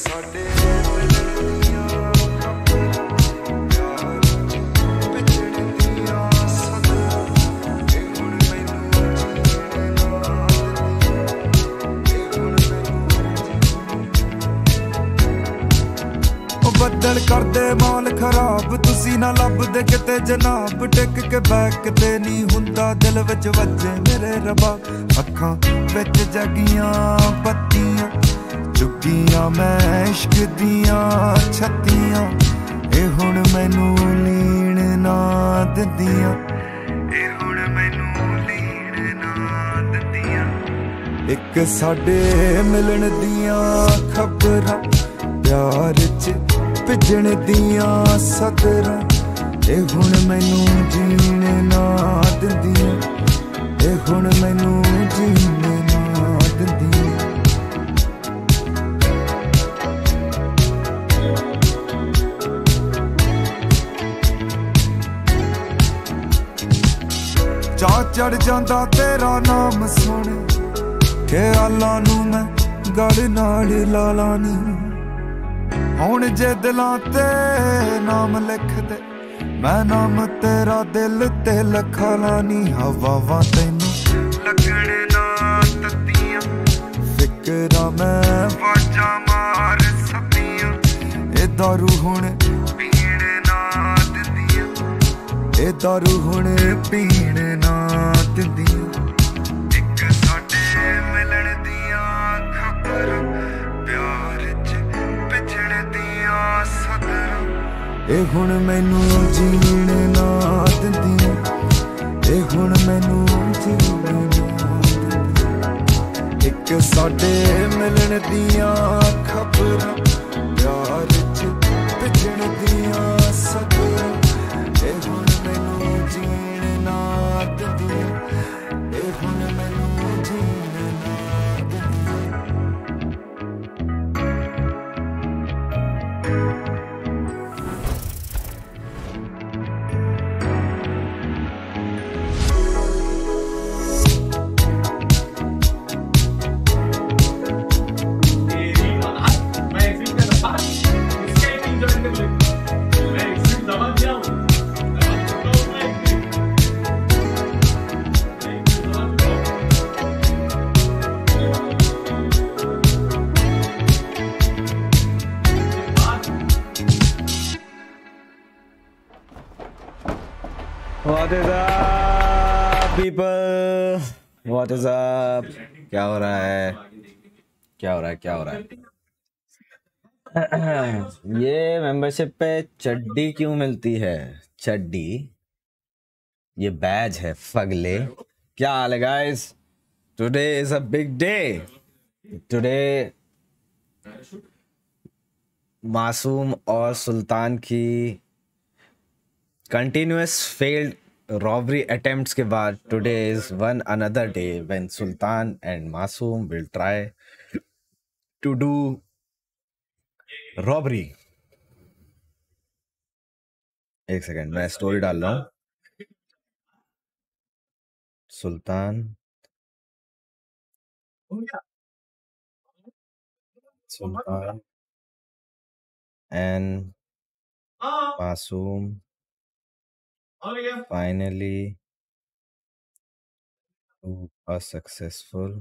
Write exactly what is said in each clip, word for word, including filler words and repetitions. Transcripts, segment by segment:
साडे मिलन दियां खबरां प्यार पिछड़ दियां सदरां ए हुण मैनू जीने ना दिंदियां ए हुण मैनू बदल करदे माल खराब तुसी ना लभदे किते जनाब टिक के बैकदे नी हुंदा दिल विच वज्जे मेरे रबा अखां विच जगियां बत्तियां चुकियां मैं इश्क दियां छत्तियां ए हुण मैनू लीण ना दिंदियां ए हुण मैनू लीण ना दिंदियां इक साडे मिलन दियां खबरां प्यार च भिजण दियां सदरां ए हुण मैनू जीने ना दिंदियां ए हुण मैनू जीने ना दिंदियां चा चढ़ जांदा तेरा नाम सुन के आला नू मैं गल नाल ला लानी हुण जे दिलां ते नाम लिख दे मैं नाम तेरा दिल ते लखा लानी हवावां तैनू लगण ना तत्तियां फिकरां मैं वाजां मार सतियां ए दारू हुण पीण ना दिंदियां ए दारू हुण पीण ना दिंदियां इक साडे मिलन दियां खबरां प्यार च पिछड़ दियां सदरां ए हुण मैनू जीण ना दिंदियां ए हुण मैनू जीण ना दिंदियां इक साडे मिलन दियां खबरां प्यार च पिछड़ दियां सदरां ए हुण मैनू जीण ना दिंदियां ए हुण मैनू जीण ना दिंदियां What is up, people? What is up? क्या हो रहा है क्या हो रहा है क्या हो रहा है ये मेंबरशिप पे चड्डी क्यों मिलती है? चड्डी ये बैज है फगले। क्या हाल है guys? Today is a big day. Today Masoom और सुल्तान की continuous failed robbery attempts के बाद today is one another day when Sultan and Masoom will try to do robbery। एक सेकेंड मैं स्टोरी डाल रहा हूँ। Sultan Sultan and Masoom finally do a successful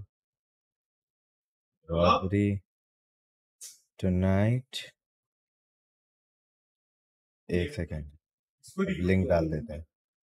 robbery tonight। एक सेकेंड लिंक डाल देते हैं।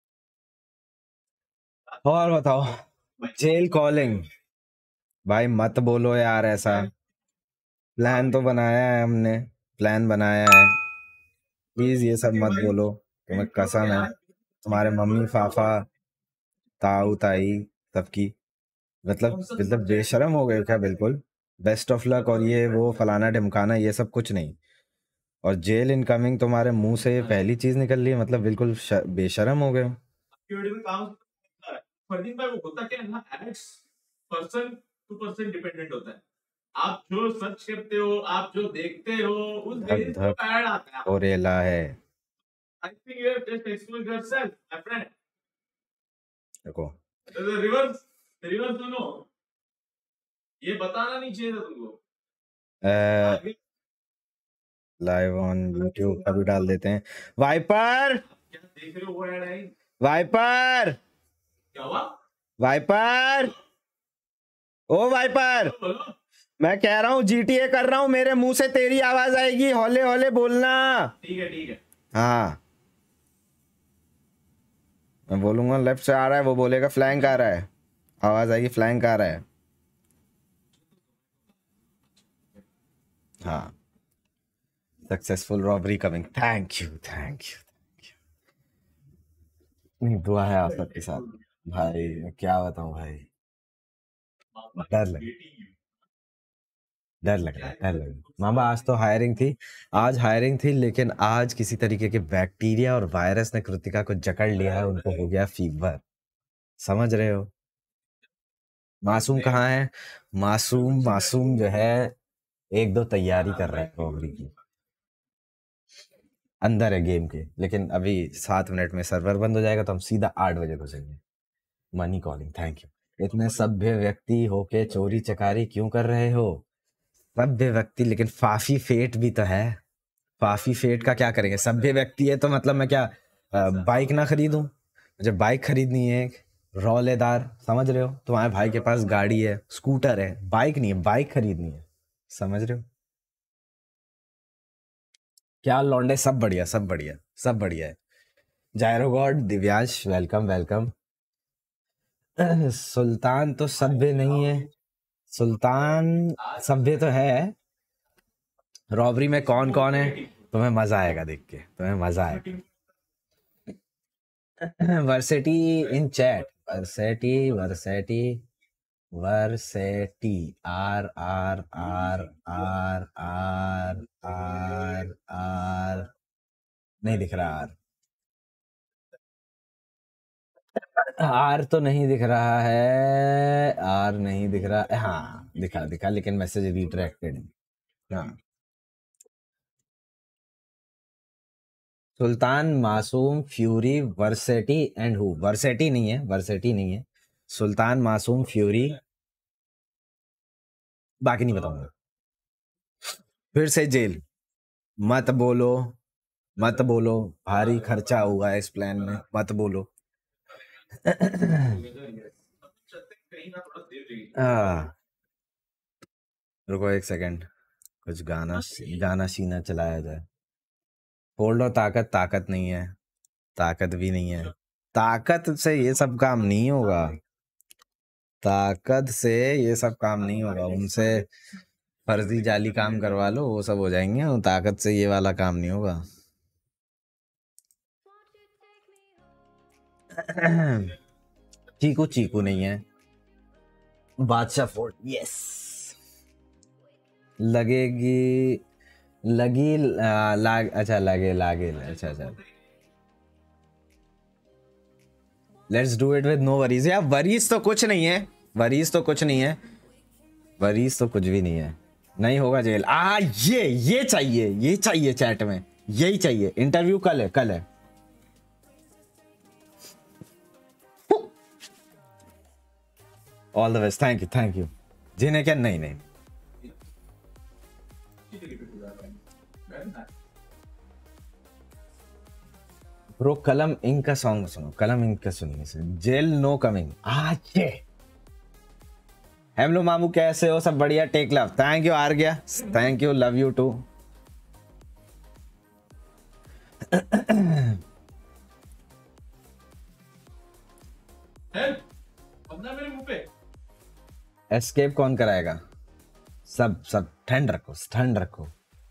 और बताओ जेल कॉलिंग भाई मत बोलो यार ऐसा। प्लान तो बनाया है हमने प्लान बनाया है प्लीज ये सब मत बोलो। तुम्हें कसम है तुम्हारे मम्मी पापा ताऊ ताई सबकी मतलब मतलब बेशरम हो गए क्या? बिल्कुल बेस्ट ऑफ लक और ये वो फलाना ढिमकाना ये सब कुछ नहीं। और जेल इनकमिंग तुम्हारे मुंह से ये पहली चीज निकल रही है मतलब बिल्कुल बेशरम हो गए। पर्सन टू पर्सन डिपेंडेंट होता है। आप जो सर्च करते हो आप जो देखते हो उस बेसिस पे ऐड आता है। ओरेला है। I think you have just exposed yourself my friend. देखो रिवर्स रिवर्स सुनो ये बताना नहीं चाहिए था तुमको। uh, लाइव ऑन यूट्यूब अभी डाल देते हैं। वाइपर क्या देख रहे हो वो ऐड आई? वाइपर क्या हुआ? वाइपर ओ वाइपर, बोलो, बोलो। मैं कह रहा हूँ जीटीए कर रहा हूँ, मेरे मुंह से तेरी आवाज आएगी, हौले हौले बोलना। ठीक है ठीक है। हाँ मैं बोलूंगा लेफ्ट से आ रहा है, वो बोलेगा फ्लैंक आ रहा है, आवाज आएगी फ्लैंक आ रहा है। हाँ successful robbery coming, thank you thank you thank you. नहीं दुआ है आप सबके साथ भाई, मैं क्या बताऊं भाई, डर लग डर लग रहा है डर लग रहा है। मामा आज तो हायरिंग थी, आज हायरिंग थी, लेकिन आज किसी तरीके के बैक्टीरिया और वायरस ने कृतिका को जकड़ लिया है, उनको हो गया फीवर, समझ रहे हो। मासूम कहाँ है? मासूम मासूम जो है एक दो तैयारी कर रहा है रॉबरी की, अंदर है गेम के, लेकिन अभी सात मिनट में सर्वर बंद हो जाएगा तो हम सीधा आठ बजे घुसेंगे। Money calling, thank you. इतने सभ्य व्यक्ति होके चोरी चकारी क्यों कर रहे हो? सभ्य व्यक्ति, लेकिन फाफी फेट भी तो है। फाफी फेट का क्या करेंगे? सभ्य व्यक्ति है तो मतलब मैं क्या अ, बाइक ना खरीदूं? मुझे बाइक खरीदनी है एक रौलेदार, समझ रहे हो। तुम्हारे भाई के पास गाड़ी है, स्कूटर है, बाइक नहीं है, बाइक खरीदनी है, समझ रहे हो। क्या लौंडे? सब बढ़िया सब बढ़िया सब बढ़िया है। Gyro god Divyansh welcome welcome. Sultan तो सभ्य नहीं है, सुल्तान सभ्य तो है। रॉबरी में कौन कौन है? तुम्हें मजा आएगा देख के, तुम्हें मजा आएगा। Varsity in chat, varsity varsity varsity, R R R R R R R नहीं दिख रहा, आर आर तो नहीं दिख रहा है, आर नहीं दिख रहा। हाँ दिखा दिखा, लेकिन मैसेज रिट्रैक्टेड है। हाँ Sultan Masoom fury varsity and who? Varsity नहीं है, वर्सेटी नहीं है, सुल्तान मासूम फ्यूरी, बाकी नहीं बताऊंगा। फिर से जेल, मत बोलो मत बोलो, भारी खर्चा हुआ है इस प्लान में, मत बोलो। आ, रुको एक सेकंड, कुछ गाना गाना सीना चलाया जाए। होल्ड और ताकत, ताकत नहीं है, ताकत भी नहीं है, ताकत से ये सब काम नहीं होगा, ताकत से ये सब काम नहीं होगा, उनसे फर्जी जाली काम करवा लो वो सब हो जाएंगे, और ताकत से ये वाला काम नहीं होगा। चीकू चीकू नहीं है, बादशाह फोर्ट, यस लगेगी लगी आ, लाग अच्छा लगे लागे अच्छा अच्छा let's do it with no worries. यार वरीज तो कुछ नहीं है, वरीज तो कुछ नहीं है, वरीज तो कुछ भी नहीं है, नहीं होगा जेल। आ ये ये चाहिए, ये चाहिए चैट में, यही चाहिए। इंटरव्यू कल है, कल है। All the best, thank you thank you. जिन्हें क्या? नहीं नहीं ब्रो, कलम इंक का सॉन्ग सुनो, कलम इंक का सुनिए। Jail no coming. आज हेमलो मामू कैसे हो? सब बढ़िया, टेक लव, थैंक यू आर गया, thank you, love you too. मेरे मुंह पे एस्केप कौन कराएगा? सब सब ठंड रखो, ठंड रखो।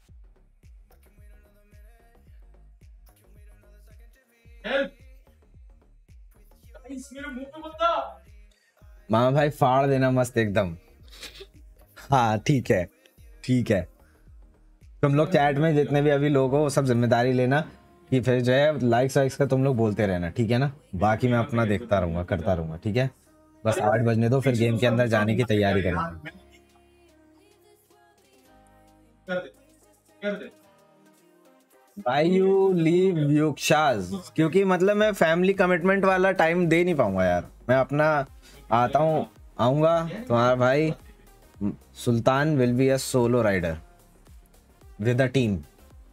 मेरे मुंह पे बंदा। मामा भाई फाड़ देना मस्त एकदम। हाँ ठीक है ठीक है, तुम लोग चैट में जितने भी अभी लोग हो सब जिम्मेदारी लेना कि फिर जो है लाइक्स वाइक्स का तुम लोग बोलते रहना, ठीक है ना। बाकी मैं अपना देखता रहूंगा, करता रहूंगा, ठीक है। बस आठ बजने दो, फिर गेम के अंदर जाने की तैयारी करेंगे। कर दे, कर दे। Why you leave युक्षाज? क्योंकि मतलब मैं फैमिली कमिटमेंट वाला टाइम दे नहीं पाऊंगा यार। मैं अपना आता हूँ, आऊंगा, तुम्हारा भाई Sultan will be a solo rider with a team,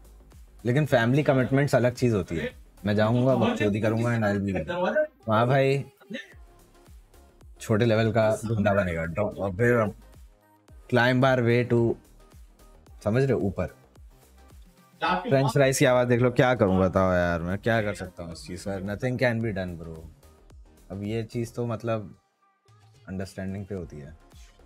लेकिन फैमिली कमिटमेंट्स अलग चीज होती है। मैं जाऊंगा बकचोदी करूंगा एंड आई विल बी वहाँ भाई छोटे लेवल का गुंडा बनेगा और फिर क्लाइंब आवर वे टू, समझ रहे हो, ऊपर। फ्रेंच फ्राइज की आवाज देख लो। क्या करूं बताओ यार, मैं क्या कर सकता हूँ इस चीज पर। Nothing can be done bro. अब ये चीज तो मतलब अंडरस्टैंडिंग पे होती है।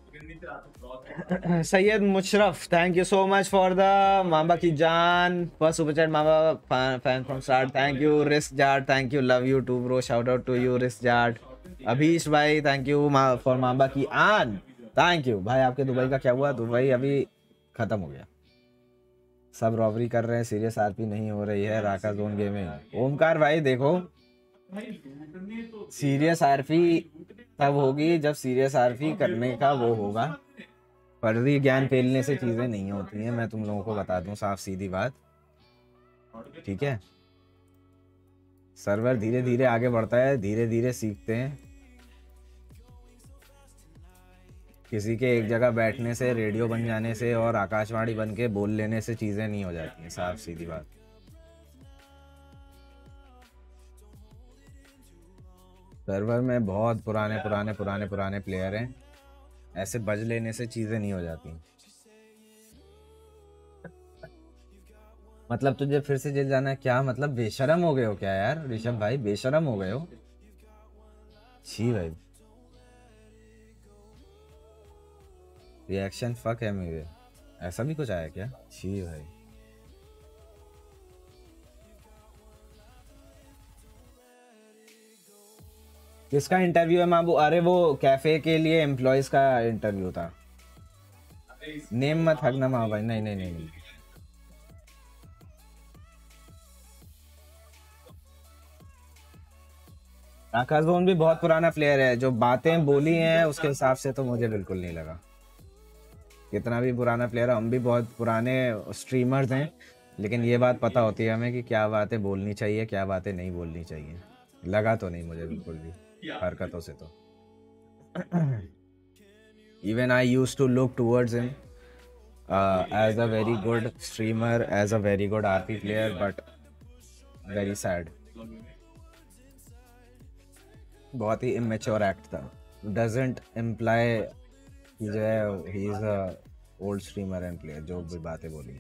Syed Musharraf, thank you so much for the मामा की जान फर्स्ट सुपर चैट। मामा fan from start, thank you. Risk Jat, thank you, love you too bro, shout out to you risk Jat. Abhish भाई, थैंक यू फॉर मामा की आन, थैंक यू भाई। आपके दुबई का क्या हुआ? दुबई अभी खत्म हो गया, सब रॉबरी कर रहे हैं, सीरियस आरपी नहीं हो रही है, राका जोन गेमिंग। ओमकार भाई देखो, सीरियस आरपी तब होगी जब सीरियस आरपी करने का वो होगा। फर्जी ज्ञान फैलने से चीजें नहीं होती हैं, मैं तुम लोगों को बता दूं साफ सीधी बात, ठीक है। सर्वर धीरे धीरे आगे बढ़ता है, धीरे धीरे सीखते हैं। किसी के एक जगह बैठने से, रेडियो बन जाने से और आकाशवाणी बन के बोल लेने से चीजें नहीं हो जाती हैं, साफ सीधी बात। सर्वर में बहुत पुराने पुराने पुराने पुराने प्लेयर हैं, ऐसे बज लेने से चीजें नहीं हो जाती। मतलब तुझे फिर से जेल जाना है क्या? मतलब बेशरम हो गए हो क्या यार ऋषभ भाई, बेशरम हो गए हो। छी भाई, रिएक्शन फक है मेरे, ऐसा भी कुछ आया क्या? छी भाई, किसका इंटरव्यू है माबू? अरे वो कैफे के लिए एम्प्लॉयज का इंटरव्यू था। नेम मत हकना माँ भाई, नहीं नहीं नहीं, नहीं। आकाश भवन भी बहुत पुराना प्लेयर है, जो बातें बोली हैं उसके हिसाब से तो मुझे बिल्कुल नहीं लगा। कितना भी पुराना प्लेयर है, हम भी बहुत पुराने स्ट्रीमर्स हैं, लेकिन ये बात पता होती है हमें कि क्या बातें बोलनी चाहिए, क्या बातें नहीं बोलनी चाहिए। लगा तो नहीं मुझे बिल्कुल भी हरकतों से तो। Even I used to look towards him as a very good streamer, as a very good RP player, but very sad, बहुत ही इमेच्योर एक्ट था। डजंट इम्प्लाई कि जो है he is a old streamer and player, जो भी बातें बोली।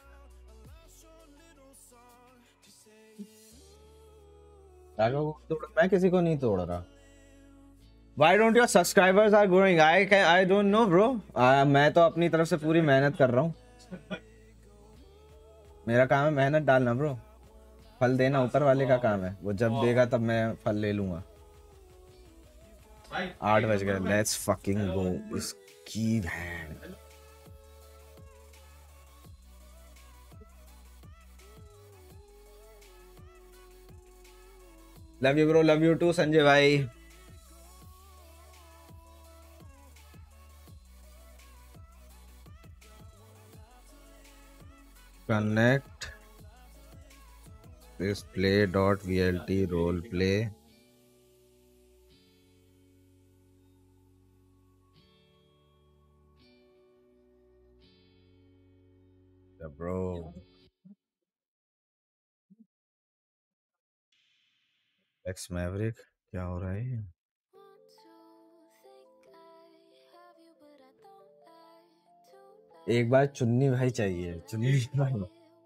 मैं किसी को नहीं तोड़ रहा। Why don't your subscribers are growing? I can I don't know bro. uh, मैं तो अपनी तरफ से पूरी मेहनत कर रहा हूँ। मेरा काम है मेहनत डालना ब्रो, फल देना ऊपर वाले का काम है, वो जब देगा तब मैं फल ले लूंगा। आठ बज गए, लेट्स फकिंग गो। इसकी बहन, love you bro, love you too Sanjay भाई। Connect this play dot V L T role play bro. X maverick, क्या हो रहा है? एक बार चुन्नी भाई चाहिए, चुन्नी भाई।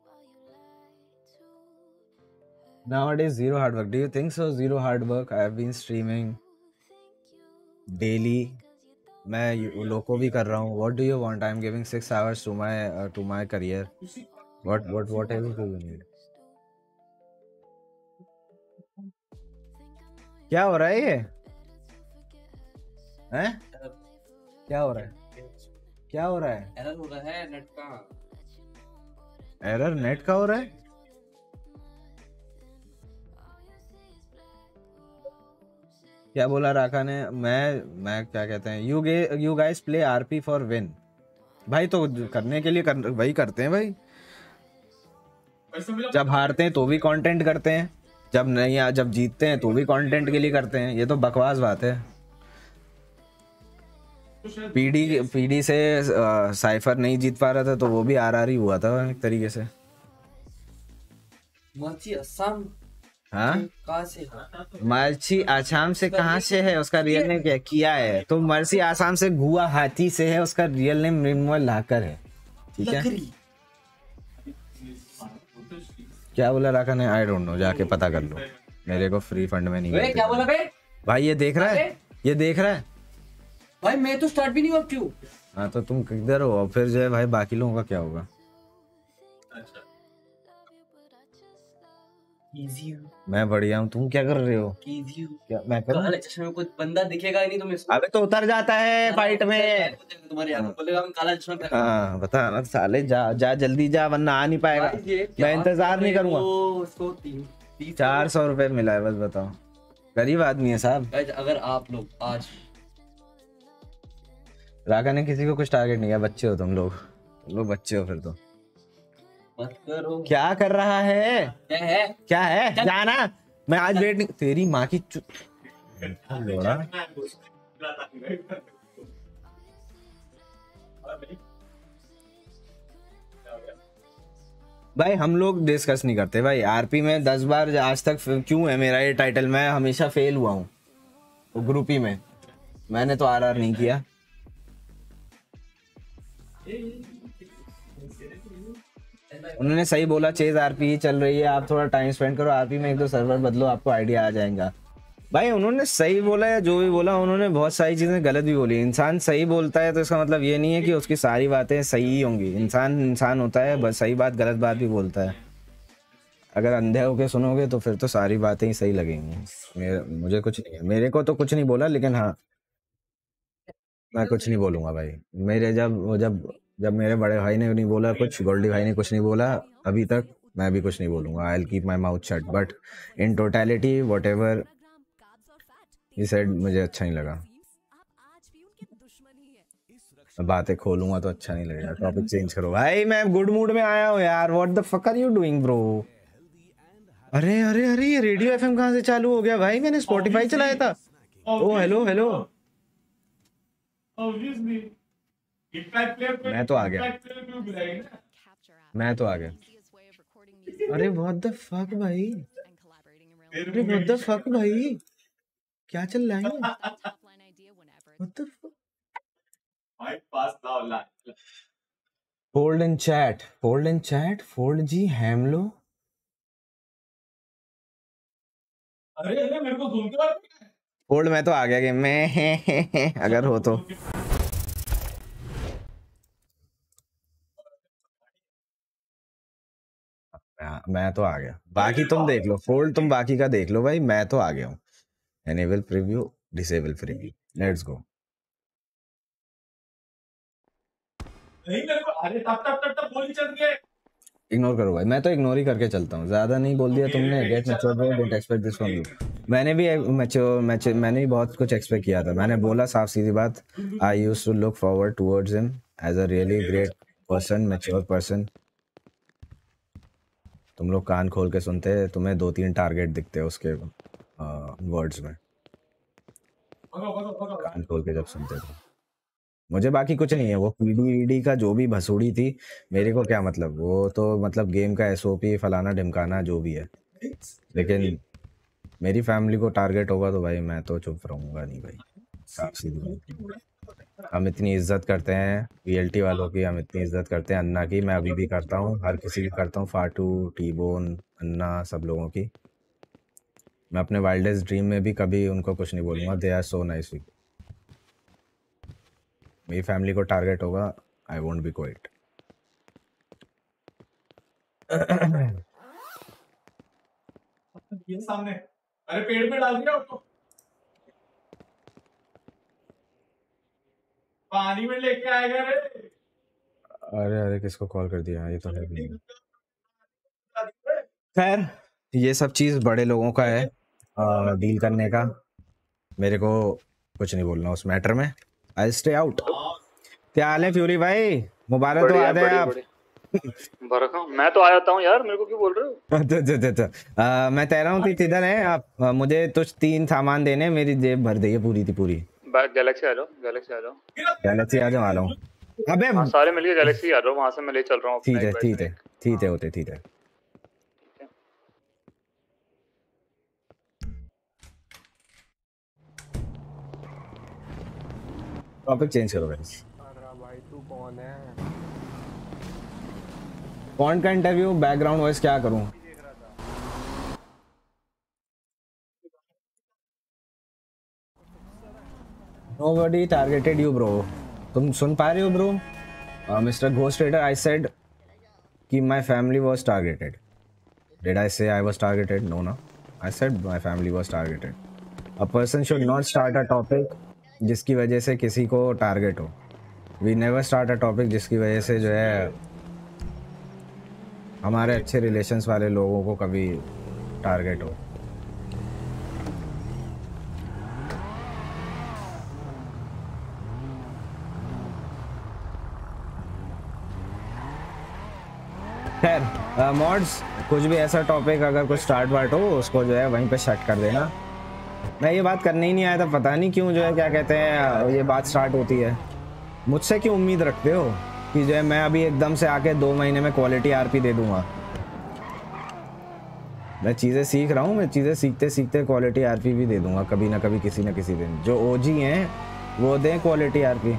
Nowadays zero hard work. Do you think so? Zero hard work. I have been streaming daily. मैं लोको भी कर रहा हूँ। What do you want? I am giving six hours to my uh, to my career. What what what else do you need? क्या हो रहा है ये? हैं? क्या हो रहा है? क्या हो रहा है? एरर हो रहा है नेट का। एरर नेट का हो रहा है? क्या बोला राका ने? मैं मैं क्या कहते हैं, you gay you guys play RP for win. भाई तो करने के लिए कर, वही करते हैं भाई। जब हारते हैं तो भी कंटेंट करते हैं, जब नहीं जब जीतते हैं तो भी कंटेंट के लिए करते हैं। ये तो बकवास बात है। पीडी पीडी से साइफर नहीं जीत पा रहा था तो वो भी आर आर ही हुआ था एक तरीके से। मर्ची असम हाँ कहाँ से? मर्ची आसाम से कहाँ से है? उसका रियल नेम क्या किया है? तो मर्ची आसाम से गुवाहाटी से है, उसका रियल नेम मृण्मय लाकर है। ठीक है, लकड़ी। क्या बोला राका ने? आई डोंट नो, जाके पता कर लो, मेरे को फ्री फंड में नहीं वे मिलते। क्या बोला बे? भाई ये देख रहा है, ये देख रहा है भाई मैं तो स्टार्ट भी नहीं हुआ क्यों? हाँ तो तुम किधर हो? और फिर जो है भाई बाकी लोगों का क्या होगा? अच्छा Easy you, मैं बढ़िया हूँ, तुम क्या कर रहे हो? easy you। क्या मैं करूँ? काले चश्मे में कोई बंदा दिखेगा ही नहीं तुम्हें। अबे तो उतर जाता है फाइट में। तुम्हारे यहाँ बोलेगा हम काला चश्मा पहना। हाँ बता ना साले, जा जा जल्दी जा वरना आ नहीं पाएगा। भाई ये क्या मैं इंतजार नहीं करूंगा। वो उसको तीन तीन चार सौ रुपए मिला है, बस बताओ, गरीब आदमी है साहब। गाइस अगर आप लोग आज राका ने किसी को कुछ टारगेट नहीं किया, बच्चे हो तुम लोग, तुम लोग बच्चे हो फिर तो। मत करो। क्या कर रहा है? क्या है? क्या है? जाना, मैं आज वेट नहीं। तेरी माँ की चु... लोड़ा। भाई हम लोग डिस्कस नहीं करते भाई, आरपी में दस बार आज तक क्यों है मेरा ये टाइटल? मैं हमेशा फेल हुआ हूँ ग्रुप ही में, मैंने तो आरआर नहीं किया। उन्होंने सही बोला, चेज आरपी चल रही है, आप थोड़ा टाइम स्पेंड करो आरपी में, एक दो सर्वर बदलो, आपको आइडिया आ जाएगा। भाई उन्होंने सही बोला या जो भी बोला, उन्होंने बहुत सारी चीजें गलत भी बोली। इंसान सही बोलता है तो इसका मतलब ये नहीं है कि उसकी सारी बातें सही ही होंगी। इंसान इंसान होता है, बस सही बात गलत बात भी बोलता है। अगर अंधे होके सुनोगे तो फिर तो सारी बातें ही सही लगेंगी। मेरे मुझे कुछ नहीं है, मेरे को तो कुछ नहीं बोला, लेकिन हाँ मैं कुछ नहीं बोलूंगा भाई। मेरे जब जब जब मेरे बड़े भाई ने नहीं बोला कुछ, गोल्डी भाई ने कुछ नहीं बोला अभी तक, मैं भी कुछ नहीं बोलूंगा। I will keep my mouth shut, but in totality whatever he said मुझे अच्छा नहीं लगा। बातें खोलूंगा तो अच्छा नहीं लगेगा। टॉपिक चेंज करो भाई, मैं गुड मूड में आया हूँ यार। What the fuck are you doing bro? अरे अरे अरे ये रेडियो एफएम कहाँ से चालू हो गया भाई? मैंने स्पॉटिफाई चलाया था। Oh hello hello, obviously impact player पे मैं तो आ गया, इम्पैक्ट प्लेयर क्यों बुलाएंगे ना? मैं तो आ गया। अरे व्हाट द फक भाई, अरे व्हाट द फक भाई, क्या चल रहा है? What the fuck? भाई पास नाउ ला fold in chat, fold in chat, fold जी हम लो। अरे अरे मेरे को सुन के बात कर। फोल्ड मैं तो आ गया गेम में अगर हो तो। मैं तो आ गया, बाकी तुम देख लो। फोल्ड तुम बाकी का देख लो भाई, मैं तो आ गया हूँ। Enable preview, disable preview, let's go. नहीं मेरे को अरे तब तब तब तब गोली चल गई। इग्नोर करो भाई, मैं तो इग्नोर ही करके चलता हूँ। ज्यादा नहीं बोल दिया तुमने। Get mature bro, don't expect this from you. मैंने भी मैच्योर मैच मैंने भी बहुत कुछ एक्सपेक्ट किया था। मैंने बोला साफ सीधी बात, I used to look forward towards him as a really great person, mature person. तुम लोग कान खोल के सुनते, तुम्हें दो तीन टारगेट दिखते हैं उसके वर्ड्स में, कान खोल के जब सुनते थे। मुझे बाकी कुछ नहीं है, वो पीडी का जो भी भसूड़ी थी, मेरे को क्या मतलब। वो तो मतलब गेम का एसओपी फलाना ढिमकाना जो भी है, लेकिन मेरी फैमिली को टारगेट होगा तो भाई मैं तो चुप रहूंगा नहीं भाई, साफ सीधी। हम इतनी इज्जत करते हैं वीएलटी वालों की, हम इतनी इज्जत करते हैं अन्ना की। मैं अभी भी करता हूँ, हर किसी की करता हूँ, फाटू, टी-बोन, अन्ना, सब लोगों की। मैं अपने वाइल्डेस्ट ड्रीम में भी कभी उनको कुछ नहीं बोलूँगा। They are so nice. मेरी फैमिली को टारगेट होगा, आई वोंट बी क्वाइट। ये सामने, अरे पेड़ पे डाल दिया उसको, पानी में लेके आएगा रे। अरे अरे किसको कॉल कर दिया? ये तो है भी नहीं। खैर ये सब चीज़ बड़े लोगों का है आ, डील करने का। मेरे को कुछ नहीं बोलना उस मैटर में। I stay out. क्या हाल है फ्यूरी भाई? मुबारक तो आ गए आप। मैं तो आया हूँ यार, मेरे को क्यों बोल रहे हो? तो, तो, तो, तो, आ, मैं कह रहा हूँ कि इधर है आप। आ, मुझे कुछ तीन सामान देने, मेरी जेब भर दी है पूरी थी पूरी। गैलेक्सी आ जाओ, गैलेक्सी आ जाओ, गैलेक्सी आ जाओ। आ रहा हूँ। अबे हाँ, सारे मिलके गैलेक्सी आ जाओ, वहाँ से मैं ले चल रहा हूँ। ठीक है ठीक है ठीक है होते ठीक है। टॉपिक चेंज करो गाइस। भाई तू कौन है? कौन का इंटरव्यू, बैकग्राउंड वॉइस क्या करूं? Nobody targeted you bro. तुम सुन पा रहे हो bro? Mister ghost raider, I said कि my family was targeted. Did I say I was targeted? No, no. I said my family was targeted. A person should not start a topic जिसकी वजह से किसी को target हो. We never start a topic जिसकी वजह से जो है हमारे अच्छे रिलेशंस वाले लोगों को कभी टारगेट हो. खैर मॉड्स, कुछ भी ऐसा टॉपिक अगर कुछ स्टार्ट वार्ट हो उसको जो है वहीं पे शट कर देना. मैं ये बात करने ही नहीं आया था, पता नहीं क्यों जो है क्या कहते हैं ये बात स्टार्ट होती है. मुझसे क्यों उम्मीद रखते हो कि जो है मैं अभी एकदम से आके दो महीने में क्वालिटी आरपी दे दूंगा? मैं चीज़ें सीख रहा हूँ, मैं चीज़ें सीखते सीखते क्वालिटी आरपी भी दे दूंगा कभी ना कभी, किसी ना किसी दिन. जो ओजी हैं वो दें क्वालिटी आरपी.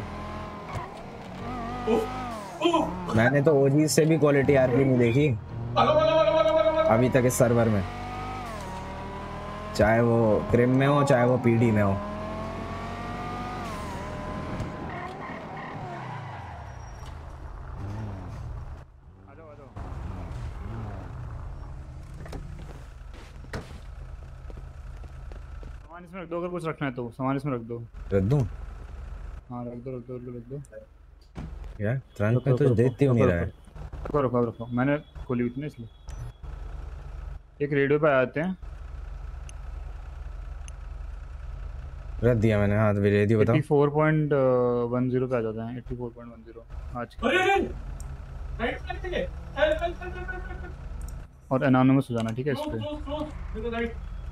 मैंने तो ओजी से भी क्वालिटी आरपी नहीं देखी अभी तक इस सर्वर में, चाहे वो क्रिम में हो चाहे वो पीडी में हो. सामान इसमें रख दो, अगर कुछ रखना है तो सामान इसमें रख दो. रख दूं? हाँ रख दो रख दो रख दो. यार तुरंत में तो देती हो नहीं रहा है. रखो रखो रखो, मैंने खोली हुई थी ना इसलिए. एक रेडियो पे आते हैं. रख दिया मैंने. हाँ रेडियो बताओ. चौरासी पॉइंट दस पे आ जाते हैं. चौरासी पॉइंट दस आज के. और एनोनिमस हो जाना, ठीक है इस पे.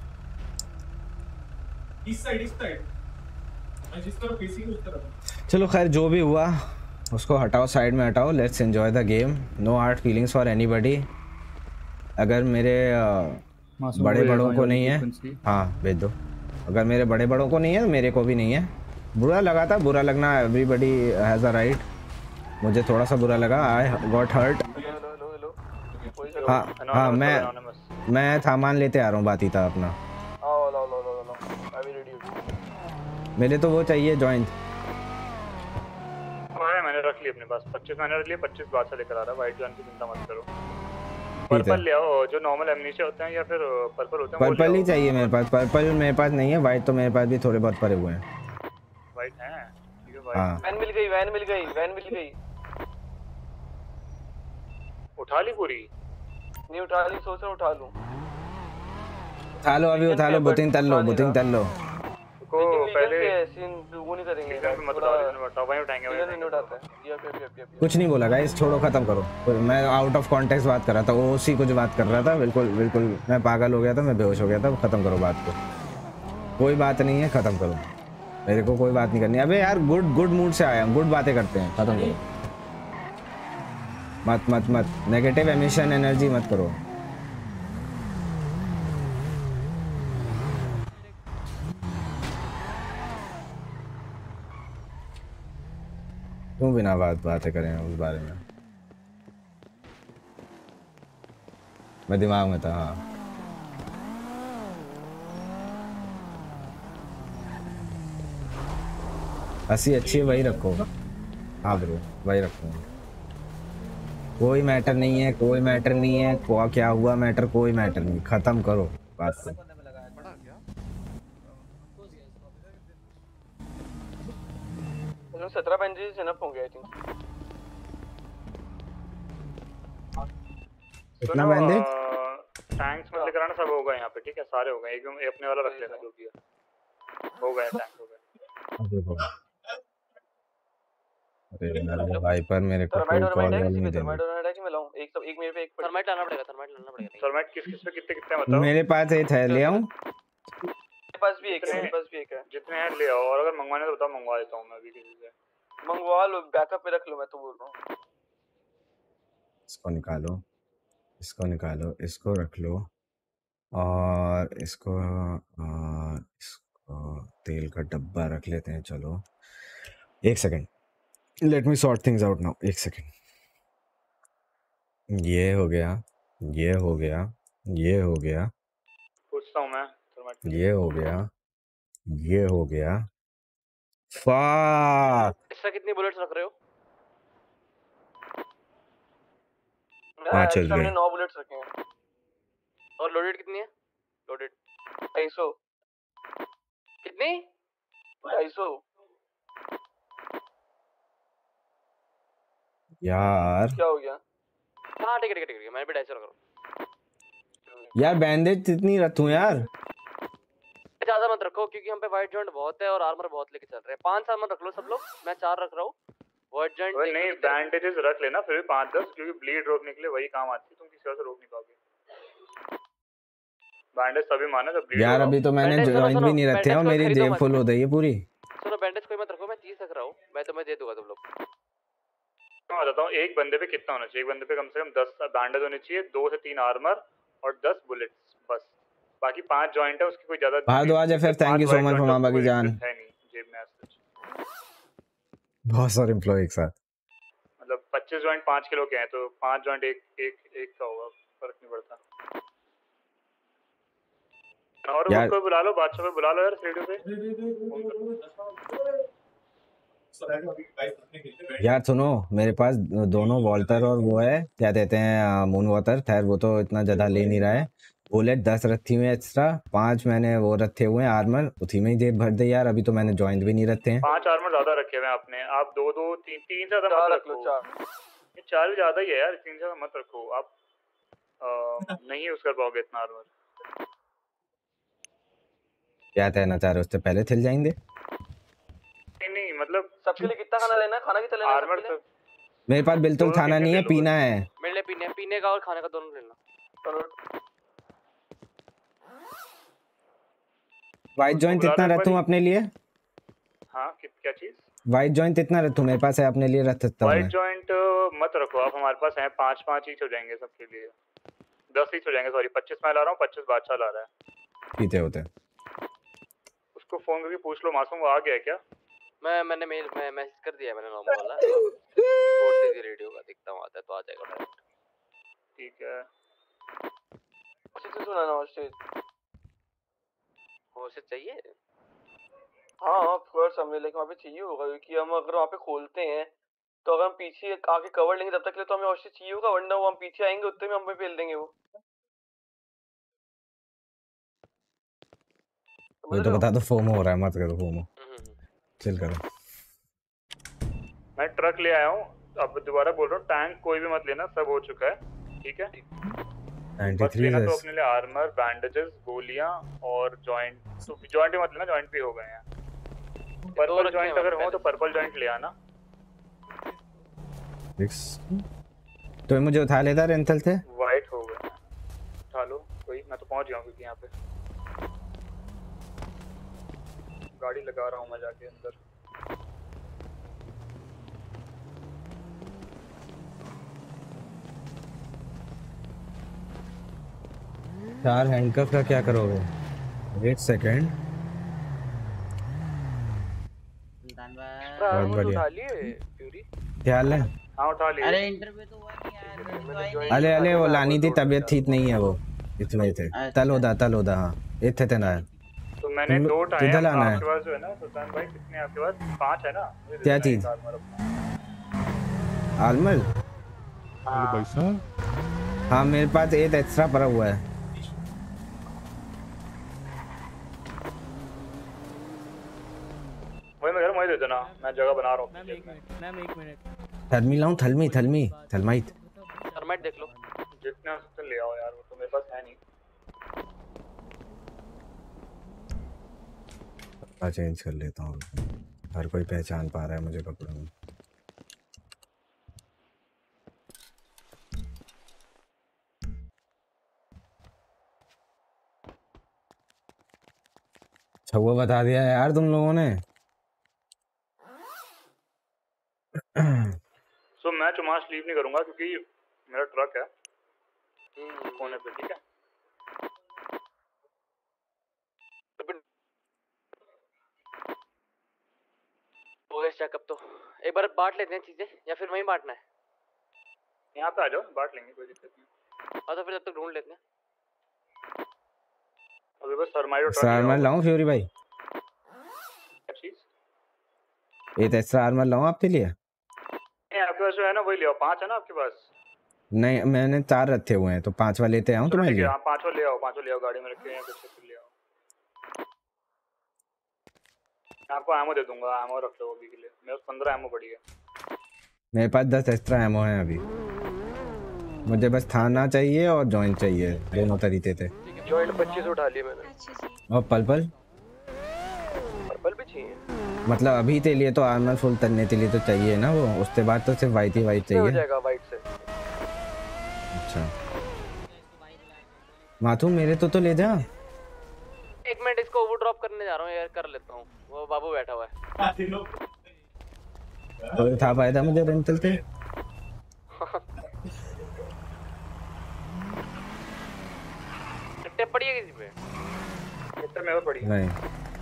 इस साइड इस साइड मैं जिस तरफ फेसिंग उस तरफ. चलो खैर जो भी हुआ उसको हटाओ, साइड में हटाओ. Let's enjoy the game. No hard feelings for anybody. अगर मेरे बड़े बड़ों को नहीं है, हाँ भेज दो. अगर मेरे बड़े बड़ों को नहीं है मेरे को भी नहीं है. बुरा लगा था, बुरा लगना एवरीबडी हैज़ अ राइट. मुझे थोड़ा सा बुरा लगा, आई गॉट हर्ट. हाँ हाँ मैं मैं सामान लेते आ रहा हूँ, बात ही था अपना. मेरे तो वो चाहिए जॉइंट. मैंने रख लिया अपने पास. पच्चीस मैंने रख लिया. पच्चीस बात से लेकर आ रहा. वाइट जॉन की चिंता मत करो. पर्पल ले आओ, जो नॉर्मल एमनीशिया होते हैं या फिर पर्पल होते हैं. पर्पल ही चाहिए मेरे पास. पर्पल मेरे पास नहीं है. वाइट तो मेरे पास भी थोड़े बहुत पड़े हुए हैं. वाइट है, ठीक है. वाइट वैन मिल गई, वैन मिल गई, वैन मिल गई. उठा ली पूरी? नहीं उठा ली, सोच रहा उठा लूं. उठा लो अभी, उठा लो. बुकिंग कर लो, बुकिंग कर लो. को पहले सीन वो नहीं करेंगे. मत उठाओ, टॉप उठाएंगे. नहीं उठाता है. ये ये ये कुछ नहीं बोला गाइस, छोड़ो खत्म करो. मैं आउट ऑफ कॉन्टेक्स्ट बात कर रहा था, वो उसी कुछ बात कर रहा था. बिल्कुल बिल्कुल मैं पागल हो गया था, मैं बेहोश हो गया था. खत्म करो बात को, कोई बात नहीं है, खत्म करो. मेरे को कोई बात नहीं करनी. अबे यार गुड गुड मूड से आया, गुड बातें करते हैं. खत्म करो. मत मत मत नेगेटिव एमिशन एनर्जी मत करो. क्यों बिना बात बातें करें उस बारे में. मैं दिमाग में था. हाँ हंसी अच्छी है, वही रखो. हाँ ब्रो वही रखो. कोई मैटर नहीं है, कोई मैटर नहीं है. को क्या हुआ मैटर, कोई मैटर नहीं. खत्म करो बात को. सत्रह बैंडेज इनफ होंगे आई थिंक. कितना बैंडेज? टैंक्स मत लेकर आना, सब होगा यहाँ पे, ठीक है. सारे हो गए. एकदम अपने वाला रख लेना जो भी है. हो गए टैंक हो गए. अरे मेरे भाई पर मेरे को कोई कॉल नहीं दे रहा. मैं लाऊं एक सब एक मेरे पे एक थर्माइट लाना पड़ेगा. थर्माइट लाना पड़ेगा. थर्माइट किस किस पे कितने कितने बताओ. मेरे पास एक है, ले आऊं? मेरे पास भी एक है. मेरे पास भी एक है. जितने हैं ले आओ. और अगर मंगवाने तो बताओ, मंगवा देता हूं मैं अभी किसी से. मंगवा लो, बैकअप पे रख लो. मैं तो बोल रहा हूं इसको निकालो, इसको निकालो, इसको रख लो. और इसको और इसको तेल का डब्बा रख लेते हैं. चलो एक second, let me sort things out now. एक सेकंड, ये हो गया, ये हो गया, ये हो गया, पूछता हूँ मैं थर्माइट। ये हो गया, ये हो गया। फक, इसका कितनी बुलेट्स रख रहे हो? पांच चल एक्स्ट्रा मैंने गए। नौ बुलेट्स रखे हैं। और लोडेड कितनी है? लोडेड ढाई सौ। कितनी? ढाई सौ। यार क्या हो गया? हाँ ठीक है ठीक है ठीक है, मैं भी ढाई सौ रख रहा हूँ। यार बैंडेज इतनी रखूं यार? ज्यादा मत रखो क्योंकि हम पे वाइट जॉइंट बहुत है और आर्मर बहुत लेके चल रहे हैं। पांच आर्मर रख लो सब लोग, मैं चार रख रहा हूँ। वाइट जॉइंट अरे नहीं, बैंडेजेस रख लेना फिर भी पाँच दस, क्योंकि ब्लीड रोकने के लिए वही काम आती है, तुम किसी और से रोक नहीं पाओगे। बैंडेज तभी माना जब ब्लीड यार अभी तो मैंने बैंडेज सुनो, जॉइंट सुनो, भी नहीं रखे हैं और बैंडेज कोई मेरी खरीदो जेब मत। फुल हो गई है पूरी। सुनो बैंडेज कोई मत रखो, मैं तीस रख रहा हूँ, मैं तुम्हें दे दूंगा तुम लोग। मैं बताता हूँ एक बंदे पे कितना होना चाहिए। एक बंदे पे कम से कम दस बैंडेज होने चाहिए, दो से तीन आर्मर और दस बुलेट्स बस। बाकी पांच जॉइंट है, उसकी कोई ज्यादा Bhardwaj F F, thank you so much for मामा की जान। है नहीं जेब में ऐसा। बहुत सारे एम्प्लॉय एक साथ। मतलब पच्चीस जॉइंट पाँच किलो के हैं तो पांच जॉइंट एक एक एक का होगा, फर्क नहीं पड़ता। और यार उसको बुला लो, बादशाह को बुला लो यार रेडियो पे। यार सुनो, मेरे पास दोनों वॉल्टर और वो है, क्या कहते हैं, मून वॉटर। खैर वो तो इतना ज्यादा ले नहीं रहा है। बुलेट दस रखी हुई है एक्स्ट्रा, पांच मैंने वो रखे हुए हैं आर्मर, उसी में ही जेब भर दे यार। अभी तो मैंने जॉइंट भी नहीं रखे हैं। पांच आर्मर ज्यादा रखे हुए हैं आपने। आप दो दो तीन तीन ज्यादा मत रख लो। रखो। चार ये चार भी ज्यादा ही है यार, तीन ज्यादा मत रखो। आप आ, नहीं यूज कर पाओगे इतना आर्मर। क्या कहना चाह रहे हो, उससे पहले थिल जाएंगे? नहीं नहीं मतलब सबके लिए कितना खाना लेना है? खाना कितना लेना है आर्मर सबके तो लिए? मेरे पास बिल्कुल खाना नहीं है, पीना है। मेरे लिए पीने पीने का और खाने का दोनों लेना। चलो वाइट जॉइंट इतना रखूं अपने लिए? हाँ क्या चीज? वाइट जॉइंट इतना रखूं? मेरे पास है, अपने लिए रख सकता हूँ वाइट मैं। जॉइंट मत रखो आप, हमारे पास है पाँच पाँच ईच हो जाएंगे सबके लिए। दस ईच हो जाएंगे, सॉरी पच्चीस मैं ला रहा हूँ, पच्चीस बादशाह ला रहा है। पीते होते उसको फोन करके पूछ लो मासूम वो आ गया क्या? मैं मैंने मेल मैं मैसेज कर दिया मैंने नॉर्मल वाला। रिपोर्ट दे दी रेडियो का, देखता हूँ आता है तो आ जाएगा डायरेक्ट। ठीक है। उसी से सुना ना उसे वो से चाहिए। हाँ ऑफ कोर्स हमें लेकिन वहाँ पे चाहिए होगा क्योंकि हम अगर वहाँ पे खोलते हैं तो अगर हम पीछे आके कवर लेंगे तब तक के लिए तो हमें औषधि चाहिए होगा, वरना वो हम पीछे आएंगे उतने में हम पे फेल देंगे वो। ये तो बता दो, फोमो हो रहा है, मत करो फोमो, चिल करो। मैं ट्रक ले आया हूँ, अब दोबारा बोल रहा हूँ टैंक कोई भी मत लेना, सब हो चुका है ठीक है। बस लेना तो अपने लिए आर्मर, बैंडेजेस, गोलियां और जॉइंट। तो जॉइंट भी मत लेना, जॉइंट भी हो गए हैं। पर्पल जॉइंट अगर हो तो पर्पल जॉइंट ले आना। तो मुझे उठा लेता रेंटल से। वाइट हो गए उठा लो कोई, मैं तो पहुंच गया हूँ क्योंकि यहाँ पे गाड़ी लगा रहा हूँ मैं जाके अंदर। चार हैंडकफ का क्या करोगे? एक सेकेंड, बहुत बढ़िया। क्या हाल है? हाँ उठा लिया। अरे इंटरव्यू तो हुआ नहीं यार। अले अले वो लानी थी, तबीयत ठीक नहीं है वो, इसमें थे। तल होदा तल होदा हाँ इतने थे ना। तो मैंने दो टाइम किधर लाना है? आपके पास जो है ना सुल्तान भाई, कितने आपके पास? पांच है ना? क्या चीज? आर्मर? हाँ हाँ मेरे पास एक एक्स्ट्रा पड़ा हुआ है। वही मैं कह रहा हूँ, वही दे देना, मैं जगह बना रहा हूँ। मैम एक मिनट, मैम एक मिनट। थर्मी लाऊं? थलमी थलमी थलमाइट थर्माइट देख लो, जितने हो सकते ले आओ यार, वो तो मेरे पास है नहीं। कपड़ा चेंज कर लेता हूँ, हर कोई पहचान पा रहा है मुझे कपड़ों में। अच्छा वो बता दिया यार तुम लोगों ने। सो मैं चुमाश लीव नहीं करूंगा क्योंकि मेरा ट्रक है कोने पे, ठीक है। हो गया चेकअप तो। एक बार बांट लेते हैं चीजें या फिर वहीं बांटना है? यहाँ पे आ जाओ, बांट लेंगे, कोई दिक्कत नहीं। हाँ तो फिर जब तक ढूंढ लेते हैं। अभी बस सरमाइड एक्स्ट्रा आर्मर लाऊं फ्यूरी भाई? क्या चीज? एक एक्स्ट्रा आर्मर लाऊं आपके लिए? नहीं, आपके पास जो है ना वही ले आओ। पांच है ना आपके पास? नहीं, मैंने चार रखे हुए हैं, तो पांचवा लेते आऊं तुम्हारे लिए? हाँ पांचों ले आओ, पांचों ले आओ, गाड़ी में रखे हैं कुछ ले आओ। आपको एमो दे दूंगा, एमो रख लो अभी के लिए। मेरे पास पंद्रह एमो पड़ी है। मेरे पास दस एक्स्ट्रा एमो है अभी। मुझे बस थाना चाहिए और जॉइंट चाहिए, दोनों तरीके थे। जॉइंट पच्चीस उठा लिए मैंने। अच्छा जी। और पर्पल? पर्पल भी चाहिए? मतलब अभी के लिए तो आर्मर फुल करने के लिए तो चाहिए ना वो, उसके बाद तो सिर्फ वाइट ही वाइट चाहिए। हो जाएगा वाइट से। अच्छा माथू मेरे तो तो ले जा। एक मिनट, इसको ओवर ड्रॉप करने जा रहा हूँ यार, कर लेता हूँ। वो बाबू बैठा हुआ है। तो था पाया था मुझे रेंटल से। टेप पड़ी है किसी पे? टेप मेरे पड़ी है। नहीं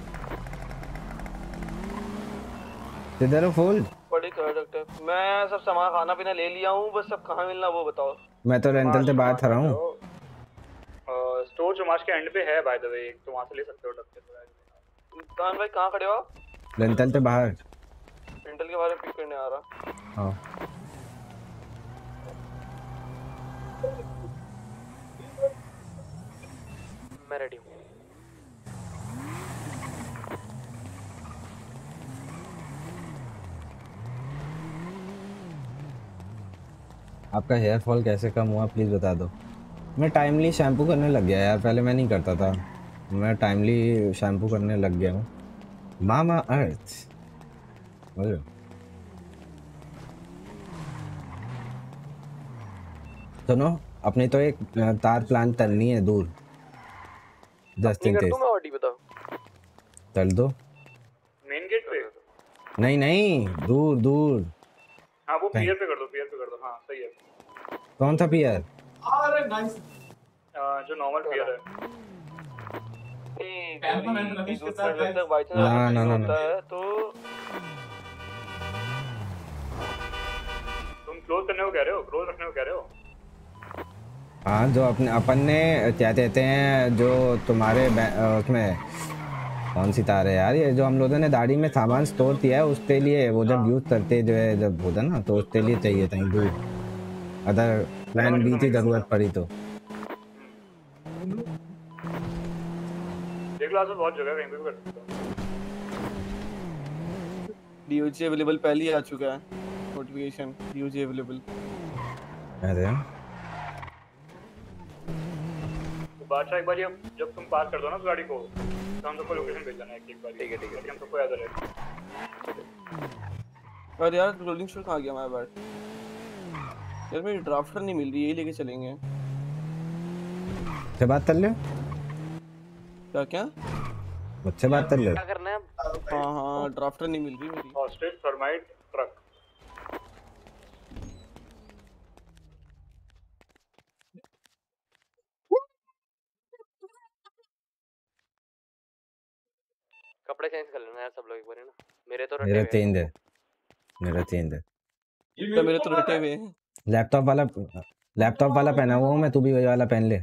किधर हो फुल? पड़ी कर डॉक्टर। मैं सब सामान खाना पीना ले लिया हूँ, बस सब कहाँ मिलना वो बताओ। मैं तो रेंटल से बाहर खड़ा हूँ। स्टोर जो मार्च के एंड पे है बाय द वे, एक तो वहां से ले सकते हो डॉक्टर। कान भाई कहाँ खड़े हो आप? रेंटल से बाहर। रेंटल के बारे में पिक करने आ रहा। हाँ मैं रेडी हूँ। आपका हेयर फॉल कैसे कम हुआ प्लीज़ बता दो। मैं टाइमली शैम्पू करने लग गया यार, पहले मैं नहीं करता था। मैं टाइमली शैम्पू करने लग गया हूँ। मामा अर्थ सुनो, अपनी तो एक तार प्लान करनी है दूर। दस दिन तेज चल दो। मेन गेट पे? नहीं नहीं दूर दूर। हाँ वो पियर पे कर दो, पियर पे कर दो। हाँ सही है। कौन सा पियर? अरे नाइस। जो नॉर्मल पियर है। ना ना ना ना तो तुम क्लोज करने को कह रहे हो? क्लोज रखने को कह रहे हो? हाँ जो अपने अपन ने क्या कहते हैं, जो तुम्हारे उसमें कौन सी तार है यार, ये जो हम लोगों ने दाढ़ी में सामान स्टोर किया है उसके लिए, वो जब यूज करते जो है जब होता ना, तो उसके लिए चाहिए था दूर। अगर प्लान बी की जरूरत पड़ी तो देख लो, आसपास बहुत जगह कहीं पे भी कर सकते हो। डीओजी अवेलेबल पहले ही आ चुका है नोटिफिकेशन। DOG available. अरे तो बादशाह एक बार ये जब तुम पास कर दो ना उस गाड़ी को, तो हम सबको लोकेशन भेज देना एक बार। ठीक है ठीक है, हम सबको याद रहे। और यार रोलिंग स्टोर कहाँ गया हमारा बैट? यार मेरी ड्राफ्टर नहीं मिल रही, यही लेके चलेंगे। से बात कर ले। क्या क्या? मुझसे बात कर ले। क्या करना है? हाँ हाँ ड्राफ्टर नहीं मिल रही मेरी। Hostage thermite truck. कपड़े चेंज कर लेना यार सब लोग एक बार, है ना? मेरे तो मेरा चेंज है, मेरा चेंज है। तो मेरे तो रटे हुए हैं। लैपटॉप वाला लैपटॉप वाला पहना हुआ हूँ मैं, तू भी वही वाला पहन ले।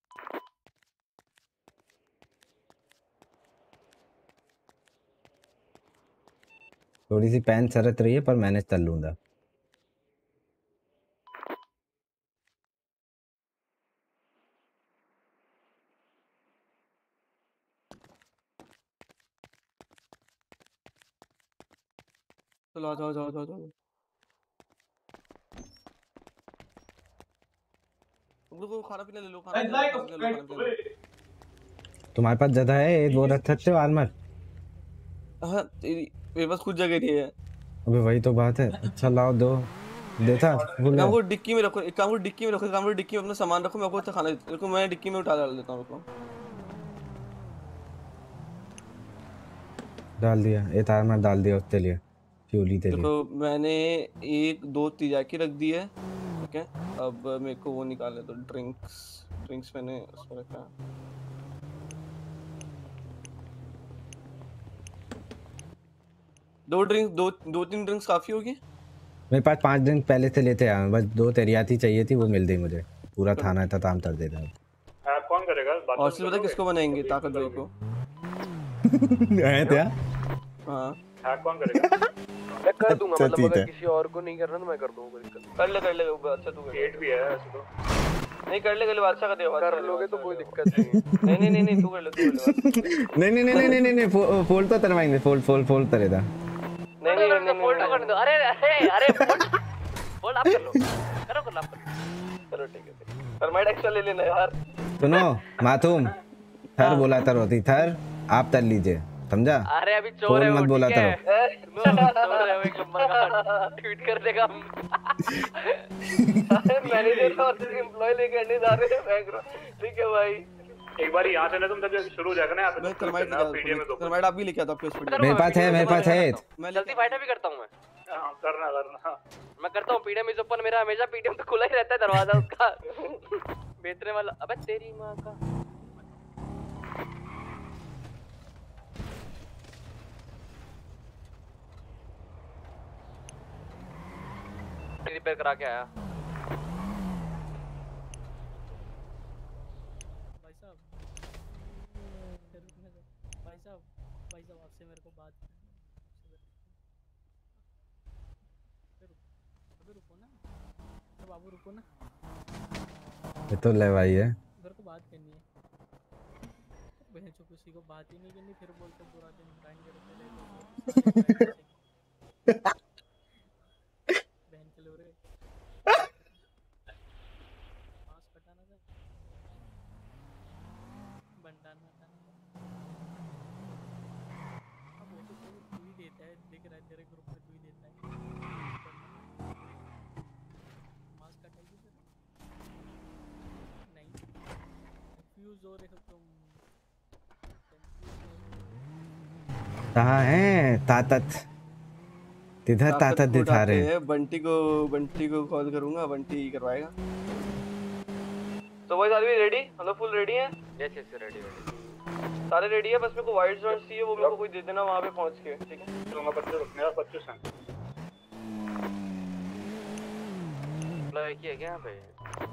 थोड़ी सी पैंट सरत रही है पर मैनेज कर लूंगा। चलो जाओ जाओ जाओ जाओ। तुम लोग खाना पीना ले लो, खाना पीना ले लो, खाना पीना ले लो। तुम्हारे पास ज्यादा है एक वो रख सकते हो आर्मर? हाँ मेरे पास कुछ जगह नहीं है। अबे वही तो बात है। अच्छा लाओ दो देता भूल गया। काम को डिक्की में रखो, एक काम को डिक्की में रखो, काम को डिक्की में अपना सामान रखो। मैं आपको खाना रखो, मैं डिक्की में उठा डाल देता हूँ। रुको डाल दिया, एक आर्मर डाल दिया उसके लिए, फ्यूली के लिए। देखो मैंने एक दो तिजाकी रख दी है, ठीक है? अब मेरे को वो निकालने दो, ड्रिंक्स ड्रिंक्स मैंने उसमें रखा है। दो ड्रिंक दो दो तीन ड्रिंक्स काफी होगी। मेरे पास पांच ड्रिंक पहले से लेते आया हूं, बस दो तेरियाती चाहिए थी, वो मिल गई मुझे। पूरा थाना था ताम कर देता। हैक कौन करेगा बात? और सिर्फ पता किसको बनाएंगे? ताकत भाई को। है क्या? हां हैक कौन करेगा? मैं कर दूंगा, मतलब अगर किसी और को नहीं करना तो मैं कर दूंगा, कोई दिक्कत नहीं। कर ले कर ले, अच्छा तू एट भी है ऐसे तो। नहीं कर ले कर ले, बादशाह का दे, कर लोगे तो कोई दिक्कत नहीं। नहीं नहीं नहीं तू कर ले, तू कर ले। नहीं नहीं नहीं नहीं नहीं नहीं फोल्ड तो करवाएंगे, फोल्ड फोल्ड फोल्ड करेगा। नहीं नहीं नहीं फोल्ड करने दो। अरे अरे अरे फोल्ड फोल्ड आप कर लो, करो कर लो आप। चलो ठीक है, परमाइड एक्स्ट्रा ले लेना यार। सुनो मातूम, थर बोला तर होती, थर आप तर लीजिए, समझा? अरे अभी चोर है वो, मत बोला करो। चोर है वो, एक नंबर का ट्वीट कर देगा। मैनेजर और एम्प्लॉय लेके अंडे जा रहे हैं बैंक में। ठीक है भाई, एक बार यहाँ से ना तुम जब शुरू हो जाएगा ना यहाँ पे थर्माइट पीडीएम में दो थर्माइट आप भी लेके आता हूं पे। मेरे पास है, मेरे पास है। मैं जल्दी फाइटर भी करता हूं मैं। हां करना करना मैं करता हूं। पीडीएम इज ओपन, मेरा हमेशा पीडीएम तो खुला ही रहता है दरवाजा उसका। बेचने वाला, अबे तेरी मां का। रिपेयर करा के आया। भाई साहब भाई साहब भाई साहब आपसे मेरे को बात अबे रुको ना, तो बाबू रुको ना, ये तो ले भाई है, मेरे को बात करनी है। बहन चो किसी को बात ही नहीं करनी, फिर बोलते पूरा दिन उठाएंगे रुपए ले लो। कहाँ है ताकत? किधर ताकत दिखा रहे हैं? बंटी को बंटी को कॉल करूंगा, बंटी करवाएगा। तो भाई सारे रेडी, मतलब फुल रेडी हैं? यस यस रेडी रेडी सारे रेडी है, बस मेरे को वाइट जॉइंट चाहिए, वो मेरे को कोई दे देना वहां पे पहुंच के। ठीक है तो मैं बच्चे रुकने का पच्चीस हैं। अप्लाई किया क्या यहां पे?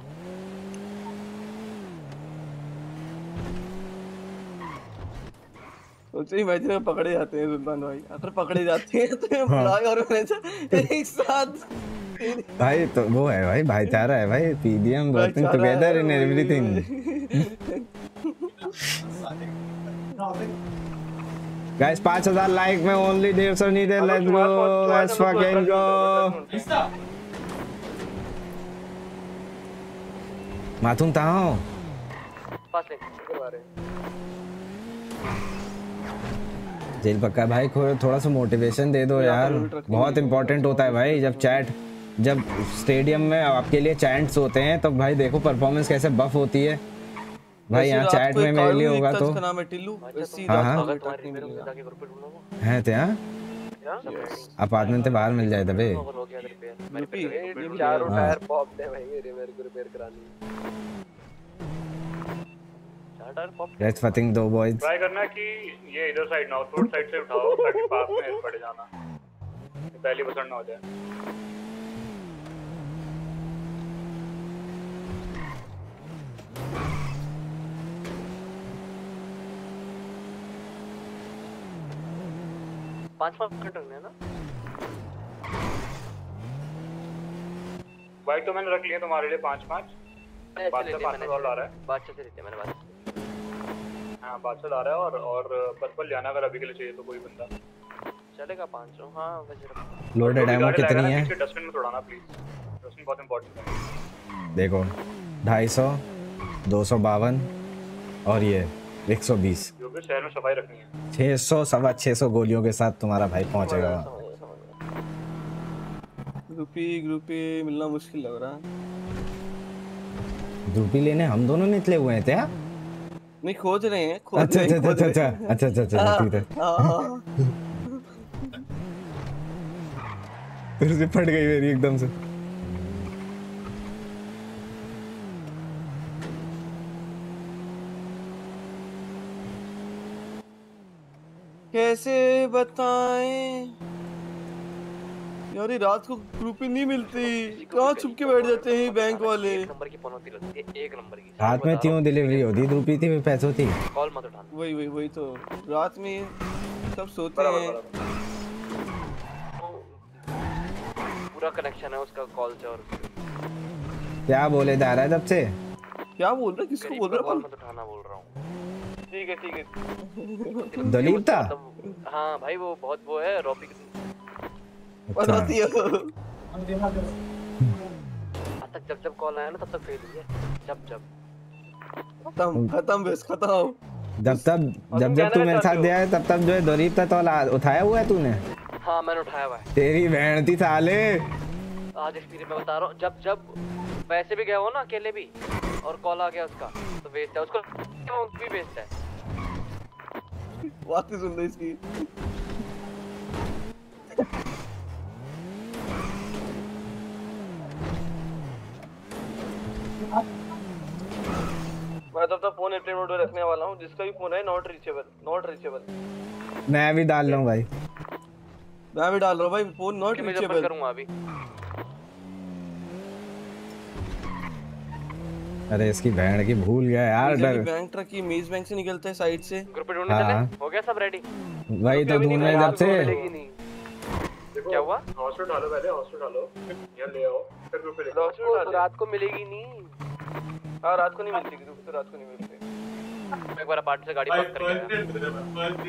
सोचिए इमेजिन पकड़े जाते हैं सुल्तान भाई, अगर पकड़े जाते हैं तो एम्प्लॉय और मैनेजर एक साथ। भाई तो वो है भाई, भाईचारा है भाई, PDM working together in everything. Guys पाँच हज़ार लाइक में ओनली डेढ़ सौ needed, let's go, let's fucking go. मातूम कहां हो? पास ले करवा रहे हैं। जेल पक्का भाई, थोड़ा सा मोटिवेशन दे दो यार, बहुत इंपॉर्टेंट होता है भाई। जब चैट जब स्टेडियम में आपके लिए चैंट्स होते हैं तो भाई देखो परफॉर्मेंस कैसे बफ होती है भाई। यहाँ चैट में मेरे लिए होगा तो हाँ हाँ है तो यहाँ अपार्टमेंट से बाहर मिल जाए तबे। Let's fucking go boys. Try करना कि ये इधर साइड ना, आउटवर्ड साइड से उठाओ ताकि पास में पड़ जाना, पहली बसड़ ना हो जाए। पाँच पाँच मिनट रखने हैं ना। वाइट तो मैंने रख लिया तुम्हारे लिए पाँच पाँच। बादशाह पाँच सौ डॉलर आ रहा है। बादशाह से लेते मैंने बादशाह। हाँ बादशाह आ रहा है और और पर्पल जाना अगर अभी के लिए चाहिए तो कोई बंदा चलेगा पाँच सौ। हाँ वैसे लोडेड एमो कितनी है? डस्टबिन में तोड़ाना प्लीज, डस्टबिन बहुत इंपॉर्टेंट है। देखो ढाई सौ, दो सौ बावन और ये एक सौ बीस। जो भी शहर में सफाई रखनी है। छह सौ सवा छह सौ गोलियों के साथ तुम्हारा भाई पहुंचेगा। ग्रुपी ग्रुपी मिलना मुश्किल लग रहा है। ग्रुपी लेने हम दोनों निकले हुए हैं क्या? नहीं खोज रहे हैं, खोज अच्छा रहे हैं, अच्छा अच्छा अच्छा अच्छा अच्छा अच्छा ठीक है। फिर से फट गई मेरी एकदम से। कैसे बताएं यार ये रात को ग्रुप ही नहीं मिलती, कहाँ छुप के बैठ जाते हैं बैंक वाले। एक नंबर की पनौती लगती है, एक नंबर की। रात में क्यों डिलीवरी होती? रुपी थी पैसों थी। कॉल मत उठाना। वही वही वही तो रात में सब सोते हैं। पूरा कनेक्शन है उसका कॉल से। और क्या बोले जा रहा है जब से? क्या बोल रहा है? किसको बोल रहा है? कॉल मत उठाना बोल रहा हूँ। ठीक है ठीक है। दलीप था? हाँ भाई वो बहुत वो है रॉबी। अच्छा। तक जब जब कॉल आया ना तब तक फेल हुई है। जब जब खत्म खत्म बस खत्म। जब तब जब जब तू मेरे साथ गया है तब तब जो है दलीप था तो उठाया हुआ है तूने? हाँ मैंने उठाया हुआ है। तेरी बहन थी साले। आज एक्सपीरियंस में बता रहा हूँ, जब जब वैसे भी गया हो ना अकेले भी और कॉल आ गया उसका तो वेस्ट है, उसको भी वेस्ट है। बात ही सुन रही इसकी। मैं तब तक फोन एयरप्लेन मोड पे रखने वाला हूँ। जिसका भी फोन है नॉट रीचेबल, नॉट रीचेबल। मैं भी डाल रहा हूँ भाई। मैं भी डाल रहा हूँ भाई, फोन नॉट रीचेबल करूँगा अभी। अरे इसकी बहन की भूल गया यार। डर बैंक ट्रक की मेज बैंक से निकलता है साइड से। ग्रुप पे ढूंढने चले? हो गया सब रेडी? वही तो ढूंढ रहे जब से। क्या हुआ? हॉस्पिटल डालो पहले, हॉस्पिटल डालो यहाँ ले आओ फिर ग्रुप पे ले आओ। तो रात को मिलेगी नहीं। हाँ रात को नहीं मिलती ग्रुप पे, रात को नहीं मिलती। एक बार पार्टी से गाड़ी पार्क करके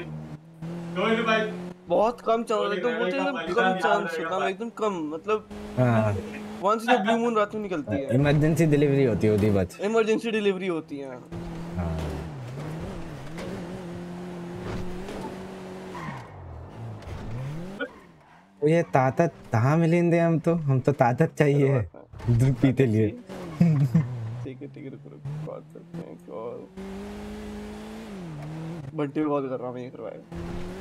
बहुत कम चांस एकदम बोलते हैं कम चांस होता है, एकदम कम मतलब। हाँ वंस इन ब्लू मून रात में निकलती है। इमरजेंसी डिलीवरी होती होती बस। इमरजेंसी डिलीवरी होती है। हाँ। तो ये ताकत कहाँ मिलेंगे? हम तो हम तो ताकत चाहिए दूध पीते लिए। ठीक है ठीक है रुको रुको बात करते हैं। कॉल बंटी को कॉल कर रहा हूँ मैं, ये करवाएगा।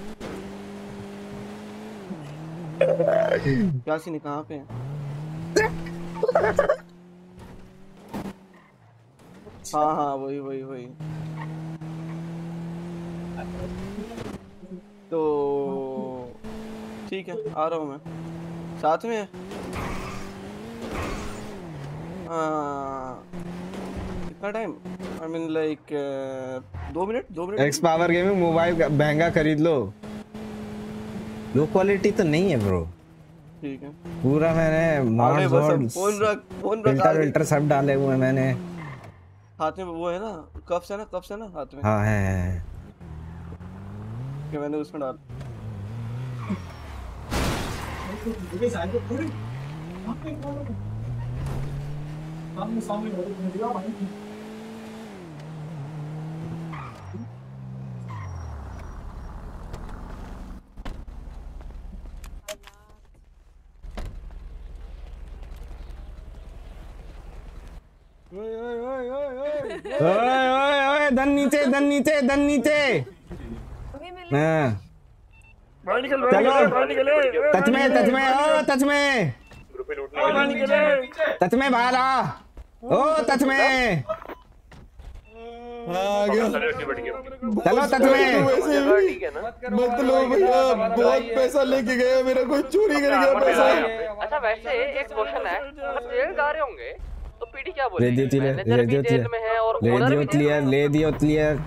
क्या सीन है, कहाँ पे है? हाँ हाँ वही वही वही। तो ठीक है आ रहा हूँ मैं साथ में। कितना टाइम? आई मीन लाइक दो मिनट दो मिनट। एक्स पावर गेमिंग मोबाइल महंगा खरीद लो। लो क्वालिटी तो नहीं है ब्रो। ठीक है पूरा मैंने माउस बोर्ड फोन रख फोन रख फिल्टर फिल्टर सब डाले हुए हैं मैंने। हाथ में वो है ना कप्स है ना, कप्स है ना हाथ में। हाँ है, है। कि मैंने उसमें डाल। सामने सामने ओए ओए ओए धन नीचे धन नीचे धन नीचे। हाँ चलो टच में टच में ओ टच में टच में बाहर आ। ओ टच में चलो टच में। मत लो भैया, बहुत पैसा लेके गया मेरा, कोई चोरी कर गया पैसा। अच्छा वैसे एक क्वेश्चन है, अगर जेल जा रहे होंगे तो पीडी क्या बोलेगी? Radio clear radio clear radio clear radio clear.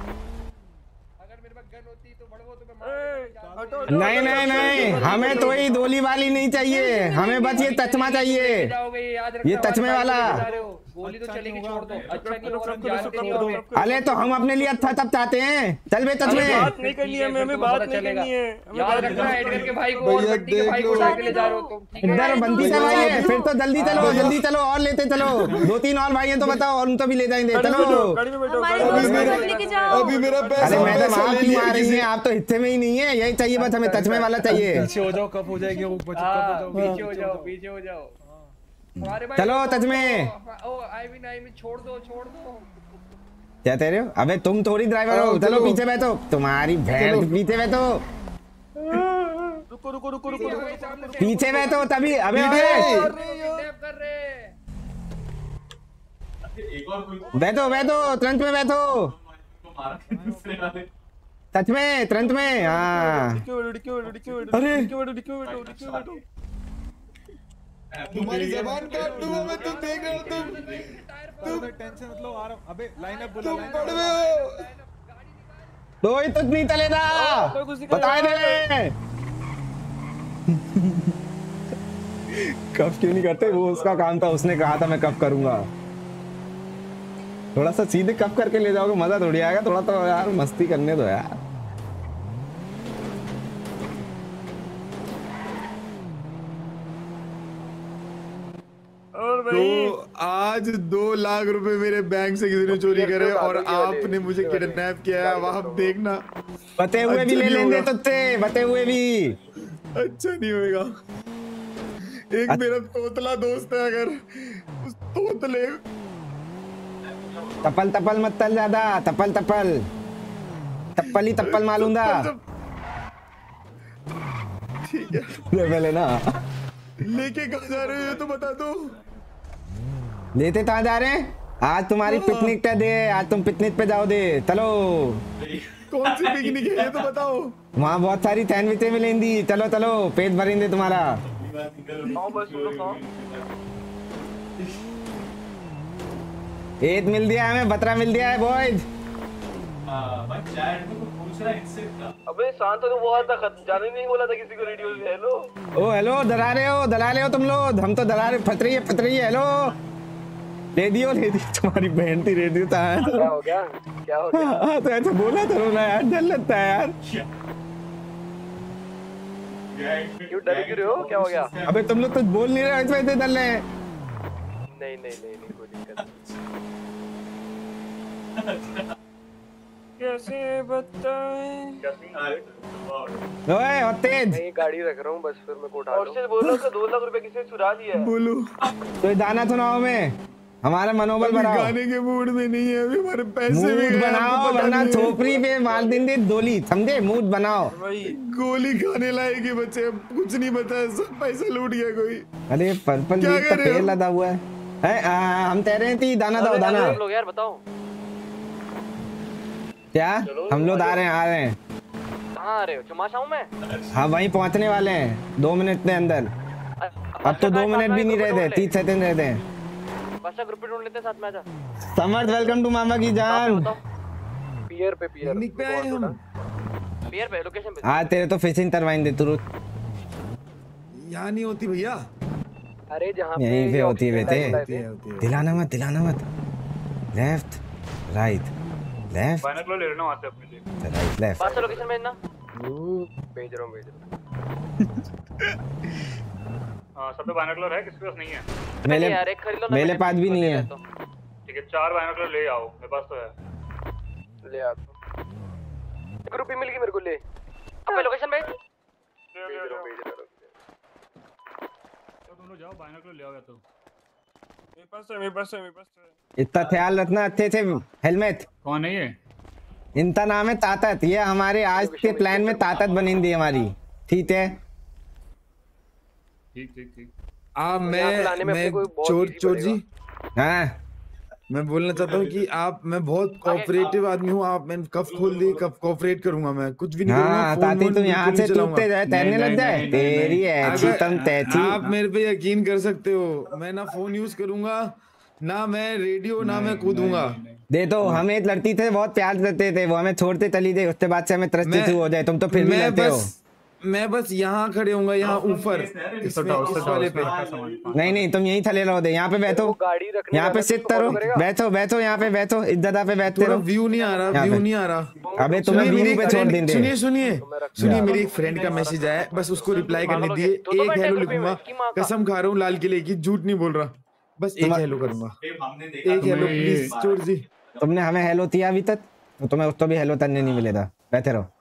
नहीं नहीं नहीं हमें तो ये दोली वाली नहीं चाहिए, हमें बस ये तचमा चाहिए, ये तचमे वाला। गोली तो चलेगी, छोड़ दो। अच्छा नहीं और हम जानते नहीं हमें। अरे तो हम अपने लिए अच्छा तब चाहते हैं। चल बे तचमे। बात नहीं करनी है, हमें बात नहीं करनी है। याद रखना एडगर के भाई को और बंटी के भाई को उठा के ले जा रहे हो तुम। इधर बंटी का भाई है, फिर तो जल्दी चलो जल्दी चलो और लेते चलो। दो तीन और भाई हैं तो बताओ और उनको भी ले जाएंगे। चलो अभी मेरा पैसा। अरे मैडम आप क्यों आ रही हैं? आप तो हिस्से में ही नहीं है, यही चाहिए बस हमें तचमे वाला चाहिए। पीछे हो जाओ, कब हो जाएगी वो बच्चे, कब हो जाओ, पीछे हो जाओ पीछे हो जाओ। चलो तचमे। ओ आई मीन आई मीन छोड़ दो छोड़ दो। क्या कह रहे हो? अबे तुम थोड़ी ड्राइवर हो। चलो पीछे बैठो, तुम्हारी भैंस पीछे बैठो। रुको रुको रुको रुको पीछे बैठो तभी। अबे बैठो बैठो तुरंत में बैठो। सच में तुरंत में। हाँ अरे तुम्हारी जबान काट दूंगा मैं, तुम देख रहे हो, तुम तुम टेंशन मत लो, आ रहा हूं। अबे लाइन अप बोला, तुम पड़ गए हो। तो ही तो नहीं चलेगा, बता दे। कब क्यों नहीं करते? वो उसका काम था, उसने कहा था मैं कब करूंगा। थोड़ा सा सीधे कब करके ले जाओगे, मजा थोड़ी आएगा। थोड़ा तो यार मस्ती करने दो यार। और भाई तो आज दो लाख रुपए मेरे बैंक से किसी ने चोरी करे और आपने मुझे किडनैप किया है। अब आप देखना, बते हुए भी ले लेंगे तुझसे, बते हुए भी। अच्छा नहीं होगा। एक मेरा तोतला दोस्त है, अगर उस तोतले तपल तपल मत तल ज्यादा, तपल तपल तप्पल ही तप्पल मालूंगा। ठीक है पहले ना लेके कहाँ जा रहे हो तो बता दो। लेते कहाँ जा रहे हैं? आज तुम्हारी पिकनिक का दे, आज तुम पिकनिक पे जाओ दे। चलो कौन सी पिकनिक है ये तो बताओ। वहाँ बहुत सारी सैंडविचें मिलेंगी। चलो चलो पेट भरेंगे तुम्हारा। एक मिल दिया है, हमें बतरा मिल दिया है बॉयज। अबे शांत हो, वो आता जाने नहीं बोला था किसी को रेडियो में। हेलो ओ हेलो, डरा रहे हो डरा रहे हो तुम लोग। हम तो डरा रहे, फट रही है फट रही है। हेलो रेडियो रेडियो तुम्हारी बहन थी रेडियो था। क्या हो गया क्या हो गया? हाँ तो ऐसा बोला तो ना यार, डर लगता है यार। क्यों डर क्यों रहे हो, क्या हो गया? अबे तुम लोग कुछ बोल नहीं रहे हो, इसमें डर रहे हैं। नहीं नहीं नहीं नहीं कोई दिक्कत नहीं। कैसे बताएं? ओए और तेज। मैं गाड़ी रख रहा हूँ बस, फिर मैं को उठा लूं। और से बोलो कि दो लाख रुपए किसी चुरा लिया है। बोलो तो दाना सुनाओ में, हमारा मनोबल बढ़ाओ। गाने के मूड में नहीं है अभी, हमारे पैसे भी मूड बनाओ वरना छोकरी पे मार देंगे गोली, समझे? मूड बनाओ। गोली खाने लायक बच्चे, कुछ नहीं बता, सब पैसा लूट गया कोई। अरे पर्पल लीफ का पेड़ लगा हुआ है, है? आ, हम तैर रहे थे, दाना दो दाना। लोग यार बताओ क्या हम लोग आ रहे हैं आ रहे हैं कहाँ आ रहे हो? चुमाशा हूँ मैं। हाँ वहीं पहुँचने वाले हैं दो मिनट के अंदर। अब तो दो मिनट भी नहीं रहते, तीस सेकंड रहते हैं। बस ग्रुप पे ढूंढ लेते हैं, साथ में आजा। समर्थ वेलकम टू मामा की जान। पियर पे पियर पे आए हम। पियर पे लोकेशन पे। हाँ तेरे तो फिशिंग करवाएंगे तुरंत। यहाँ नहीं होती भैया, अरे जहाँ पे यहीं पे होती है बेटे। दिलाना मत दिलाना मत। लेफ्ट राइट लेफ्ट बाइनोकुलर ले लेना वहाँ से अपने लिए। Right left. पास लोकेशन भेजना। भेज रहा हूँ भेज रहा हूँ। हाँ सब पे बाइनोकुलर है, किसके पास नहीं है? मेरे यार एक खरीद लो ना, मेरे पास भी नहीं है। ठीक है चार बाइनोकुलर ले आओ, मेरे पास तो है। ले आता हूँ। ग्रुप ही मिल गई मेरे को, ले अब लोकेशन भेज। भेज रहा हूँ भेज रहा हूँ। तो तुम लोग जाओ बाइनोकुलर ले आओ या तो। मेरे पास है मेरे पास है मेरे पास है। इतना ख्याल रखना अच्छे से। हेलमेट कौन है ये? इनका नाम है ताकत। ये हमारे आज के प्लान में ताकत बनेंगी हमारी, ठीक है? ठीक ठीक ठीक। आ मैं मैं चोर चोर जी, हाँ मैं बोलना चाहता हूँ कि आप, मैं बहुत कोऑपरेटिव आदमी हूँ। आप मैं कफ खोल दी, कब कोऑपरेट करूंगा, मैं कुछ भी नहीं हाँ, करूंगा। ताकि तुम यहाँ से टूटते जाए, तैरने लग जाए। तेरी ऐसी तुम तैसी। आप मेरे पे यकीन कर सकते हो, मैं ना फोन यूज करूंगा ना मैं रेडियो ना मैं कूदूंगा। दे तो हम एक लड़की थे, बहुत प्यार करते थे, वो हमें छोड़ते चली गई, उसके बाद से हमें त्रस्त शुरू हो जाए। तुम तो फिर भी लड़ते हो। मैं बस यहाँ खड़े होऊंगा, यहाँ ऊपर इस वाले पे। नहीं नहीं तुम यहीं थले रहो दे, यहाँ पे बैठो, यहाँ पे सिट करो, बैठो बैठो यहाँ पे बैठो, इस जगह पे बैठते रहो। व्यू नहीं आ रहा, व्यू नहीं आ रहा। अबे तुम्हें व्यू पे छोड़ देंगे। सुनिए सुनिए सुनिए, मेरी एक फ्रेंड का मैसेज आया, बस उसको रिप्लाई करने दिए। एक हेलो लिखूंगा, कसम खा रहा हूँ लाल किले की, झूठ नहीं बोल रहा। बस एक हेलो करूंगा, एक हेलो प्लीज चोर जी। तुमने हमें हेलो किया अभी तक, तो तुम्हें उसको भी हेलो करने नहीं मिलेगा। बैठे रहो।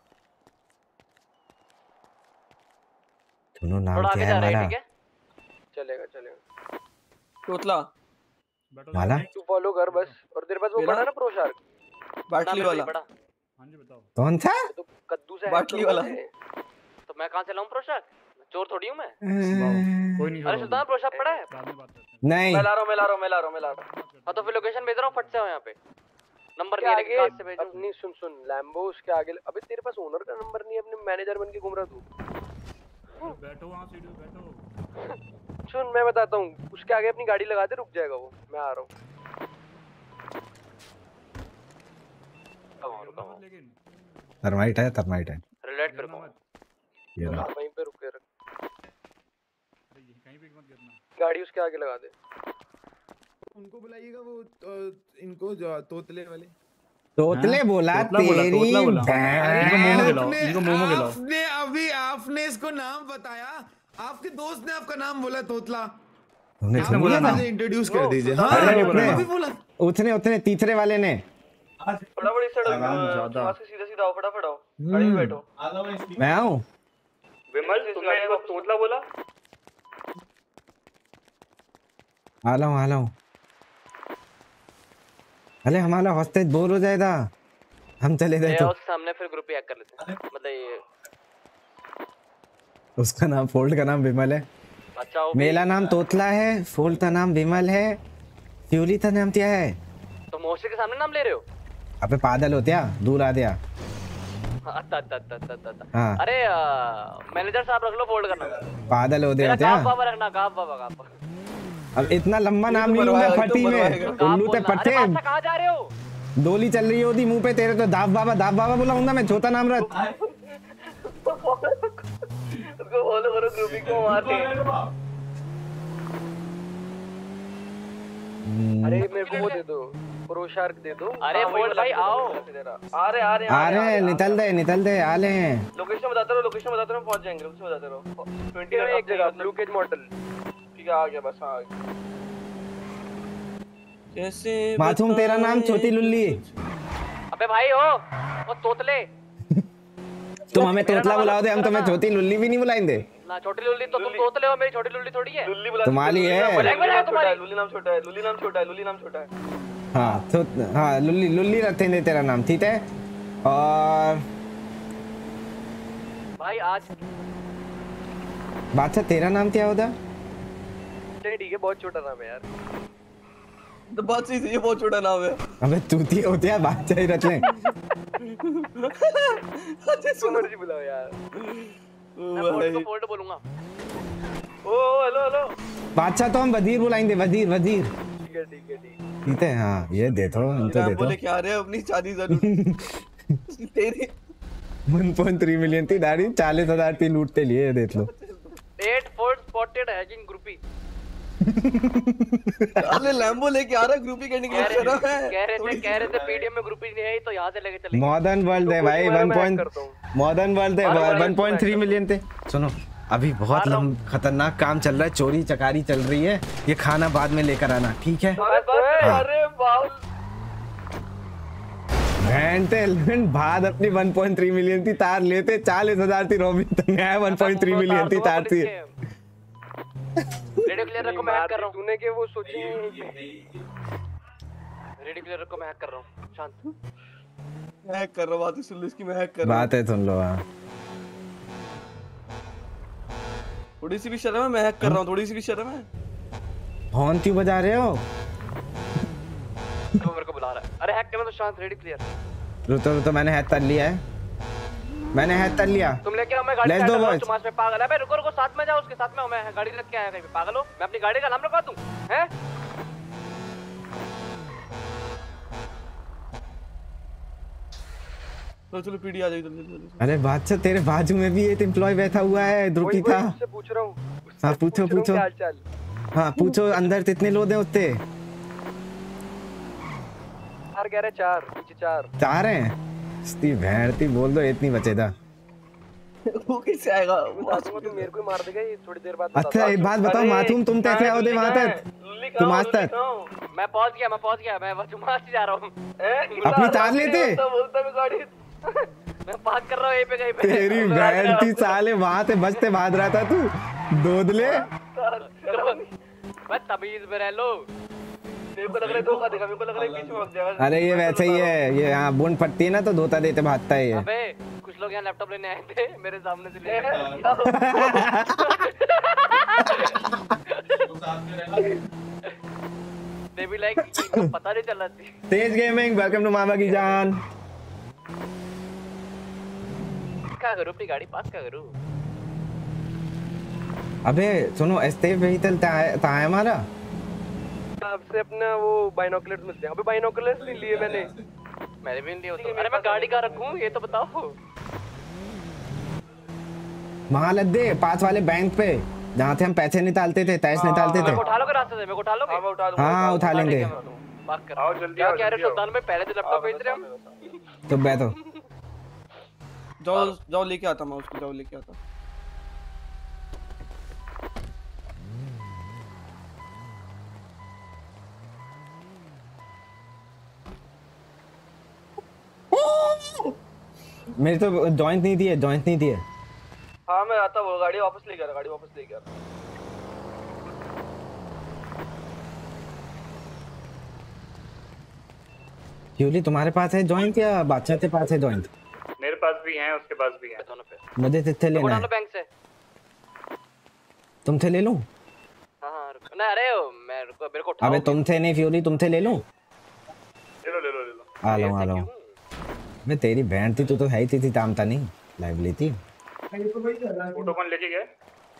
सुनो नाम क्या है हमारा? चलेगा चलेगा। तोतला माला तू फॉलो कर बस। और तेरे पास वो बड़ा ना प्रो शार्क बाटली वाला। हाँ जी बताओ। कौन था? तो कद्दू से बाटली वाला है। तो मैं कहाँ से लाऊं प्रो शार्क? चोर थोड़ी हूँ मैं। कोई नहीं। अरे सुल्तान प्रो शार्क पड़ा है? नहीं मैं ला रहा हूँ मैं ला रहा हूँ मैं ला रहा हूँ मैं ला रहा हूँ। हाँ तो फिर लोकेशन भेज रहा हूँ, फट से आओ यहाँ पे। नंबर नहीं है, कार्ड से भेजो। अपनी सुन सुन लैम्बो उसके आगे। अबे तेरे पास ओनर का नंबर नहीं है, अपने मैनेजर बन के घूम रहा तू। बैठो वहाँ सीढ़ी पे बैठो। सुन मैं बताता हूँ, उसके आगे अपनी गाड़ी लगा दे, रुक जाएगा वो, मैं आ रहा हूँ। थर्माइट है, थर्माइट है। रिलेट कर को ये रहा। वहीं पे रुके रख, गाड़ी उसके आगे लगा दे। उनको बुलाइएगा वो तो, इनको जो तोतले वाले। तोतले बोला तेरी आपने अभी आपने इसको नाम बताया, आपके दोस्त ने आपका नाम बोला तोतला। किसने बोला नाम? इंट्रोड्यूस कर दीजिए। हाँ अभी बोला उतने उतने तीसरे वाले ने। फटाफट इस सड़क वहां से सीधा सीधा आओ, फटाफट आओ, गाड़ी में बैठो। मैं आऊं? विमल तुमने इसको तोतला बोला? आ रहा हूं आ रहा हूं। अरे हमारा हॉस्टेज बोर हो जाएगा, हम चले गए तो। उसके सामने फिर ग्रुप हैक कर लेते हैं, मतलब ये उसका नाम फोल्ड का नाम विमल है। अच्छा मेरा नाम तोतला है, फोल्ड का नाम विमल है, फ्यूली का नाम क्या है? तो मोस्टर के सामने नाम ले रहे हो? अबे पागल हो क्या, दूर आ गया। अच्छा अच्छा अच्छा अच्छा अच्छा हाँ। अरे मैनेजर साहब रख लो फोल्ड का नाम। पागल हो गया क्या? गाफ बाबा रखना, गाफ बाबा गाफ। अब इतना लंबा नाम नहीं लूंगा फटी में, उल्लू ते पट्टे। कहाँ जा रहे हो? डोली चल रही होती मुंह पे तेरे तो दाव बाबा दाव बाबा बुलाऊंगा मैं, छोटा नाम रख। उसको फॉलो करो, ग्रुपिंग को मारते। अरे मेरे को वो दे दो, प्रो शार्क दे दो। अरे बोल भाई आओ। आ रहे आ रहे आ रहे निकल दे निकल दे आ रहे हैं। लोकेशन बताते रहो, लोकेशन बताते रहो, पहुंच जाएंगे। लोकेशन बताते रहो। ट्वेंटी एक जगह ब्लू केज मॉडल। ठीक है आ गया बस, आ गया। कैसे मासूम तेरा नाम छोटी लुल्ली। अबे भाई हो वो तोतले। तुम हमें तोतला बुलाओ दे, हम तुम्हें छोटी लुल्ली भी नहीं बुलाएंगे ना। छोटी लुल्ली तो तुम तोतले हो, मेरी छोटी लुल्ली थोड़ी है। लुल्ली बुला तुम्हारी है। लुल्ली नाम छोटा है, लुल्ली नाम छोटा है, लुल्ली नाम छोटा है। हाँ तो हाँ लुल्ली लुल्ली रखते हैं तेरा नाम, ठीक है। और भाई आज बादशाह तेरा नाम क्या होता? ठीक है बहुत छोटा नाम है यार। तो बात सही है, ये बहुत छोटा नाम है। अबे तूती होते हैं, बादशाह ही रख लें। अच्छा सुनो जी बुलाओ यार। मैं फोल्ड को फोल्ड बोलूंगा। ओ हेलो हेलो बादशाह तो हम वजीर बुलाएंगे, वजीर वजीर। ठीक है ठीक है ठीक है। हाँ ये दे दो, इनको दे दो। बोले क्या रहे अपनी शादी जरूर तेरी वन पॉइंट थ्री मिलियन थी दाढ़ी, चालीस हजार थी लूटते लिए, देख लो। Eight fold spotted hacking Gruppe. अरे लैम्बो लेके आ रहा है ग्रुपी करने के लिए। शर्म है। कह रहे थे कह रहे थे पीडीएम में ग्रुपी नहीं है तो यहाँ से लेके चलेंगे। मॉडर्न वर्ल्ड है भाई, वन पॉइंट मॉडर्न वर्ल्ड है, वन पॉइंट थ्री मिलियन थे। सुनो अभी बहुत लम खतरनाक काम चल रहा है, चोरी चकारी चल रही है, ये खाना बाद में लेकर आना, ठीक है? अरे घंटे बाद अपनी वन पॉइंट थ्री मिलियन थी तार लेते, चालीस हजार थी रॉबिन तक है, वन पॉइंट थ्री मिलियन थी तार थी। रेडियो क्लियर रखो, मैं हैक कर रहा हूं। तूने के वो सोची। रेडियो क्लियर रखो, मैं हैक कर रहा हूं। शांत मैं हैक कर रहा हूं, बात सुन लो इसकी, मैं हैक कर रहा हूं। बात है सुन लो। हां थोड़ी सी भी शर्म है, मैं हैक कर रहा हूं, थोड़ी सी भी शर्म है। फोन क्यों बजा रहे हो? वो मेरे को बुला रहा है। अरे हैक करना तो शांत। Radio clear. रुको रुको, मैंने हैक कर लिया है, मैंने हैक कर लिया। तुम लेके आओ, मैं गाड़ी लेट्स दो तुमास में पागल है बे। रुको रुको, साथ में जाओ, उसके साथ में हूं मैं। गाड़ी लेके आया कहीं पे, पागल हो? मैं अपनी गाड़ी का नाम रखवा दूं हैं? चलो चलो पीडी आ जाएगी जल्दी जल्दी। अरे बादशाह तेरे बाजू में भी एक एम्प्लॉय बैठा हुआ है, द्रुकी था। उससे पूछ रहा हूं। हां पूछो पूछो। हाँ पूछो, अंदर कितने लोग हैं उत्ते? चार कह रहे, चार पीछे चार चार हैं। इसकी भेड़ती बोल दो इतनी बचेगा। वो कैसे आएगा? मासूम तो मेरे को ही मार देगा ये थोड़ी देर बाद। अच्छा एक बात बताओ मासूम, तुम कैसे आओ दे वहां तक? तुम आज तक? मैं पहुंच गया, मैं पहुंच गया, मैं जुमास ही जा रहा हूं। अपनी तार लेते? बोलता मैं गाड़ी मैं बात कर रहा हूं यहीं पे कहीं पे। तेरी भेड़ती साले वहां से बचते भाग रहा था तू, दोदले। मैं तमीज में रह लो। मेरे को लग रहा है धोखा देगा, मेरे को लग रहा है बीच में भाग जाएगा। अरे ये वैसे ही है, ये यहाँ बूंद फटती है ना तो धोता देते भागता है ये। अबे कुछ लोग यहाँ लैपटॉप लेने आए थे, मेरे सामने से ले दे भी लाइक पता नहीं चला थी। तेज गेमिंग वेलकम टू मामा की जान। क्या करूँ, अपनी गाड़ी पास क्या करूँ? अबे सुनो एस्टे व्हीकल कहाँ है हमारा? आपसे अपना वो बाइनोकुलर्स मिलते हैं। अबे बाइनोकुलर्स नहीं लिए मैंने। मैंने भी नहीं लिया तो। अरे मैं गाड़ी कहाँ रखूँ ये तो बताओ। वहाँ लग दे पास वाले बैंक पे जहाँ से हम पैसे निकालते थे, टैक्स निकालते थे। उठा लोगे रास्ते से? मेरे को उठा लोगे? हाँ मैं उठा दूंगा। हाँ उठा लेंगे। बात कर। आओ जल्दी। क्या कह रहे सुल्तान भाई? पहले तो लैपटॉप भेज रहे हम। तो बैठो। जाओ जाओ लेके आता मैं उसको, जाओ लेके आता। मेरे तो जॉइंट नहीं दिए, जॉइंट नहीं दिए। हाँ मैं आता हूँ, गाड़ी वापस लेके आ रहा, गाड़ी वापस लेके आ रहा। फ्यूली तुम्हारे पास है जॉइंट या बादशाह के पास है जॉइंट? मेरे पास भी है, उसके पास भी है, दोनों पे। मुझे कितने लेना है? बैंक से तुमसे ले लूं? हाँ हाँ ना। अरे मेरे को मेरे को उठाओ। अबे तुमसे नहीं फ्यूली, तुमसे ले लूं? ले लो ले लो ले लो। आ लो आ लो। मैं तेरी बहन थी, तू तो है ही थी, तामता नहीं लाइवली थी। फोटो कौन लेके गया?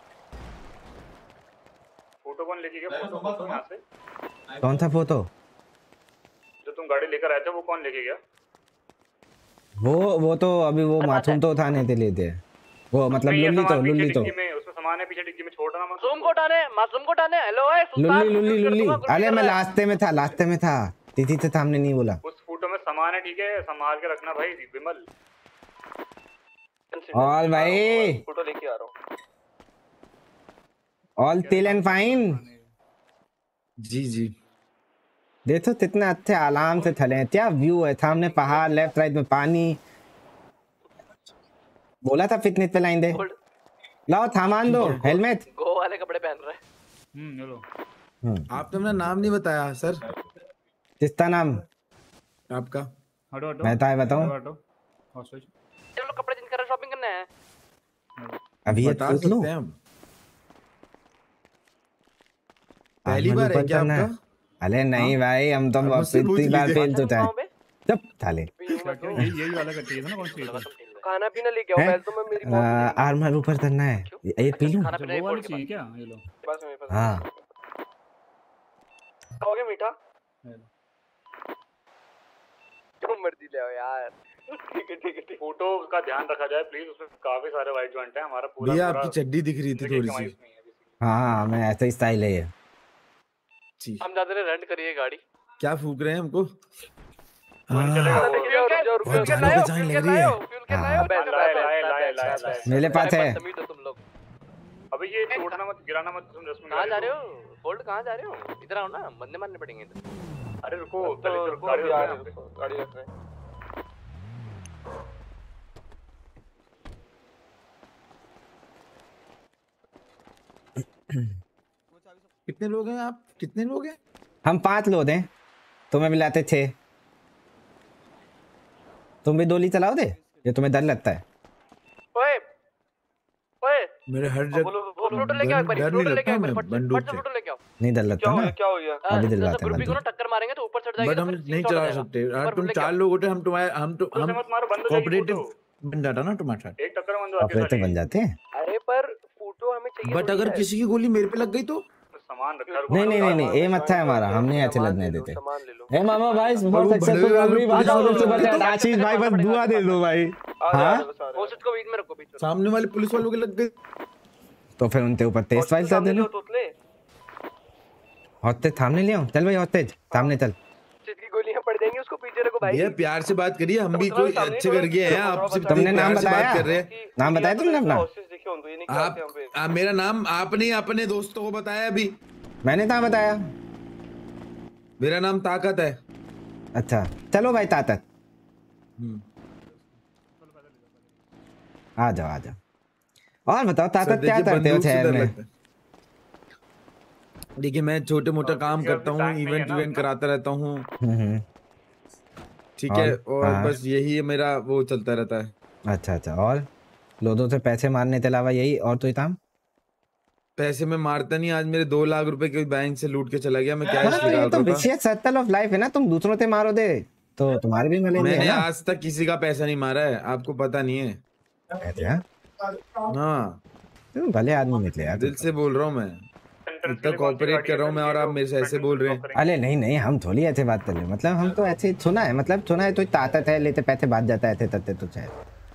फोटो कौन लेके गया? फोटो कौन यहाँ से? कौन सा फोटो? जो तुम गाड़ी लेकर आए थे वो कौन लेके गया? वो वो तो अभी वो मासूम तो उठाने के लिए थे। वो मतलब लुल्ली तो लुल्ली तो उसमें सामान है पीछे डिक्की में, छोड़ना मत। मासूम को उठाने, मासूम को उठाने। हेलो ओए सुल्तान। लुल्ली लुल्ली लुल्ली। अरे मैं रास्ते में था, रास्ते में था, दीदी से सामने नहीं बोला। उस फोटो में सामान है, ठीक है, संभाल के रखना भाई विमल। ऑल भाई फोटो लेके आ रहा हूँ। All till end fine. जी जी देखो कितना अच्छे आराम से थले हैं, क्या व्यू है, सामने पहाड़, लेफ्ट राइट में पानी। बोला था फिटनेस पे लाइन दे। लाओ सामान दो, हेलमेट। गो वाले कपड़े पहन रहे हैं। हम्म लो। आपने अपना नाम नहीं बताया सर। किसका नाम? आपका। हटो हटो। मैं तो बताऊं। चलो कपड़े चेंज कर, शॉपिंग करने हैं। अभी ये बता पूछ लूं? सकते हैं हम। पहली बार है क्या आपका? अरे नहीं भाई, हम तो इतनी बार फेल तो था। चुप साले। यही यही वाला कटिए था ना, कौन सी? खाना पीना लेके आओ, पहले तो मैं मेरी आर्मर ऊपर करना है। ये पी लूं? वो वाली चाहिए क्या? ये लो। पास में पास। हाँ खाओगे मीठा? जो मर्जी ले आओ यार। ठीक है ठीक है। फोटो का ध्यान रखा जाए प्लीज, उसमें काफी सारे वाइट जॉइंट हैं। हमारा पूरा भैया आपकी चड्डी दिख रही थी थोड़ी सी। हाँ मैं ऐसा ही स्टाइल है ये। हम ज्यादा ने रेंट करिए गाड़ी। क्या फूक रहे हैं हमको? बहुत जाने का जान लग रही है। मेरे पास है। अबे ये तोड़ना मत, गिराना मत, तुम रस्म। कहाँ जा रहे हो? फोल्ड कहाँ जा रहे हो? इधर आओ ना, बंदे मारने पड़ेंगे इधर। अरे रुको, तो रुको, गाड़ी गाड़ी रख रहे हैं। कितने लोग हैं आप? कितने लोग हैं? हम पांच लोग हैं, तुम्हें मिलाते छह। तुम भी डोली चलाओ दे, ये तुम्हें डर लगता है? ओए ओए मेरे हर जगह फ्रूट लेके आओ, डर नहीं लगता मैं बंदूक से। फ्रूट लेके आओ। नहीं डर लगता ना? क्या हो गया? अभी दिलवाते हैं ग्रुप को टक्कर मारेंगे तो ऊपर चढ़ जाएगा। बट हम नहीं चला सकते यार, तुम चार लोग होते, हम तुम्हारे हम तो हम कोऑपरेटिव बन जाता ना तुम्हारे साथ। एक टक्कर बंद ऑपरेटिव बन जाते हैं। अरे पर फोटो हमें चाहिए। बट अगर किसी की गोली मेरे पे लग गई तो सामान रखा। नहीं नहीं नहीं नहीं, एम अच्छा है हमारा, हम नहीं ऐसे लगने देते। सामान ले लो। ए मामा भाई बहुत सक्सेसफुल रॉबरी, बात करो सुपर चैट। आशीष भाई बस दुआ दे दो भाई। हां पोस्ट को बीच में रखो, बीच में। सामने वाले पुलिस वालों के लग गए तो फिर उनके ऊपर तेज फाइल कर देना। हॉस्टेज सामने ले आओ। चल भाई हॉस्टेज सामने चल। जिसकी गोलियां पड़ जाएंगी उसको पीछे रखो भाई। ये प्यार से बात करिए, हम भी कोई अच्छे कर गए हैं, आपसे तुमने नाम बताया? बात कर रहे हैं। नाम बताया तुमने अपना? आप आ, मेरा नाम आपने अपने दोस्तों को बताया अभी? मैंने कहाँ बताया? मेरा नाम ताकत है। अच्छा चलो भाई ताकत, आ जाओ आ जाओ। और बताओ ताकत क्या करते हो शहर में? देखिए मैं छोटे मोटा काम करता हूँ, इवेंट इवेंट कराता रहता हूँ, ठीक है, और बस यही है मेरा, वो चलता रहता है। अच्छा अच्छा। और लोगों से पैसे मारने के अलावा यही और तो काम? पैसे में मारता नहीं, आज मेरे दो लाख रुपए के बैंक से लूट के चला गया, मैं क्या ये तो विशेष सर्कल ऑफ लाइफ है ना, तुम दूसरों से मारो दे तो तुम्हारे भी मिलेंगे। मैंने आज तक किसी का पैसा नहीं मारा है, आपको पता नहीं है? हाँ तुम भले आदमी निकले यार। दिल से बोल रहा हूँ मैं, इतना कोऑपरेट कर रहा हूँ मैं और आप मेरे से ऐसे बोल रहे हैं। अरे नहीं नहीं, हम थोड़ी ऐसे बात कर रहे हैं, मतलब हम तो ऐसे सुना है, मतलब सुना है तो ताकत है, लेते पैसे बात जाता है, ऐसे तत्ते तो चाहे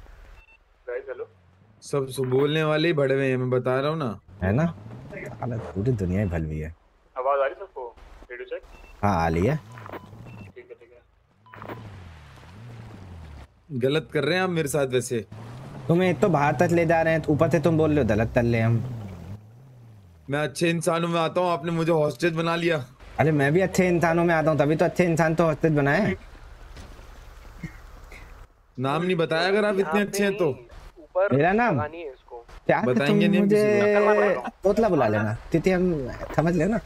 सब सब बोलने वाले ही भड़वे हैं, मैं बता रहा हूँ ना, है ना। हालत पूरी दुनिया ही भलवी है। आवाज आ रही सबको? Radio check. हाँ आ रही है। ठीक है ठीक है। गलत कर रहे हैं आप मेरे साथ वैसे। तुम्हें एक तो बाहर तक ले जा रहे हैं, ऊपर से तुम बोल रहे हो गलत कर ले हम। मैं अच्छे इंसानों में आता हूँ, आपने मुझे हॉस्टेज बना लिया। अरे मैं भी अच्छे इंसानों में आता हूँ, तभी तो अच्छे इंसान तो हॉस्टेज बनाए। नाम नहीं बताया अगर आप इतने अच्छे हैं तो। मेरा नाम क्या बताएंगे नहीं, मुझे तोतला बुला लेना, तिथि हम समझ लेना।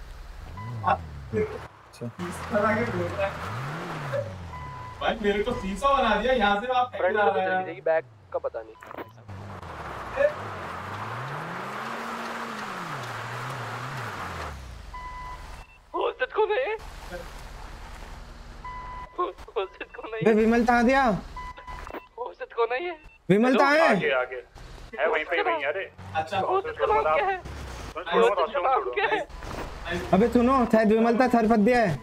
भाई मेरे को शीशा बना दिया, यहाँ से आप फ्रंट को चली जाएगी, बैक का पता नहीं। होस्टेज कौन है? होस्टेज कौन है? बे विमल कहाँ दिया? होस्टेज कौन है ये? विमल कहाँ है? आगे आगे है, वहीं पे वहीं। अरे अच्छा होस्टेज का नाम क्या है? होस्टेज का नाम क्या है? अबे सुनो, शायद विमल था सर फट दिया है।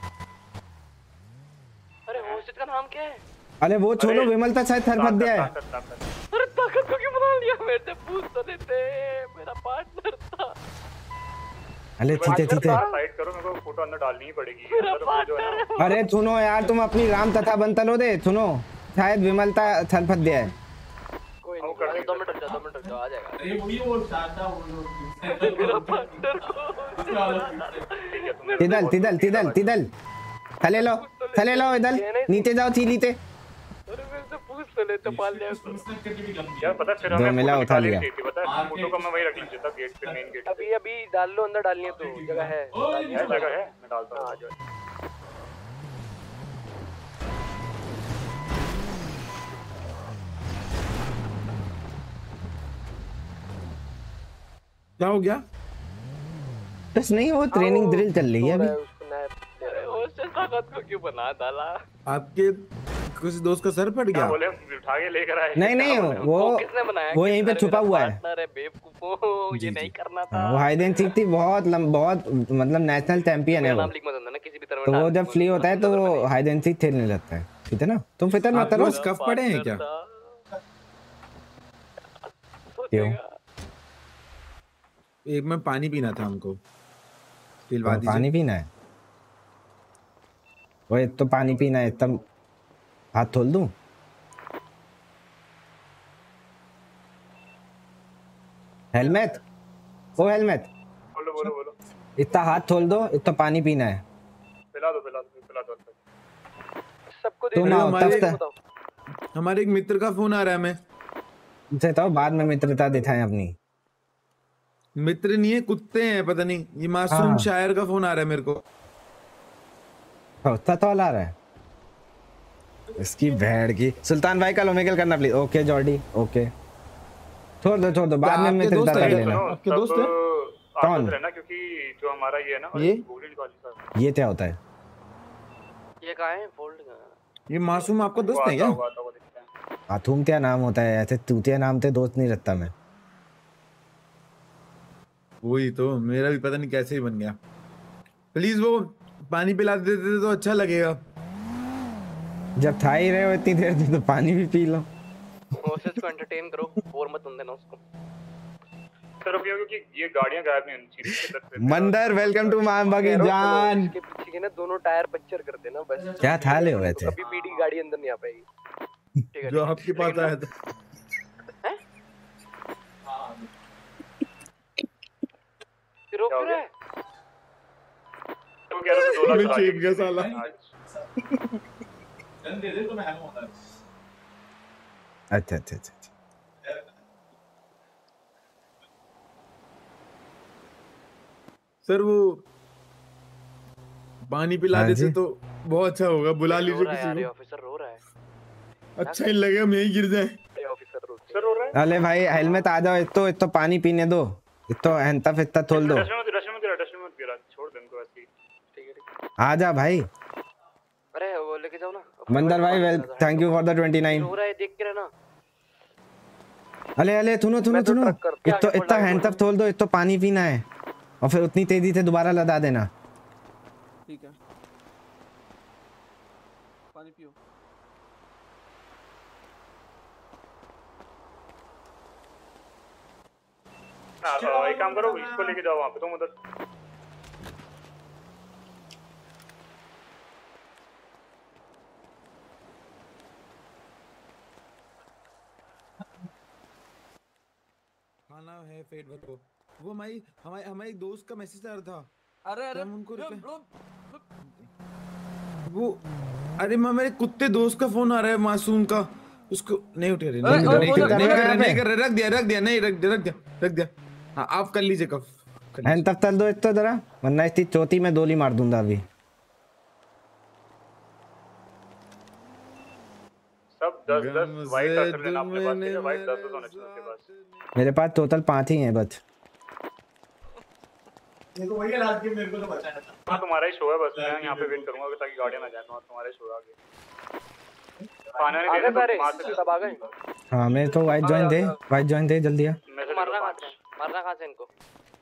अरे होस्टेज का नाम क्या है? अरे वो छोड़ो, विमल था शायद सर फट दिया है। अरे ताकत को क्यों बना लिया? मेरे से पूछ तो लेते, मेरा पार्टनर था। अरे ठीक है ठीक है। साइड करो, मेरे को फोटो अंदर डालनी ही पड़ेगी। मेरा पार्टनर। अरे सुनो यार, तुम अपनी राम तथा बनतलो दे। सुनो, शायद विमल था सर फट दिया है। कोई नहीं, कर दो मिनट रुक जाओ, दो मिनट रुक जाओ, आ जाएगा। अरे वही वो शादा वो मेरा पार्टनर को तिदल तिदल तिदल तिदल थले लो थले लो, इधर नीचे जाओ चीली ते। अरे मेरे से पूछ तो लेते पाल लिया को। यार पता फिर दो हमें मिला उठा लिया। पता है फोटो को मैं वही रख लीजिए था, गेट पे, मेन गेट। अभी अभी डाल लो, अंदर डालनी है तो जगह है। है जगह है, मैं डालता हूं। आ जाओ। क्या हो गया? बस नहीं, वो ट्रेनिंग ड्रिल चल रही है अभी। होस्टेज ताकत को क्यों बना डाला? आपके किसी दोस्त का सर फट गया? बोले उठा के लेकर आए। नहीं नहीं, वो किसने बनाया? वो यहीं पे छुपा हुआ है। अरे बेवकूफो, ये नहीं करना था। वो हाइड एंड सीक थी, बहुत लम, बहुत मतलब नेशनल चैंपियन है वो। तो वो जब फ्री होता है तो वो हाइड एंड सीक खेलने लगता है, ठीक है ना। तुम फिक्र मत करो। स्कफ पड़े हैं क्या? क्यों? एक में पानी पीना था हमको, पिलवा दीजिए। पानी पीना है? वो एक तो पानी पीना है, तब हाथ धोल दूं? हेलमेट, ओ हेलमेट, बोलो बोलो बोलो। इतना हाथ धोल दो, इतना पानी पीना है। पिला दो पिला दो पिला दो। सबको तुम आओ तब तक। हमारे एक मित्र का फोन आ रहा है, मैं उनसे तो बाद में मित्रता दिखाएं अपनी। मित्र नहीं है, कुत्ते हैं, पता नहीं। ये मासूम हाँ। शायर का फोन आ रहा है मेरे को। उतना तो आ रहा है इसकी भेड़ की। सुल्तान भाई कल ओमेगल करना प्लीज। ओके जॉर्डी, ओके छोड़ दो छोड़ दो, बाद में मित्रता कर लेना। आपके दोस्त है? कौन? रहना, क्योंकि जो हमारा ये है ना, ये ये क्या होता है? ये कहाँ है? फोल्ड कहाँ है? ये मासूम आपका दोस्त है क्या? आथूम क्या नाम होता है, ऐसे तूतिया नाम से दोस्त नहीं रखता मैं। वही तो, मेरा भी पता नहीं कैसे ही बन गया। प्लीज वो पानी पिला देते तो अच्छा लगेगा। जब था ही रहे हो इतनी देर से तो पानी भी पी लो। होस्टेज को एंटरटेन करो, बोर मत होने देना उसको। सर क्योंकि ये गाड़ियां गायब नहीं होनी चाहिए। मंदर वेलकम टू मां बगी जान। इसके पीछे के ना दोनों टायर पंचर कर देना बस। क्या था ले हुए थे? कभी पीडी गाड़ी अंदर नहीं आ पाएगी। ठीक है, जो आपके पास आया था। रोक क्यों रहा है? तो कह रहा था दो लाख चेप गया साला। गन दे दे तो मैं हैंग होता है। अच्छा अच्छा अच्छा। सर वो पानी पिला हाँ देते जी। तो बहुत अच्छा होगा। बुला लीजिए किसी को। ऑफिसर रो रहा है। अच्छा ही लगे हम यहीं गिर जाए। ऑफिसर रो सर रो रहा है। अरे भाई हेलमेट आ जाओ, इतो इतो पानी पीने दो, इतो हंता फिरता तोल दो। रश्मि मत रश्मि मत रश्मि मत गिरा, छोड़ दे इनको ऐसे ही। ठीक है ठीक आ जा भाई। अरे वो लेके जाओ ना। मंदर भाई well thank you for the twenty nine. रो रहा है, देख के रहना। अले अले सुनो सुनो सुनो, इतना इतना हैंड तक खोल दो, इतना पानी पीना है और फिर उतनी तेजी से दोबारा लदा देना। ठीक है, पानी पियो। एक काम करो, इसको लेके जाओ वहाँ पे तुम उधर। खाना है पेट भर को। वो हमारी हमारे हमारे एक दोस्त का मैसेज आ रहा था। अरे अरे हम उनको वो अरे मैं मेरे कुत्ते दोस्त का फोन आ रहा है, मासूम का, उसको नहीं उठे रहे, नहीं कर रहे, नहीं कर रहे, नहीं कर रहे, रख दिया रख दिया नहीं रख दिया रख दिया रख दिया। हाँ आप कर लीजिए कफ हैंड तक तल दो इतना जरा, वरना इसकी चौथी में गोली मार दूंगा अभी। सब दस दस वाइट अटर लेना अपने पास, ठीक है? वाइट दस दस होने चाहिए उसके पास। मेरे पास टोटल पांच ही हैं बस। देखो वही लास्ट गेम मेरे को तो बचाया था। हाँ तुम्हारा ही शो है, बस मैं यहाँ पे वेट करूंगा ताकि गाड़ियाँ ना जाए, तुम्हारा ही शो है आगे। खाना नहीं देना तो मार सकते, सब आ गए। हाँ मैं तो वाइट जॉइन दे, वाइट जॉइन दे जल्दी आ। मारना कहाँ से मारना कहाँ से इनको?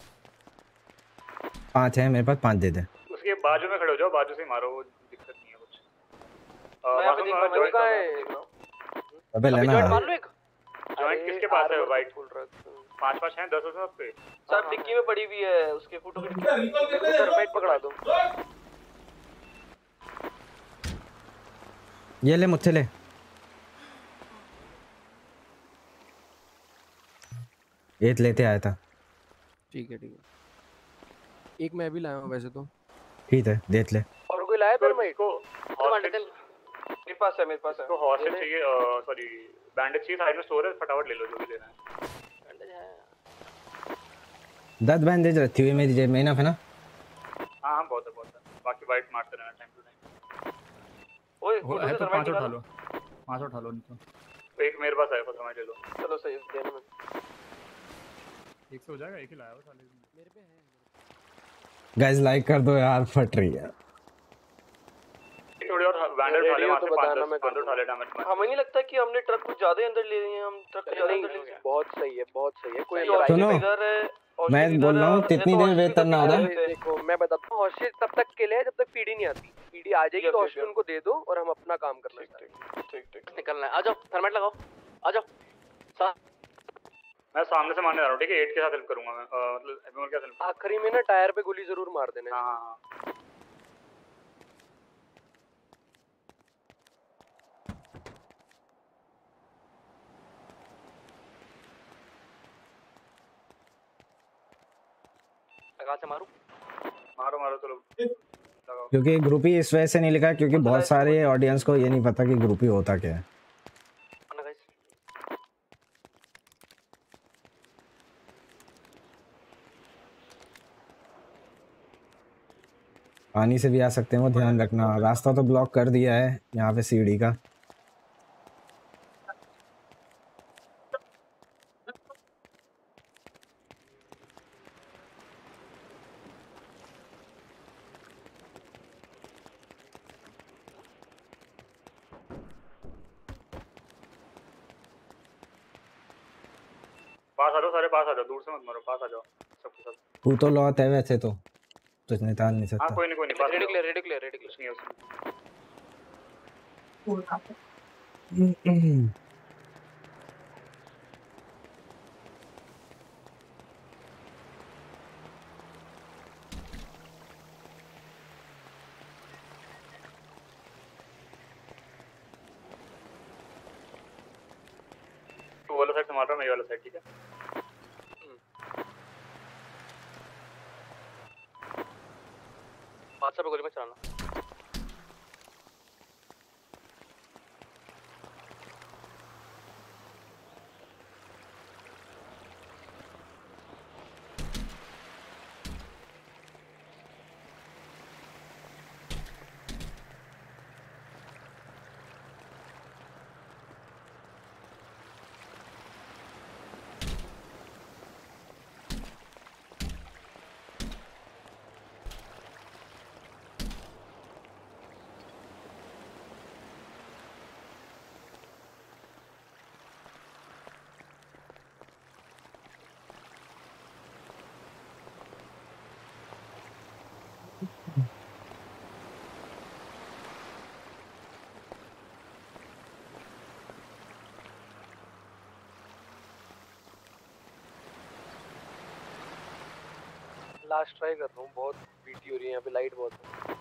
पांच है मेरे पास, पांच दे दे। उसके बाजू में खड़े हो जाओ, बाजू से ही मारो, वो दिक्कत नहीं है कुछ। मैं यहाँ पे देख रहा हूँ कहाँ है। अबे लेना जॉइंट मार लो एक। जॉइंट किसके पास है? वाइट पांच पांच हैं, दस दस पे सर डिक्की में पड़ी हुई है, उसके फोटो की सर वेट पकड़ा दो। ये ले मुझसे ले। एक लेते आया था। ठीक है ठीक है, एक मैं भी लाया हूँ वैसे तो। ठीक है देख ले। और कोई लाया पर मैं को मेरे पास है, मेरे पास है। तो हॉस्टेज चाहिए, सॉरी बैंडेज चाहिए, साइड में स्टोर है, फटाफट ले लो जो भी लेना है। दस बैंडेज रखी हुई मेरी जेब में, इनफ है ना? हाँ हाँ बहुत है बहुत है, बाकी वाइट मारते रहना टाइम टू टाइम। ओए है तो पांच उठा लो, पांच उठा लो नहीं तो एक मेरे पास है, फर्स्ट मैं ले लो। चलो सही है, देने में एक से हो जाएगा, एक ही लाया हुआ साले मेरे पे है। गाइस लाइक कर दो यार, फट रही है। थोड़ी और बैंडेज वाले वहां से पांच दस पांच उठा ले डैमेज में। हमें नहीं लगता कि हमने ट्रक कुछ ज्यादा अंदर ले लिए हैं, हम ट्रक ज्यादा अंदर ले लिए हैं। बहुत सही है, बहुत सही है। कोई सुनो मैं बोल रहा हूँ कितनी देर वेट करना होगा। देखो मैं बताता हूँ, हॉस्टेज तब तक के लिए जब तक पीडी नहीं आती। पीडी आ जाएगी तो हॉस्टेज उनको दे दो और हम अपना काम करना स्टार्ट। ठीक ठीक निकलना है, आ जाओ थर्मेट लगाओ, आ जाओ। मैं सामने से मारने जा रहा हूँ, ठीक है? एट के साथ हेल्प करूंगा मैं, मतलब एबीमोल के साथ हेल्प। आखिरी में ना टायर पे गोली जरूर मार देना। हां हां कहाँ से मारूं? मारो मारो चलो लगाओ। क्योंकि ग्रुप ही इस वजह से नहीं लिखा क्योंकि बहुत सारे ऑडियंस को ये नहीं पता कि ग्रुप ही होता क्या है। पानी से भी आ सकते हैं, वो ध्यान रखना। रास्ता तो ब्लॉक कर दिया है यहाँ पे सीढ़ी का। पास आ जाओ, सारे पास आ जाओ, दूर से मत मारो, पास आ जाओ सबके सब। तू तो लॉट है वैसे तो तुझ निकाल नहीं सकता। हां कोई नहीं कोई नहीं, पास ready clear ready clear ready clear नहीं है उसमें। तो वाला साइड से मार रहा मैं, ये वाला साइड, ठीक है? बादशाह पे गोली मत चलाना। लास्ट ट्राई कर रहा हूँ, बहुत बीटी हो रही है यहाँ पे, लाइट बहुत है।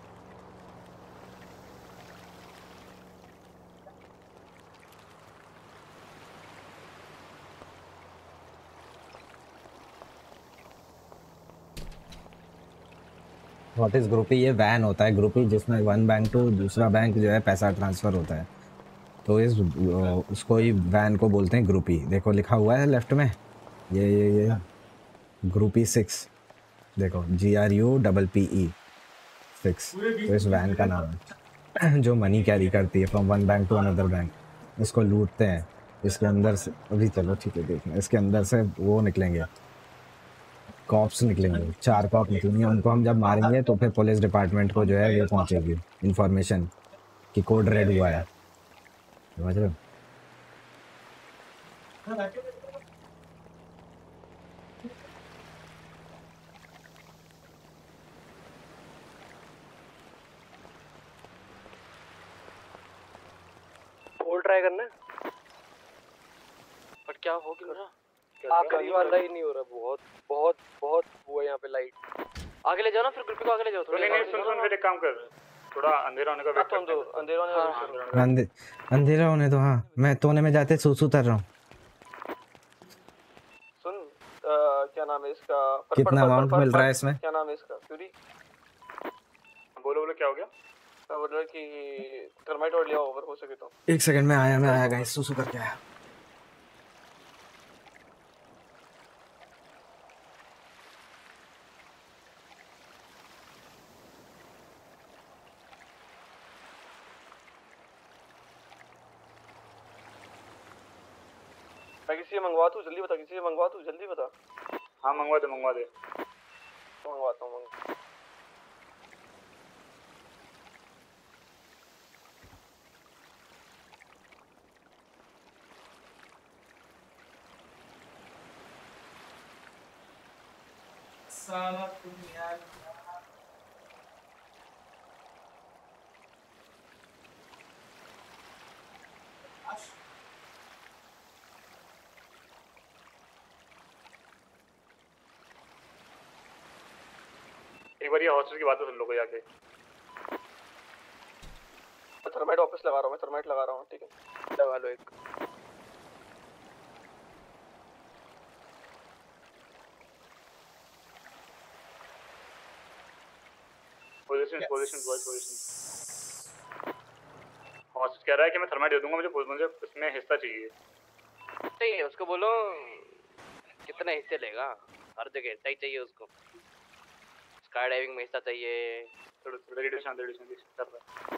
What is Gruppe? ये वैन होता है ग्रुपी, जिसमें वन बैंक टू दूसरा बैंक जो है पैसा ट्रांसफर होता है, तो इस उसको ही वैन को बोलते हैं ग्रुपी। देखो लिखा हुआ है लेफ्ट में, ये ये ये ग्रुपी सिक्स, देखो G R U double P E six, तो इस वैन का नाम है जो मनी कैरी करती है from one bank to another bank. इसको लूटते हैं, इसके अंदर से अभी चलो ठीक है देखना, इसके अंदर से वो निकलेंगे, कॉप्स निकलेंगे, चार कॉप निकलेंगे, उनको हम जब मारेंगे तो फिर पुलिस डिपार्टमेंट को जो है ये पहुंचेगी इन्फॉर्मेशन कि कोड रेड हुआ है, समझ रहे हो? और ट्राई करना है, बट क्या हो क्यों रहा? आखिरी वाला ही नहीं हो रहा, बहुत बहुत बहुत हुआ यहाँ पे लाइट। आगे ले जाओ ना, फिर ग्रुपी को आगे ले जाओ थोड़ा। नहीं नहीं सुन सुन, फिर एक काम कर, थोड़ा अंधेरा होने का वेट करते हैं। अंधेरा होने का अंधे अंधेरा होने दो। हाँ मैं तोने में जाते सूसू कर रहा हूँ। सुन आ, क्या नाम है इसका? पर, कितना पर, पर, अमाउंट पर, मिल पर, रहा है इसमें? क्या नाम है इसका? फ्यूरी। बोलो बोलो क्या हो गया? मैं बोल रहा कि थर्माइट और लिया अगर हो सके तो। एक सेकंड में आया, मैं आया गाइस, सूसू करके आया। मैं किसी से मंगवा दूँ, जल्दी बता, किसी से मंगवा दूँ, जल्दी बता। हाँ मंगवा दे मंगवा दे मंगवाता हूँ मंगवा। साला तुम यार एक बार ये हॉस्टल की बातें सुन लो कोई आके। थर्माइट वापस लगा रहा हूँ, मैं थर्माइट लगा रहा हूँ, ठीक है लगा लो एक। Position position boys position. Hostel कह रहा है कि मैं थर्माइट दे दूंगा, मुझे मुझे इसमें हिस्सा चाहिए। चाहिए उसको, बोलो कितने हिस्से लेगा, हर जगह हिस्सा ही चाहिए उसको। स्काई डाइविंग में हिस्सा चाहिए, थोड़ा थोड़ा रेडियो शांत रेडियो शांत कर रहा है।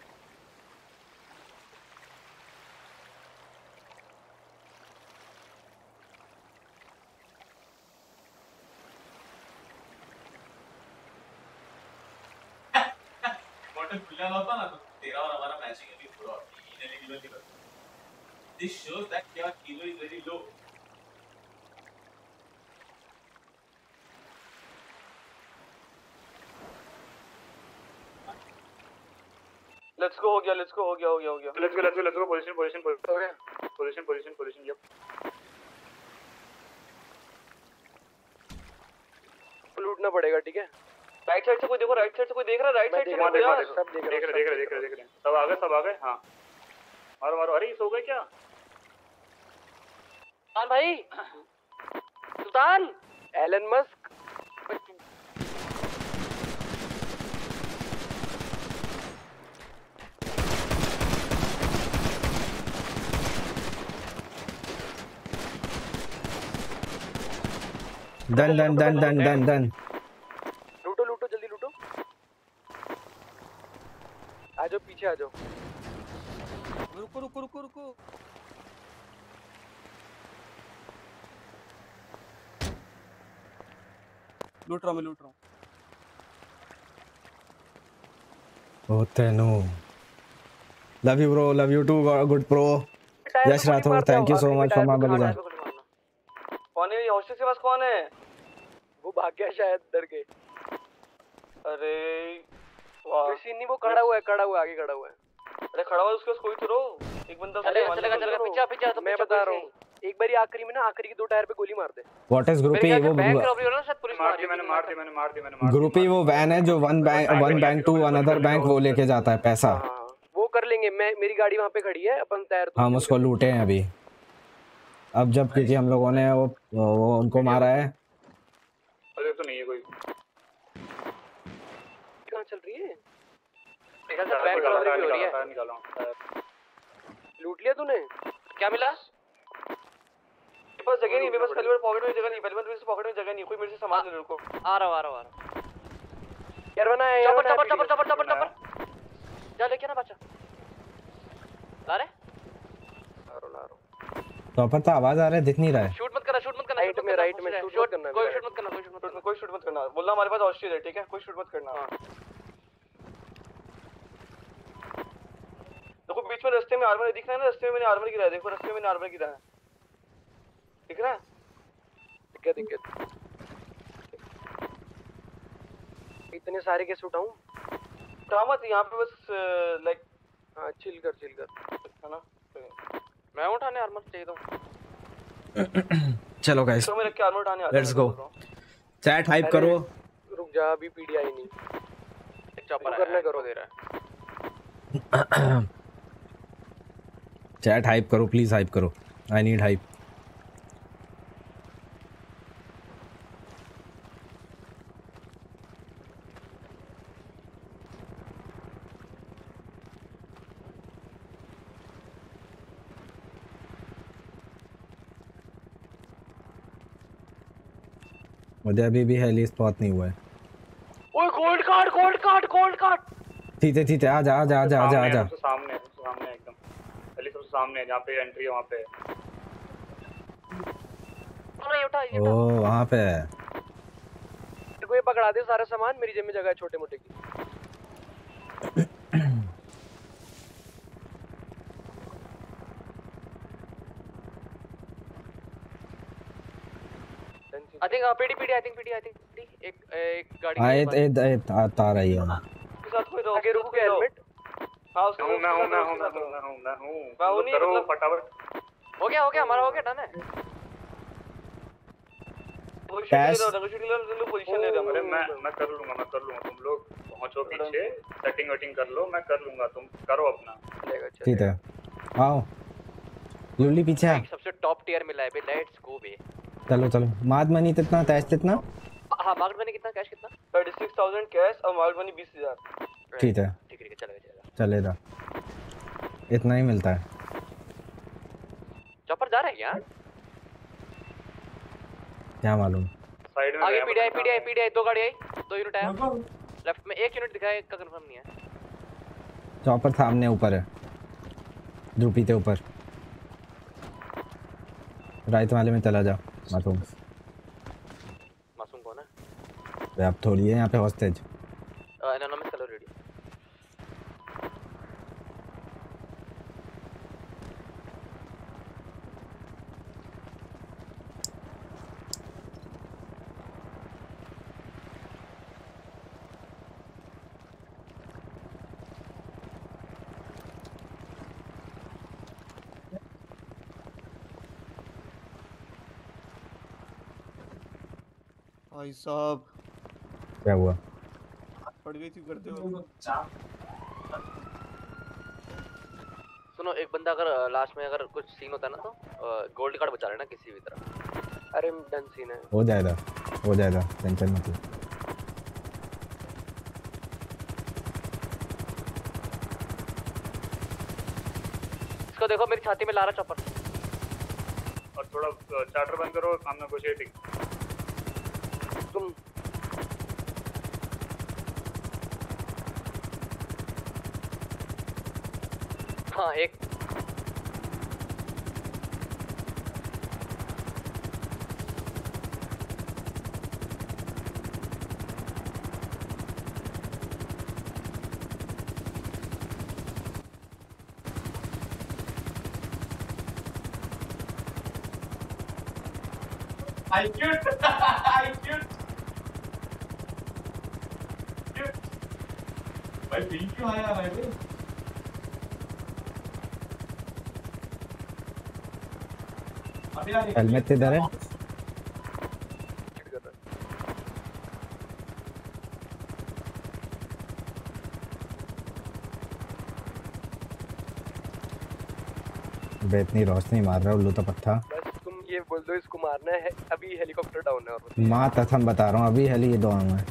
मॉडल खुला होता ना तो तेरा और हमारा मैचिंग अभी थोड़ा इनएलिजिबल नहीं करता। This shows that your kilo is very low. Let's go, हो गया लेट्स गो, हो गया हो गया हो गया let's go let's go let's go position position हो गया पोजीशन पोजीशन पोजीशन यप। लूटना पड़ेगा, ठीक है। राइट साइड से कोई देखो, राइट साइड से कोई देख रहा है, राइट साइड से देखो यार देखो सब देख रहे देख रहे देख रहे देख रहे देख रहे सब आ गए सब आ गए। हाँ मारो मारो। अरे सो गए क्या? सुल्तान भाई, Sultan, Elon Musk. Done done done done done done. लूटो लूटो जल्दी लूटो, आ जाओ पीछे आ जाओ। रुको रुको रुको रुको लूट रहा हूँ मैं लूट रहा हूँ। ओ तेनू, love you bro, love you too good pro. Yash Rathore, thank you so much for my बलिदान। कौन है ये हॉस्टल के पास? कौन है वो? भाग गया शायद डर के। अरे वाह, सीनी वो खड़ा हुआ है, खड़ा हुआ है, आगे खड़ा हुआ है। अरे खड़ा हुआ है उसके पास कोई तो रो, एक बंदा चलेगा चलेगा चलेगा, पीछे पीछे तो मैं बता रहा हूँ। एक बारी आखिरी में ना आखिरी के दो टायर पे गोली मार दे। What is Gruppe? वो बैंक रॉबरी वाला शायद पुलिस मार दी मैंने मार दी मैंने मार दी मैंने मार दी। ग्रुपी वो वैन है जो one bank one bank to another bank वो लेके जाता है पैसा। वो कर लेंगे। मैं मेरी गाड़ी वहाँ पे खड़ी है, अपन टायर हम उसको लूटे हैं अभी। अब जब क्योंकि हम लोगों ने वो वो उनको मारा है। अरे तो नहीं है कोई। कहाँ चल रही है? देखा था बैंक रॉबरी हो रही है। निकालो। लूट लिया तूने? क्या मिला? मेरे पास जगह नहीं, मेरे पास पहले बार पॉकेट में जगह नहीं, पहले बार मेरे पॉकेट में जगह नहीं, कोई मेरे से सामान ले लो। रुको आ रहा हूं आ रहा हूं आ रहा हूं। यार बना है, चपर चपर चपर चपर चपर चपर जा लेके ना बच्चा ला रे। आ रहा ला रहा तो पर तो आवाज आ रहा है, दिख नहीं रहा है। शूट मत करना, शूट मत करना। राइट में राइट में शूट करना, कोई शूट मत करना, कोई शूट मत करना, कोई शूट मत करना। बोलना हमारे पास ऑस्ट्रेलिया है, ठीक है? कोई शूट मत करना। देखो बीच में रास्ते में आर्मर दिख रहा है ना, रास्ते में मैंने आर्मर गिराया। देखो रास्ते में मैंने आर्मर गिराया, दिख रहा है? दिख गया दिख गया। इतने सारे कैसे उठाऊं? उठा मत, यहाँ पे बस लाइक हाँ चिल कर चिल कर, है ना? मैं उठाने आर्मर चाहिए तो चलो गाइस, तो मैं रख के आर्मर उठाने आता हूं। Let's go. चैट हाइप करो। रुक जा, अभी पीडी आई नहीं। चॉपर करने करो दे रहा है। चैट हाइप करो प्लीज, हाइप करो। I need hype. मुझे अभी भी हेली स्पॉट नहीं हुआ है। ओए gold card gold card gold card. ठीक है ठीक है, आजा आजा आजा आजा आजा। सामने सामने एकदम हेली सबसे सामने है, जहाँ पे एंट्री है वहाँ पे। अरे उठा ये ओ वहाँ पे है। कोई पकड़ा दे सारा सामान, मेरी जेब में जगह है छोटे मोटे की। I think uh, PD PD I think PD I think PD एक एक गाड़ी आए ए तार आई है। के साथ कोई रहो, आगे रुक के हेलमेट। हां उसको मैं हूं मैं हूं मैं हूं मैं हूं मैं हूं मैं हूं नहीं मतलब फटाफट हो गया हो गया हमारा हो गया, डन है। कैश पोजीशन ले रहा हूं। मैं मैं कर लूंगा मैं कर लूंगा तुम लोग पहुंचो पीछे, सेटिंग वेटिंग कर लो, मैं कर लूंगा, तुम करो अपना। ठीक है आओ लुल्ली पीछे आ। सबसे टॉप टियर मिला है बे, लेट्स गो बे। चलो चलो। मार्ट मनी कितना, कैश कितना? हां मार्ट मनी कितना, कैश कितना? छत्तीस हज़ार कैश और मार्ट मनी बीस हज़ार। ठीक है ठीक है चलेगा चलेगा, इतना ही मिलता है। चॉपर जा रहा है क्या? क्या मालूम। साइड में आगे पीडीआई पीडीआई पीडीआई दो गाड़ी आई, दो यूनिट आया लेफ्ट में, एक यूनिट दिखाया, एक का कंफर्म नहीं है। चॉपर सामने ऊपर है, ध्रुपी के ऊपर। राइट वाले में चला जाओ। मासूम मासूम कौन है? आप थोड़ी है यहाँ पे हॉस्टेज। Anonymous colour ready. भाई साहब क्या हुआ? पड़ गई थी करते हो। सुनो एक बंदा अगर लास्ट में अगर कुछ सीन होता है ना तो गोल्ड कार्ड बचा लेना किसी भी तरह। अरे डन सीन है, हो जाएगा हो जाएगा, टेंशन मत लो। इसको देखो मेरी छाती में ला रहा चॉपर। और थोड़ा चार्टर बंद करो, सामने नेगोशिएटिंग। तुम हाँ एक I cute. I cute. Cute. भाई पिंक क्यों आया भाई? हेलमेट किधर है? बे इतनी रोशनी मार रहा है उल्लू तो पत्था। बस तुम ये बोल दो इसको मारना है, अभी हेलीकॉप्टर डाउन है। और माँ कसम बता रहा हूँ अभी हेली डाउन है।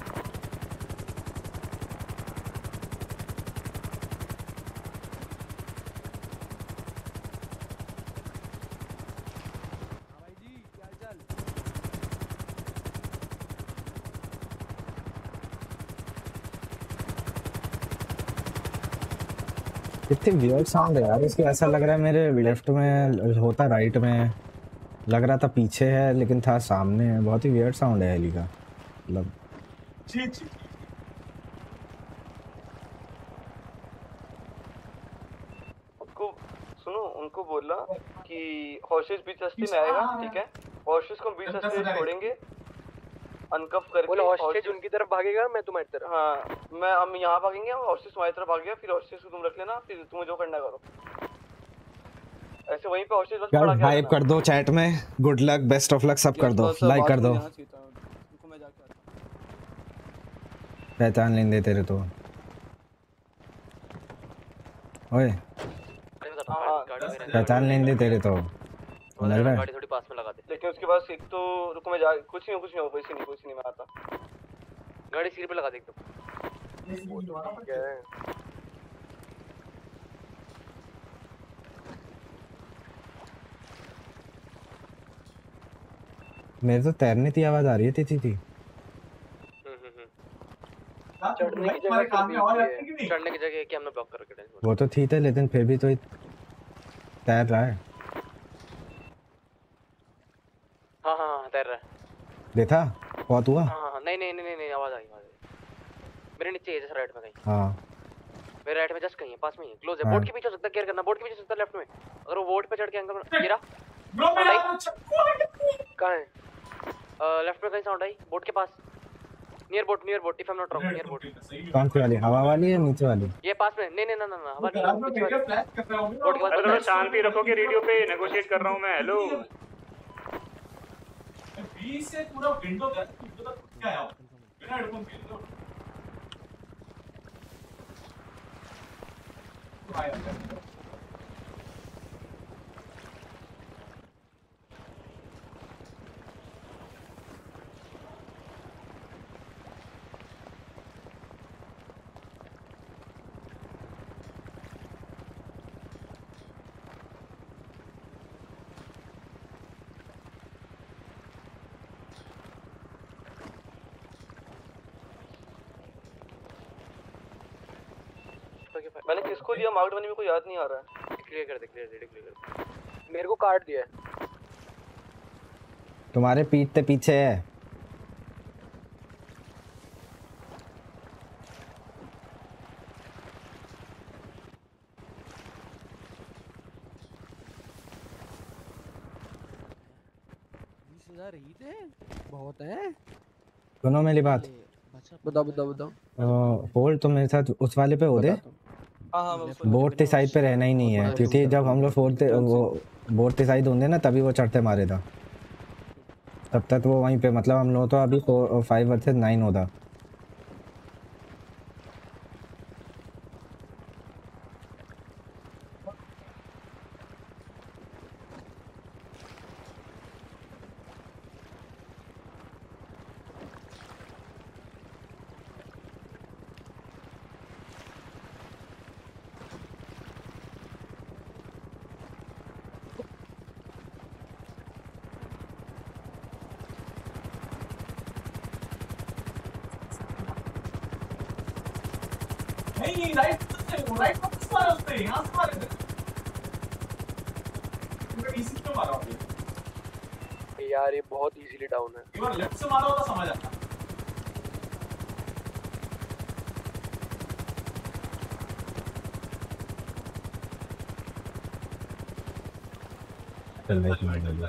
कितनी वियर्ड साउंड है यार इसके। ऐसा लग रहा है मेरे लेफ्ट में होता राइट में, लग रहा था पीछे है लेकिन था सामने है। बहुत ही वियर्ड साउंड है हेली का मतलब। उनको सुनो, उनको बोला कि हॉर्सेस बीच रास्ते में आएगा, ठीक है? हॉर्सेस को बीच रास्ते में छोड़ेंगे अनकफ करके। बोलो हॉस्टेज उनकी तरफ भागेगा, मैं तुम्हारी तरफ। हाँ, मैं हम यहाँ भागेंगे, हॉस्टेज तुम्हारी तरफ भागेगा, फिर हॉस्टेज को तुम रख लेना, फिर तुम्हें जो करना करो। ऐसे वहीं पे हॉस्टेज बस पड़ा के हाइप कर दो चैट में, good luck, best of luck सब कर दो, लाइक कर दो। पहचान लेंगे तेरे तो। ओए पहचान लेंगे तेरे तो लग रहा है। गाड़ी थोड़ी पास में लगा दे। लेकिन उसके बाद एक तो रुको मैं जा, कुछ नहीं हो कुछ नहीं हो, कुछ नहीं कुछ नहीं मैं आता। गाड़ी सीट पे लगा दे एकदम। वो तो ठीक है। मेरे तो तैरने की आवाज आ रही है थी थी। चढ़ने की जगह चढ़ने की जगह कि हमने ब्लॉक कर रखा है। वो तो ठीक है लेकिन फिर भी तो तैर रहा है। हाँ हाँ तैर रहा है। देखा बहुत हुआ। हाँ हाँ नहीं नहीं नहीं नहीं आवाज आई आवाज आई। मेरे नीचे है जैसे राइट में कहीं। हाँ मेरे राइट में जस्ट कहीं है, पास में ही है, क्लोज है। बोट के पीछे हो सकता है, केयर करना। बोट के पीछे हो सकता है लेफ्ट में। अगर वो बोट पे चढ़ के एंगल गिरा। कहाँ है? लेफ्ट में कहीं साउंड आई, बोट के पास। Near boat near boat if I am not wrong, near boat. कौन सी वाली, हवा वाली है नीचे वाली? ये पास में। नहीं नहीं ना ना हवा नहीं। बोट के पास। शांति रखोगे रेडियो पे, नेगोशिएट कर रहा हूँ मैं। हेलो बी से पूरा विंडो तक विंडो तक क्या है बिना हेडफोन के तो आया। मैंने किसको दिया मार्क्ड मनी, मेरे को याद नहीं आ रहा है। क्लियर कर दे, क्लियर दे, क्लियर कर। मेरे को कार्ड दिया है। तुम्हारे पीठ पे पीछे है। बीस हजार ही थे, बहुत है। सुनो मेरी बात। बताओ बताओ बताओ। पोल तुम मेरे साथ उस वाले पे हो दे। बोट के साइड पे रहना ही नहीं है क्योंकि जब हम लोग फोर्थ वो बोट के साइड होंगे ना तभी वो चढ़ते मारे था। तब तक वो वहीं पे मतलब हम लोग तो अभी फाइव वर्सेस नाइन होता। नहीं राइट से राइट को किस मारा उसने, यहां से मारे थे। पूरा इसी पे मारा होगा यार, ये बहुत इजीली डाउन है। एक बार लेफ्ट से मारा होता समझ आता। चल नहीं समझ आ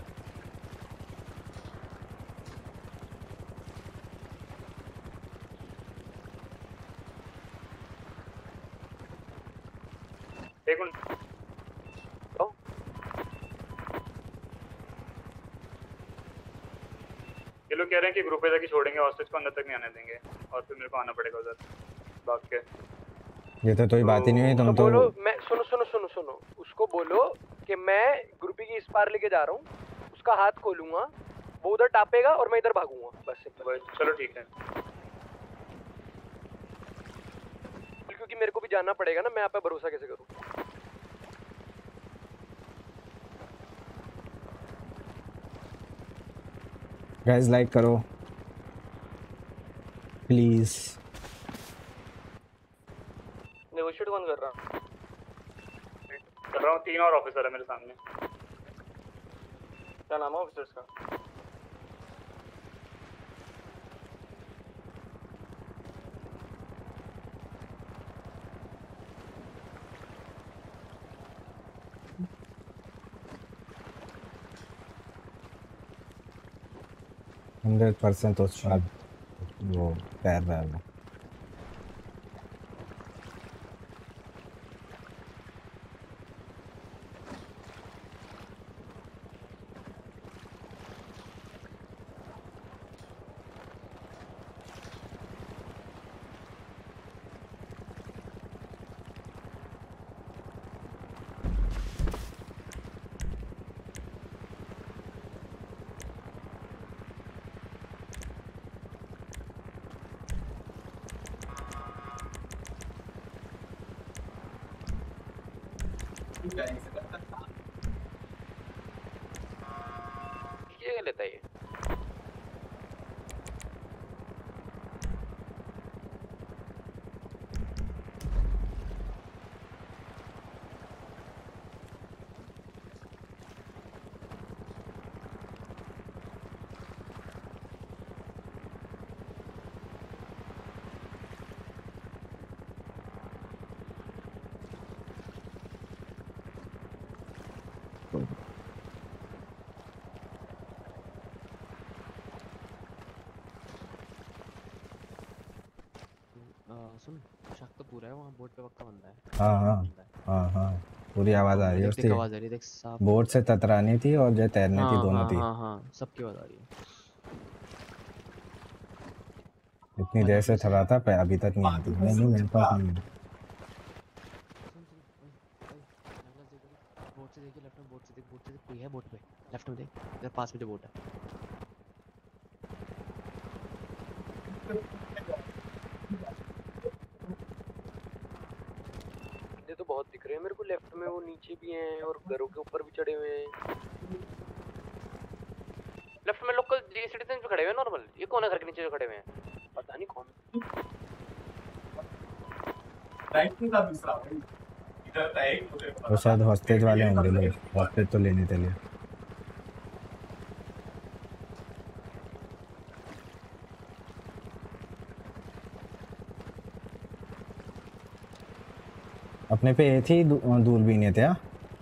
एक मिनट। ये लोग कह रहे हैं कि ग्रुप पे जाके छोड़ेंगे, हॉस्टेज को अंदर तक नहीं आने देंगे और फिर मेरे को आना पड़ेगा उधर भाग के। ये तो कोई बात ही नहीं हुई, तुम तो बोलो मैं सुनो सुनो सुनो सुनो उसको बोलो कि मैं ग्रुपी की इस पार लेके जा रहा हूँ, उसका हाथ खोलूंगा, वो उधर टापेगा और मैं इधर भागूंगा, बस सिंपल। चलो ठीक है, क्योंकि मेरे को भी जाना पड़ेगा ना, मैं आप पे भरोसा कैसे करूँ। गाइस लाइक करो प्लीज। नेगोशिएट कौन कर रहा? कर रहा हूँ, तीन और ऑफिसर है मेरे सामने। क्या नाम है ऑफिसर्स का? हंड्रेड परसेंट तो शायद वो पैर रहा है। ये लेता है ये। सुन शक तो पूरा है, वहाँ बोर्ड पे पक्का बंदा है। हाँ हाँ हाँ हाँ पूरी आवाज आ रही है उसकी। आवाज आ रही है, देख साफ बोर्ड से ततरानी थी और जो तैरनी हाँ, थी दोनों हाँ, थी। हाँ हाँ सबकी आवाज आ रही है। इतनी देर से थरा था पे अभी तक नहीं आती। नहीं नहीं मेरे पास नहीं है। बोर्ड से देखिए लेफ्ट में, बोर्ड से देख, बोर्ड से देख कोई है बोर्ड पे, लेफ्ट में देख इधर पास में जो बोर्ड है। ये तो बहुत दिख रहे हैं मेरे को, लेफ्ट में वो नीचे भी हैं और घरों के ऊपर भी चढ़े हुए हैं। लेफ्ट में लोकल सिटीजन भी खड़े हुए हैं नॉर्मल। ये कौन है घर के नीचे जो खड़े हुए हैं? पता नहीं कौन। राइट में का दूसरा भाई इधर था एक उधर। वो शायद हॉस्टेज वाले होंगे लोग, हॉस्टेज तो लेने के लिए। अपने पे ये थी दूरबीन है क्या?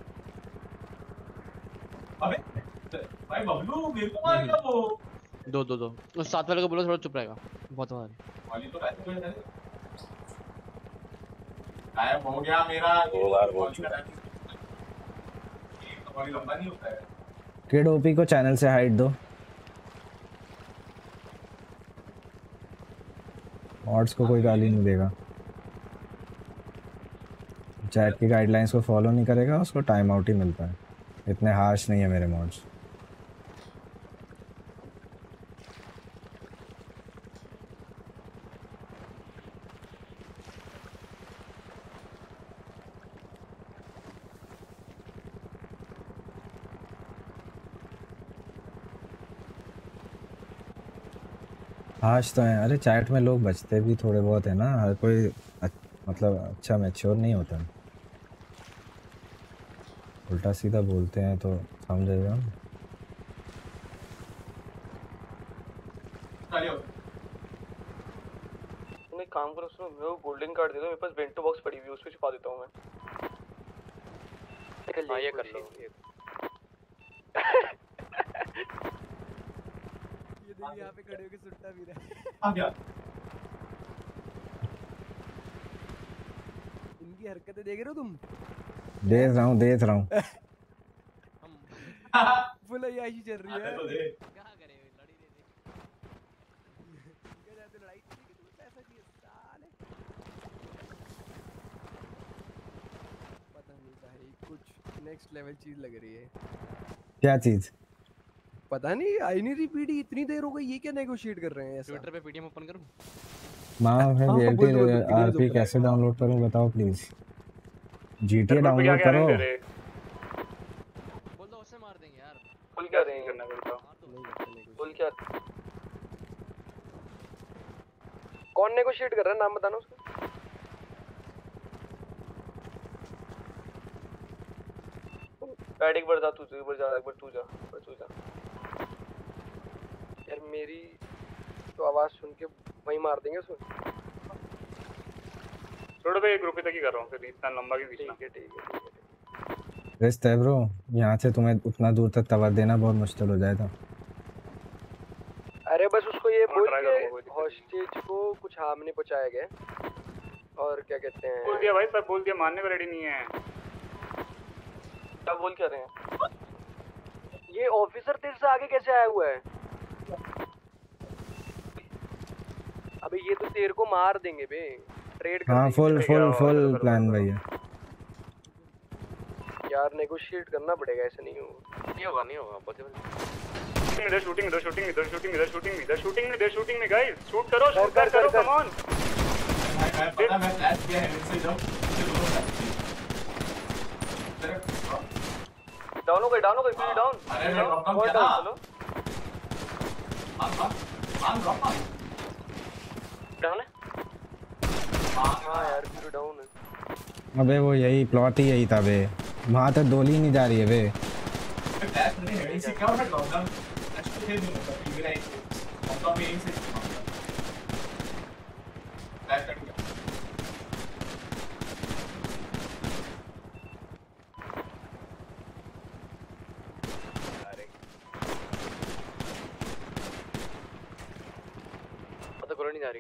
अबे भाई बबलू मेरे को मारेगा वो। दो दो दो उस साथ वाले को बोलो थोड़ा चुप रहेगा, बहुत आवाज वाली तो वैसे कोई नहीं गायब हो गया मेरा। दो बार बोल चुका। वाली लंबा नहीं होता है। किड ओपी को चैनल से हाइड दो। मॉड्स को कोई गाली नहीं देगा। चैट की गाइडलाइंस को फॉलो नहीं करेगा उसको टाइम आउट ही मिलता है। इतने हार्श नहीं है मेरे मॉड्स। हाश तो है। अरे चैट में लोग बचते भी थोड़े बहुत है ना, हर कोई अच, मतलब अच्छा मैच्योर नहीं होता। उल्टा सीधा बोलते हैं तो समझ रहे हो। तुम एक काम करो, सुनो मेरे को गोल्डन कार्ड दे दो, मेरे पास बेंटो बॉक्स पड़ी हुई है, उसमें छुपा देता हूँ मैं। हाँ ये कर लो। ये देख यहाँ पे खड़े होके सुट्टा भी रहा है। आ गया। इनकी हरकतें देख रहे हो तुम? देख रहा हूँ देख रहा हूँ। फुल अय्याशी चल रही है। तो दे। क्या करे लड़ी दे दे। नेक्स्ट लेवल चीज लग रही है। क्या चीज? पता नहीं, आई नहीं रही पीडी, इतनी देर हो गई, ये क्या नेगोशिएट कर रहे हैं ऐसा? ट्विटर पे पीडीएम ओपन करूं? मां मैं वीएलटी आरपी कैसे डाउनलोड करूं बताओ प्लीज। जीटीए डाउनलोड करो। बोल दो उससे मार देंगे यार। फुल क्या देंगे करना बताओ। फुल क्या? कौन नेगोशिएट कर रहा है, नाम बताना उसका। बैठ एक बार जा, तू एक बार जा, एक बार तू जा, एक बार तू जा। यार मेरी तो आवाज सुन के वही मार देंगे उसको। छोड़ो भाई, ग्रुप तक ही कर रहा हूं, फिर इतना लंबा क्यों खींचना। ठीक है ठीक है ठीक है। रिस्ट है ब्रो, यहाँ से तुम्हें उतना दूर तक तवर देना बहुत मुश्किल हो जाएगा। अरे बस उसको ये बोल के हॉस्टेज को कुछ हार्म नहीं पहुंचाया गया, और क्या कहते हैं, बोल दिया भाई, सब बोल दिया, मानने को रेडी नहीं है। क्या बोल क्या रहे हैं? ये ऑफिसर तेरे से आगे कैसे आया हुआ है? अबे ये तो तेरे को मार देंगे बे, ट्रेड कर हाँ फुल फुल फुल प्लान भैया। यार नेगोशिएट करना पड़ेगा, ऐसे नहीं होगा। नहीं होगा नहीं होगा पॉसिबल। इधर शूटिंग, इधर शूटिंग, इधर शूटिंग, इधर शूटिंग, इधर शूटिंग, इधर शूटिंग में गाइस, शूट करो, शूट कर करो, कम ऑन। मैं पता मैं फ्लैश किया है इनसे जाओ। डाउन हो गई, डाउन हो गई, पूरी डाउन। अरे मैं ड्रॉप डाउन किया ना। हां हां हां ड्रॉप डाउन डाउन है। हां यार पूरी डाउन है। अबे वो यही प्लॉट ही यही था बे, वहां तक डोली नहीं जा रही है बे। फ्लैश नहीं है, इसी क्या मैं ड्रॉप डाउन एक्चुअली खेल नहीं होता, फिर मेरा एक तो मैं यहीं से फ्लैश कर दिया। नहीं जा रही।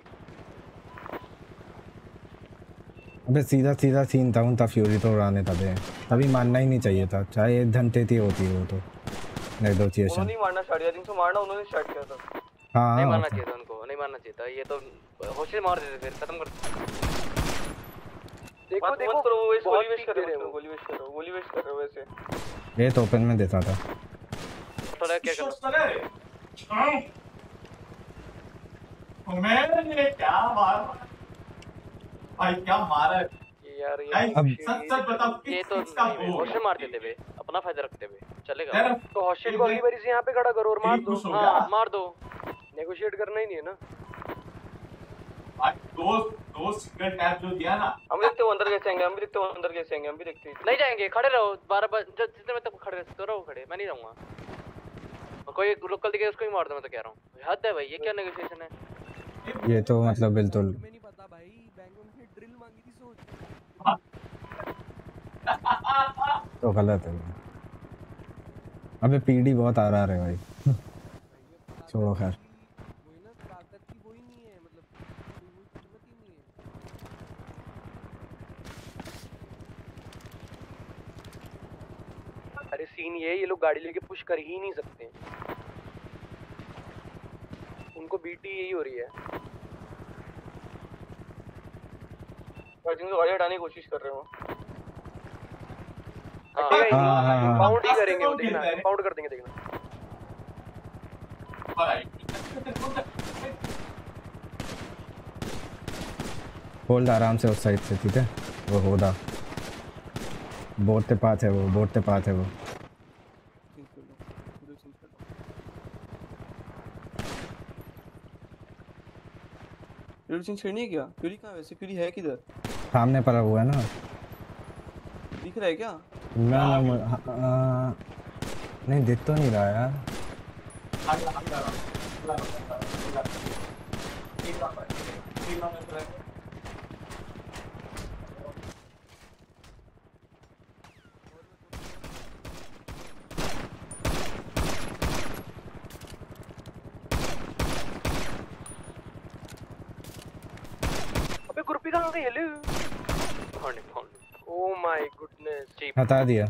अबे सीधा सीधा सीन था, उनका फ्यूरी तो उड़ाने था बे, तभी मानना ही नहीं चाहिए था, चाहे एक घंटे थी होती वो तो नेगोशिएशन। उन्होंने मारना स्टार्ट किया, जिनको मारना उन्होंने स्टार्ट किया था। हाँ नहीं मारना चाहिए था उनको, नहीं मारना चाहिए था, ये तो होशियार मार देते, फिर खत्म कर। देखो देखो करो, वो इस गोली वेस्ट कर रहे हो, गोली वेस्ट कर रहे हो, गोली वेस्ट कर रहे हो वैसे। ये तो ओपन में देता था। थोड़ा क्या कर मैंने क्या मारा भाई, क्या मारा है यार ये। अब सच सच बताओ, ये तो होशियार मार देते वे, अपना फायदा रखते वे, चलेगा। तो हॉस्टेल को अगली बार इसे यहाँ पे खड़ा करो और मार दो। हाँ मार दो, नेगोशिएट करना ही नहीं है ना। आज दो दो सिंगल टैप जो दिया ना, हम देखते हो अंदर कैसे आएंगे, हम भी देखते हो अंदर कैसे आएंगे, हम भी देखते हैं। नहीं जाएंगे, खड़े रहो, बारह बजे जितने बजे तक खड़े रहते रहो, खड़े, मैं नहीं रहूंगा। कोई लोकल दिखे उसको ही मार दो, मैं तो कह रहा हूँ। हद है भाई, ये क्या नेगोशिएशन है? ये तो मतलब बिल्कुल नहीं पता भाई, बैंगलोर में ड्रिल मांगी थी सोच। तो गलत है। अबे पीडी बहुत आ रहा है भाई। छोड़ो खैर। वही ना, ताकत की वही नहीं है, मतलब जरूरत ही नहीं है। अरे सीन ये, ये लोग गाड़ी लेके पुश कर ही नहीं सकते, उनको बीटी यही हो रही है। तो गाड़ी हटाने की कोशिश कर रहे हो। पाउंड ही करेंगे वो, देखना पाउंड कर देंगे, देखना। होल्ड आराम से उस साइड से, ठीक है? वो होदा बोट के पास है, वो बोट के पास है वो। फ्यूरी नहीं क्या? फ्यूरी कहाँ वैसे? फ्यूरी है किधर? सामने पड़ा हुआ है ना, दिख रहा है क्या? ना ना आ, नहीं दिख तो नहीं रहा यार। अबे ग्रुपी कहाँ गई? Hello found found. Oh my goodness, हटा दिया।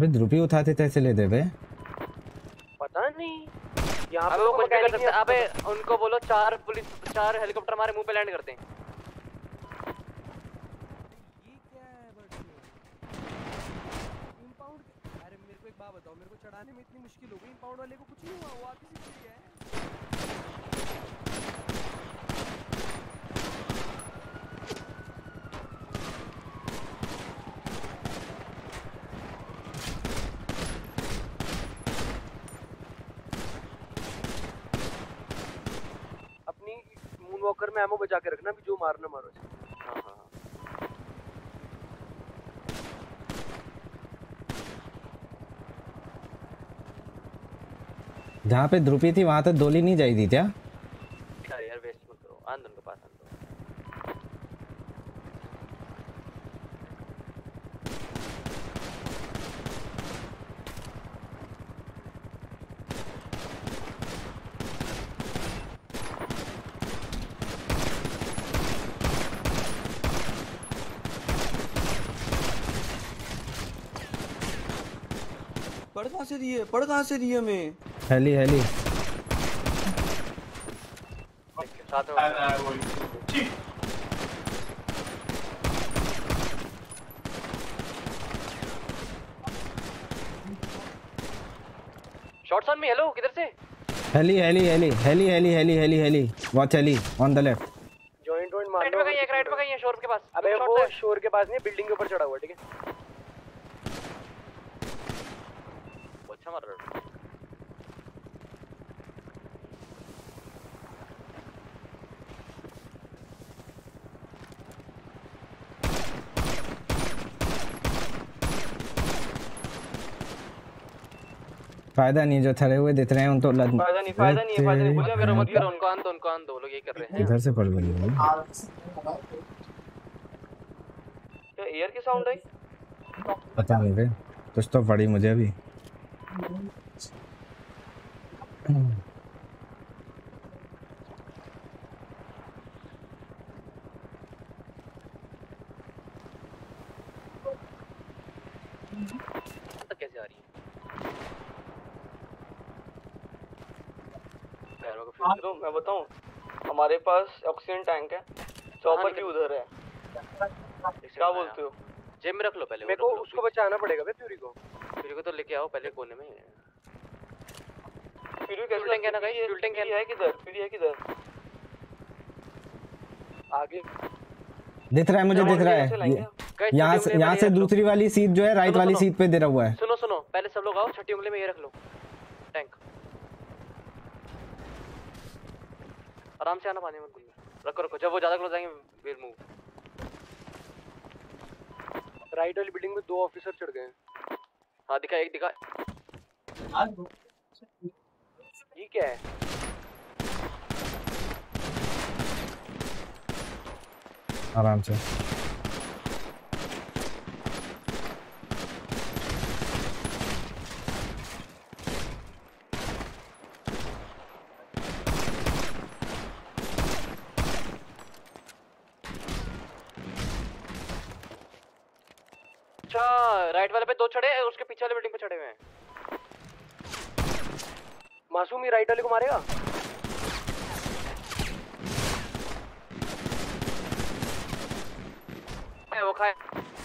अबे ध्रुपी उठाते कैसे लेते बे? पता नहीं यहाँ अबे पे वो तो कुछ भी कर mechanic सकते हैं। अबे उनको बोलो चार पुलिस चार हेलीकॉप्टर हमारे मुंह पे लैंड करते हैं। ये क्या है बट इंपाउंड। अरे मेरे को एक बात बताओ, मेरे को चढ़ाने में इतनी मुश्किल हो गई, इंपाउंड वाले को कुछ नहीं हुआ, वो आगे से चढ़ गया है। अपनी मून वॉकर में एमो बचा के रखना, भी जो मारना मारो। हाँ हाँ हाँ। जहाँ पे ध्रुपी थी वहां तक गोली नहीं जाई थी क्या? यार यार वेस्ट मत करो, आन दो उनके पास, आन दो। पढ़ कहाँ से रही है, पढ़ कहाँ से रही है हमें? हेली हेली साथ में शॉट्स ऑन मी। हेलो किधर से? Heli heli heli heli heli heli heli heli watch heli on the left. Joint joint मार राइट में कहीं है, राइट में कहीं है, शोर के पास। अबे वो शोर के पास नहीं, बिल्डिंग के ऊपर चढ़ा हुआ, ठीक है? अच्छा मार रहा है। फायदा नहीं, जो थड़े हुए दिख रहे हैं उन तो लद... फायदा नहीं, फायदा नहीं है, फायदा नहीं। मुझे करो मत करो, उनको आन दो, उनको आन दो, लोग यही कर रहे हैं। इधर से पड़ गई है। क्या एयर की साउंड आई? पता नहीं बे, कुछ तो पड़ी मुझे अभी। तो कैसे आ रही है? तो मैं बताऊं, हमारे पास ऑक्सीजन टैंक है, चॉपर भी उधर है। क्या बोलते हो? जेब में रख लो पहले। मेरे को उसको बचाना पड़ेगा बे, प्यूरी को। प्यूरी को तो लेके आओ पहले कोने में। प्यूरी कैसे टैंक है ना गाइस? फ्यूल टैंक है किधर? प्यूरी है किधर? आगे दिख रहा है मुझे, दिख रहा है। यहाँ से यहाँ से दूसरी वाली सीट जो है राइट वाली सीट पे दे रहा हुआ है। सुनो सुनो, पहले सब लोग आओ, छठी उंगली में ये रख लो टैंक। आराम से आना, पानी मत भूलना। रखो रखो, जब वो ज्यादा क्लोज आएंगे विल मूव। राइट वाली बिल्डिंग में दो ऑफिसर चढ़ गए। हाँ दिखा, एक दिखा। ये क्या है? आराम से। अच्छा राइट वाले पे दो चढ़े, उसके पीछे वाले बिल्डिंग पे चढ़े हुए हैं। मासूम ही राइट वाले को मारेगा। वो खाए।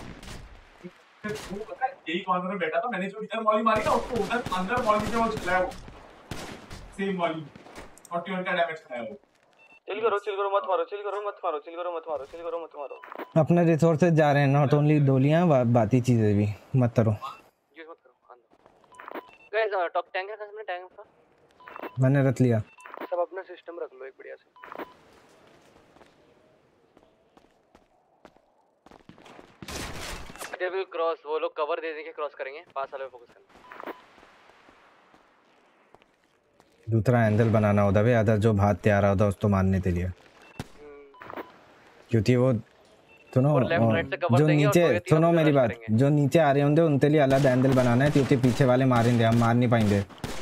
यही कॉर्नर में बैठा था, मैंने जो इधर मॉली मारी ना उसको उधर अंदर मॉली से वो चला वो सेम मॉली इकतालीस का डैमेज खाया वो। चिल करो, चिल करो, मत मारो, चिल करो, मत मारो, चिल करो, मत मारो, चिल करो, मत मारो। अपने रिसोर्सेज जा रहे हैं, नॉट ओनली डोलियां, बाकी चीजें भी मत करो। यूज मत करो, आन दो। गाइस टॉक टैंक है सामने, टैंक का मैंने रख लिया। सब अपना सिस्टम रख लो एक बढ़िया से। दे विल क्रॉस, वो लोग कवर दे देंगे, क्रॉस करेंगे। पास वाले पे फोकस करना। दूसरा एंगल बनाना होता है अदर जो भाग ते आ रहा होता उसको मारने के लिए, क्योंकि वो सुनो जो नीचे सुनो मेरी बात, जो नीचे आ रहे होंगे उनके लिए अलग एंगल बनाना है, क्योंकि पीछे वाले मारेंगे, हम मार नहीं पाएंगे।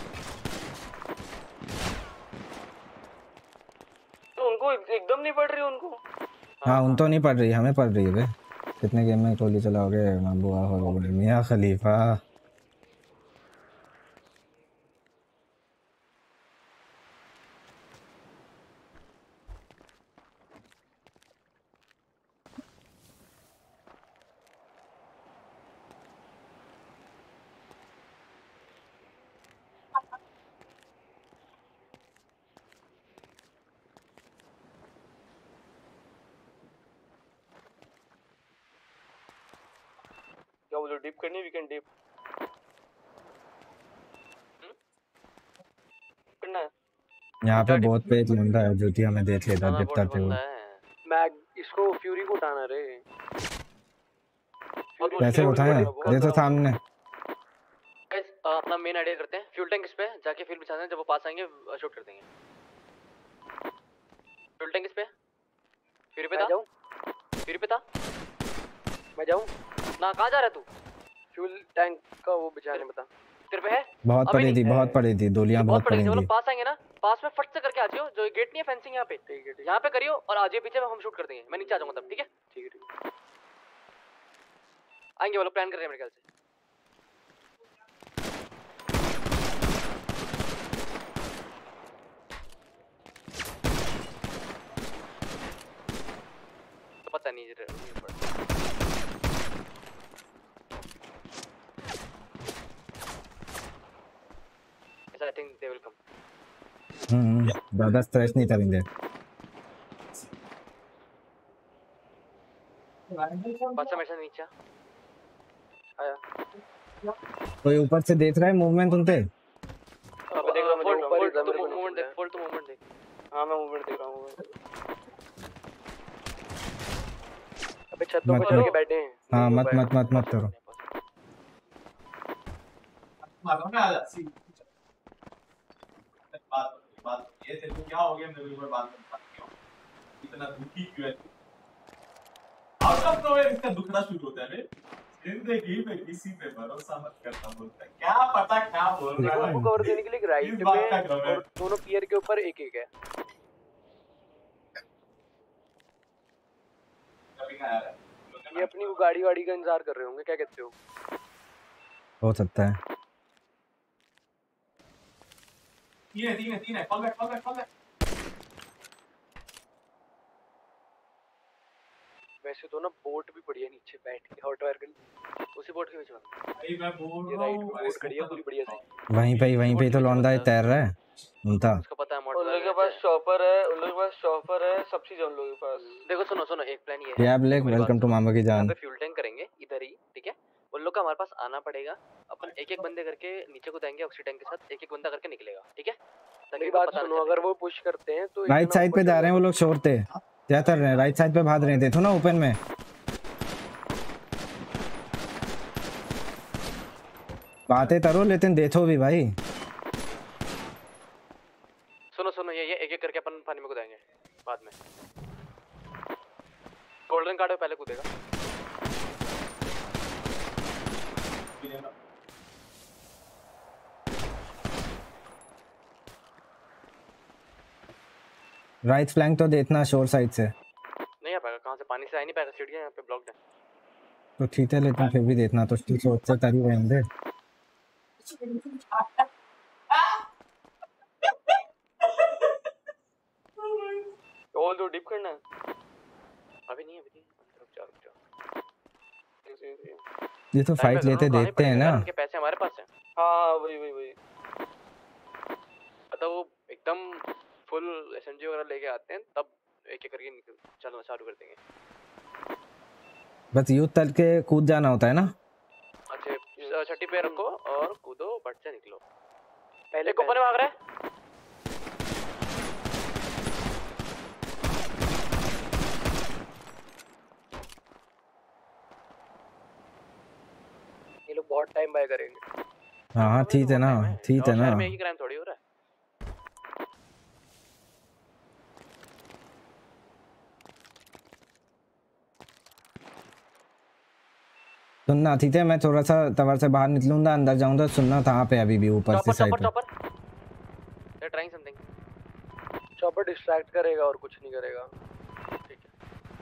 तो उनको एकदम नहीं पड़ रही उनको। हाँ उन तो नहीं पड़ रही, हमें पड़ रही है बे। कितने गेम में गोली चलाओगे बाबू? हो मियां खलीफा। वो जो डिप करनी है वी कैन डिप करना है। यहाँ पे बहुत पेज लंबा है जो हमें देख लेता डिप करते हुए। मैग इसको फ्यूरी को उठाना रे। कैसे उठाएं? ये तो सामने अपना मेन आइडिया करते हैं। फ्यूल टैंक इस पे जाके फ्यूल बिछाते हैं, जब वो पास आएंगे शूट कर देंगे। फ्यूल टैंक इस पे फ्यूरी पे था। जाऊं फ्यूरी पे था मैं जाऊं ना। कहाँ जा रहा है तू? फ्यूल टैंक का वो बिछाने बता। तेरे पे है? बहुत पड़ी थी, बहुत पड़ी थी, दोलियां बहुत पड़ी थी। जब लोग पास आएंगे ना, पास में फट से करके आ जाओ। जो गेट नहीं है फेंसिंग यहाँ पे, यहाँ पे करियो और आ जाइए पीछे में, हम शूट कर देंगे। मैं नीचे आ जाऊंगा तब। ठीक है ठीक है ठीक है। आएंगे वो लोग, प्लान कर रहे हैं मेरे ख्याल से। तो पता नहीं I think they will come. हम्म ज़्यादा स्ट्रेस नहीं करेंगे। बच्चा मेरे साथ नीचे आया। कोई ऊपर से देख रहा है मूवमेंट उनपे? अब देख रहा हूं मैं ऊपर ही मूवमेंट देख, फुल टू मूवमेंट देख। हां मैं मूवमेंट देख रहा हूं। अबे छतों पे चढ़ के बैठे हैं। हां मत मत मत मत करो। मारो ना आजा सी बात बात ये तेरे को क्या हो गया? मेरे ऊपर बात करता क्यों? इतना दुखी क्यों है तू? आउट ऑफ नोवेयर इसका दुखना शुरू होता है। जिंदगी में किसी पे भरोसा मत करता बोलता है। क्या पता क्या बोल रहा है। वो कवर देने के लिए राइट में और दोनों पियर के ऊपर एक एक है। ये अपनी वो गाड़ी वाड़ी का इंतजार कर रहे होंगे, क्या कहते हो? हो सकता है। तीन है तीन है तीन है fall back fall back fall back. वैसे तो ना बोट भी पड़ी है नीचे बैठ के, हॉट वायर गन उसी बोट के बीच में। भाई मैं बोल रहा हूं बोट खड़ी है पूरी बढ़िया सी। वहीं पे वहीं पे तो लौंडा तैर रहा है उनका। उसको पता है मोटर। उन लोगों के पास चॉपर है, उन लोगों के पास चॉपर है, सब चीज उन लोगों के पास। देखो सुनो सुनो एक प्लान ये है। या ब्लैक वेलकम टू मामा की जान। यहाँ पे फ्यूल टैंक करेंगे इधर ही, ठीक है? उन लोग का हमारे पास आना पड़ेगा। अपन एक एक बंदे करके नीचे को जाएंगे ऑक्सी टैंक के साथ, एक एक बंदा करके निकलेगा, ठीक है? मेरी बात सुनो, अगर वो पुश करते हैं तो राइट साइड पे जा रहे हैं वो लोग, शोरते क्या कर रहे हैं? राइट साइड पे भाग रहे हैं, देखो ना ओपन में। बातें करो लेकिन देखो भी भाई। सुनो सुनो ये ये एक एक करके अपन पानी में कूदेंगे बाद में। गोल्डन कार्ड पे पहले कूदेगा। राइट फ्लैंक तो देखना शोर साइड से। नहीं आ पाएगा, कहां से? पानी से आ नहीं पाएगा, सीढ़ियां यहां पे ब्लॉक्ड है। तो ठीक है लेकिन फिर भी देखना तो ठीक सोच से करी रहेंगे। ऑल दो डिप करना है अभी नहीं अभी नहीं रुक जा रुक जा। ये तो फाइट लेते देखते हैं ना। उनके पैसे हमारे पास हैं। हां वही वही वही तो वो एकदम फुल एसएमजी वगैरह लेके आते हैं, तब एक एक करके चलना चालू कर देंगे। बस यूं तल के कूद जाना होता है ना। अच्छा छठी पे रखो और कूदो, बट से निकलो। पहले ऊपर भाग रहा है। ये लोग बहुत टाइम बाय करेंगे। हाँ हाँ ठीक है ना, ठीक है ना। में ही क्राइम थोड़ी हो रहा है। सुनना ठीक है, मैं थोड़ा सा टवर से बाहर निकलूंगा, अंदर जाऊंगा, सुनना कहाँ पे अभी भी ऊपर से साइड पे। They're trying something. Chopper distract करेगा और कुछ नहीं करेगा। ठीक है।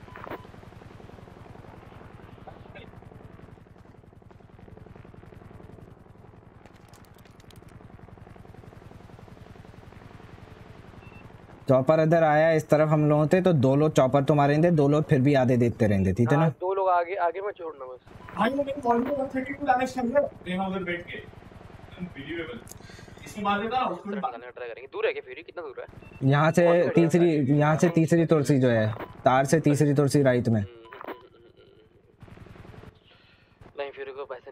चॉपर इधर आया इस तरफ हम लोगों थे तो दो लोग चॉपर तो मारेंगे, दो लोग फिर भी आधे देखते रहेंगे, ठीक है ना? दो लोग आगे आगे में छोड़ना बस। भाई वो मेरी बॉल को थर्टी टू डैमेज कर दिया रेना उधर बैठ के। अनबिलीवेबल। इसको मार देता ना उसको मारने ट्राई करेंगे। दूर है क्या फ्यूरी? कितना दूर है? यहाँ से तीसरी यहाँ से तीसरी तुलसी जो है, तार से तीसरी तुलसी राइट में। नहीं फ्यूरी को बस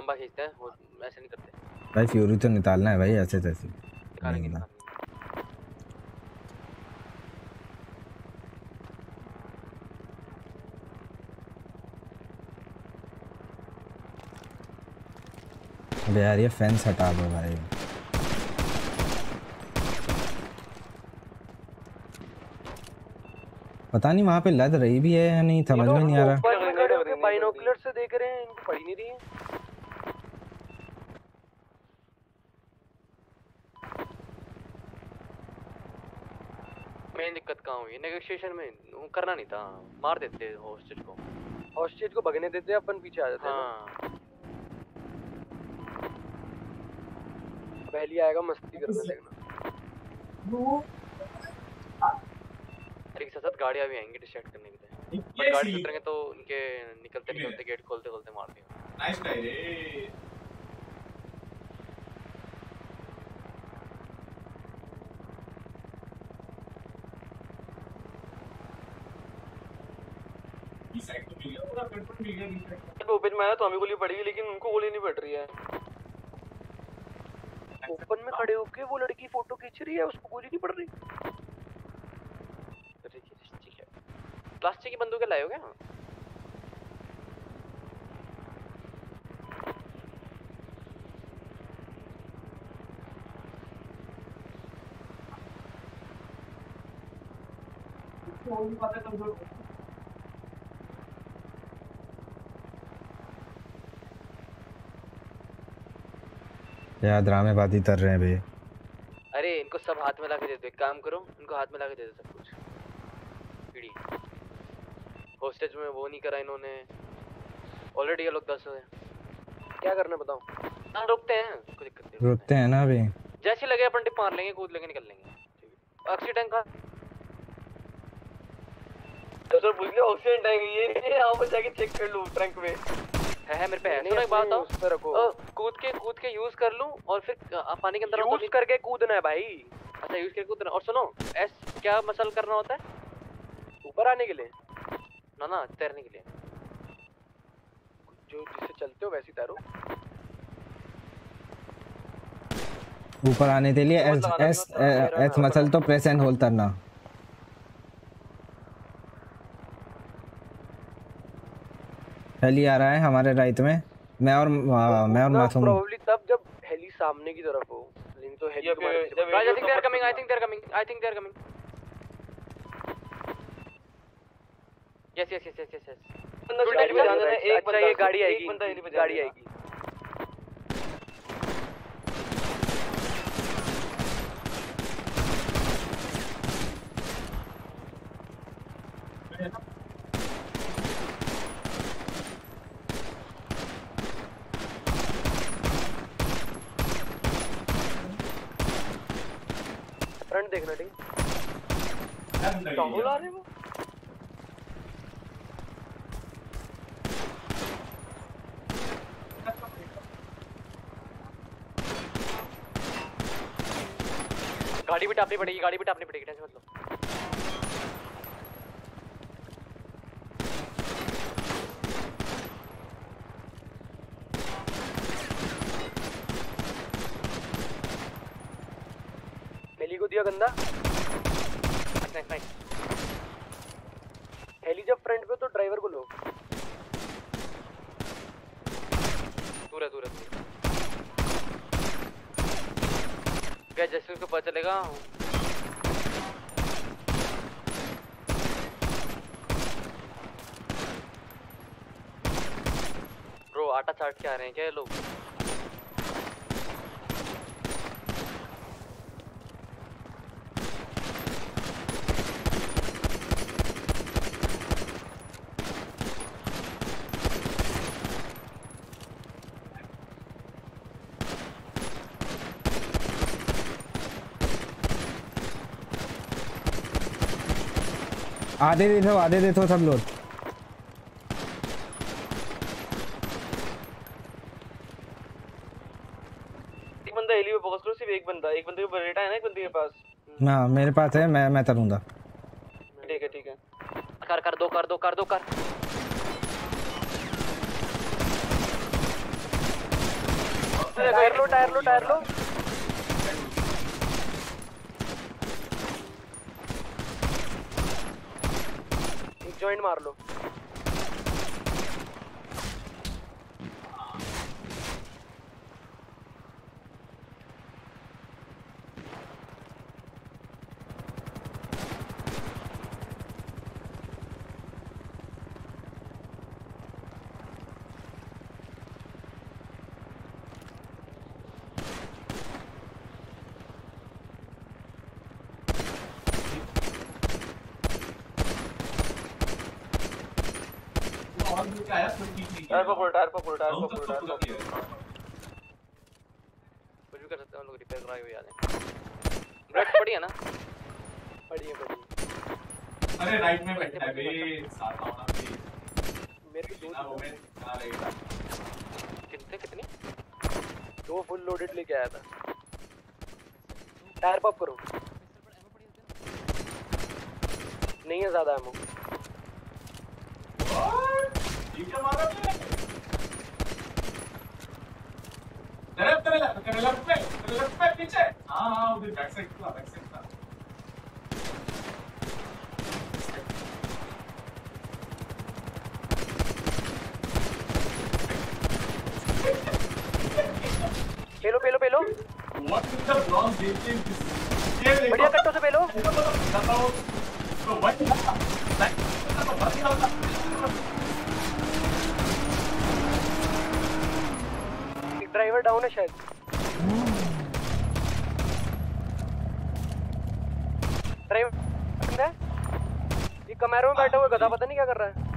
लंबा खींचते हैं, वो ऐसे नहीं करते भाई। फ्यूरी तो निकालना है भाई, ऐसे तैसे निकालेंगे निकालेंगे। अबे यार ये फेंस हटा दो भाई। पता नहीं वहाँ पे लद रही भी है या नहीं, समझ में नहीं आ रहा। बाइनोकुलर से देख रहे हैं, इनको पड़ी नहीं रही है। मेन दिक्कत कहाँ हुई नेगोशिएशन में, वो करना नहीं था, मार देते हॉस्टेज को। हॉस्टेज को भगने देते हैं, अपन पीछे आ जाते हैं। हाँ पहली आएगा मस्ती करने लगना। एक साथ साथ गाड़ियाँ भी आएंगी डिस्ट्रैक्ट करने के लिए, बट गाड़ी से उतरेंगे तो उनके निकलते निकलते गेट खोलते खोलते मार देंगे। नाइस ट्राई रे। इस साइड तो मिल गया, पूरा पेट्रोल मिल गया। इस साइड ओपन में आया तो हमें गोली पड़ेगी, लेकिन उनको गोली नहीं पड़ रही है। ओपन में खड़े होके वो लड़की फोटो खींच रही है, उसको गोली नहीं पड़ रही। ठीक है, प्लास्टिक की बंदूकें लाए हो क्या? यार ड्रामेबाजी कर रहे हैं भाई। अरे इनको सब हाथ में लाके दे दो, एक काम करो इनको हाथ में लाके दे दो सब कुछ। पीड़ी होस्टेज में वो नहीं करा इन्होंने, ऑलरेडी ये लोग दस हुए। क्या करना बताओ? हम रुकते हैं, कोई दिक्कत नहीं, रुकते हैं ना अभी। जैसे लगे अपन टिप मार लेंगे, कूद लेंगे, निकल लेंगे। ऑक्सीजन टैंक का तो सर भूल गया ऑक्सीजन टैंक, ये यहाँ पर जाके चेक कर लूँ ट्रंक में है है मेरे पे है। सुनो एक बात बताओ, कूद के कूद के यूज कर लूं और फिर पानी के अंदर यूज करके कूदना है भाई। अच्छा यूज करके कूदना। और सुनो एस क्या मसल करना होता है? ऊपर आने के लिए ना ना तैरने के लिए, जो जिससे चलते हो वैसे तैरो। ऊपर आने के लिए एस एस एस मसल तो प्रेस एंड होल्ड करना। हेली आ रहा है हमारे राइट में, मैं और आ, मैं और मासूम। प्रोबेबली तब जब हेली सामने की तरफ हो, लेकिन तो हेली तुम्हारे I think they are coming, I think they are coming, I think they are coming. Yes yes yes yes yes yes. एक बंदा, ये गाड़ी आएगी, गाड़ी आएगी। फ्रंट देखना ठीक है। टॉगल आ रहे वो गाड़ी भी टापनी पड़ेगी, गाड़ी भी टापनी पड़ेगी, टेंशन मत लो। हेली को दिया गंदा। Nice nice. हेली जब फ्रंट पे तो ड्राइवर को लो। दूर है दूर है दूर। क्या जैसे उसको पता चलेगा ब्रो आटा चाट के आ रहे हैं क्या ये लोग? आधे दे दो, आधे दे दो सब लोग। एक बंदा हेली पे फोकस करो, सिर्फ एक बंदा, एक बंदे के बरेटा है ना, एक बंदे के पास। हाँ मेरे पास है, मैं मैं करूँगा। ठीक है ठीक है। कर कर दो कर दो कर दो कर। टायर लो टायर लो टायर लो। एक जॉइंट मार लो। टायर पकड़ो टायर पकड़ो टायर पकड़ो टायर पकड़ो। कुछ भी कर सकते हैं हम लोग, रिपेयर कराए हुए याद है। ब्रेक पड़ी है ना? पड़ी है पड़ी। अरे राइट में बैठा है बे, साथ आना प्लीज। मेरे को दो वो में कहां रहेगा? कितने कितने? दो फुल लोडेड लेके आया था। टायर पंप करो। नहीं है ज्यादा एमो। ये क्या मारा तूने? तेरे तेरे लेफ्ट तेरे लेफ्ट पे तेरे लेफ्ट पे पीछे। हां हां उधर बैक साइड था बैक साइड था। पेलो पेलो पेलो। What is the bronze dating this? ये देखो बढ़िया कट्टों से पेलो। बताओ तो वही एक ड्राइवर डाउन है शायद। ड्राइवर है ये कमैरो में बैठा हुआ गधा पता नहीं क्या कर रहा है।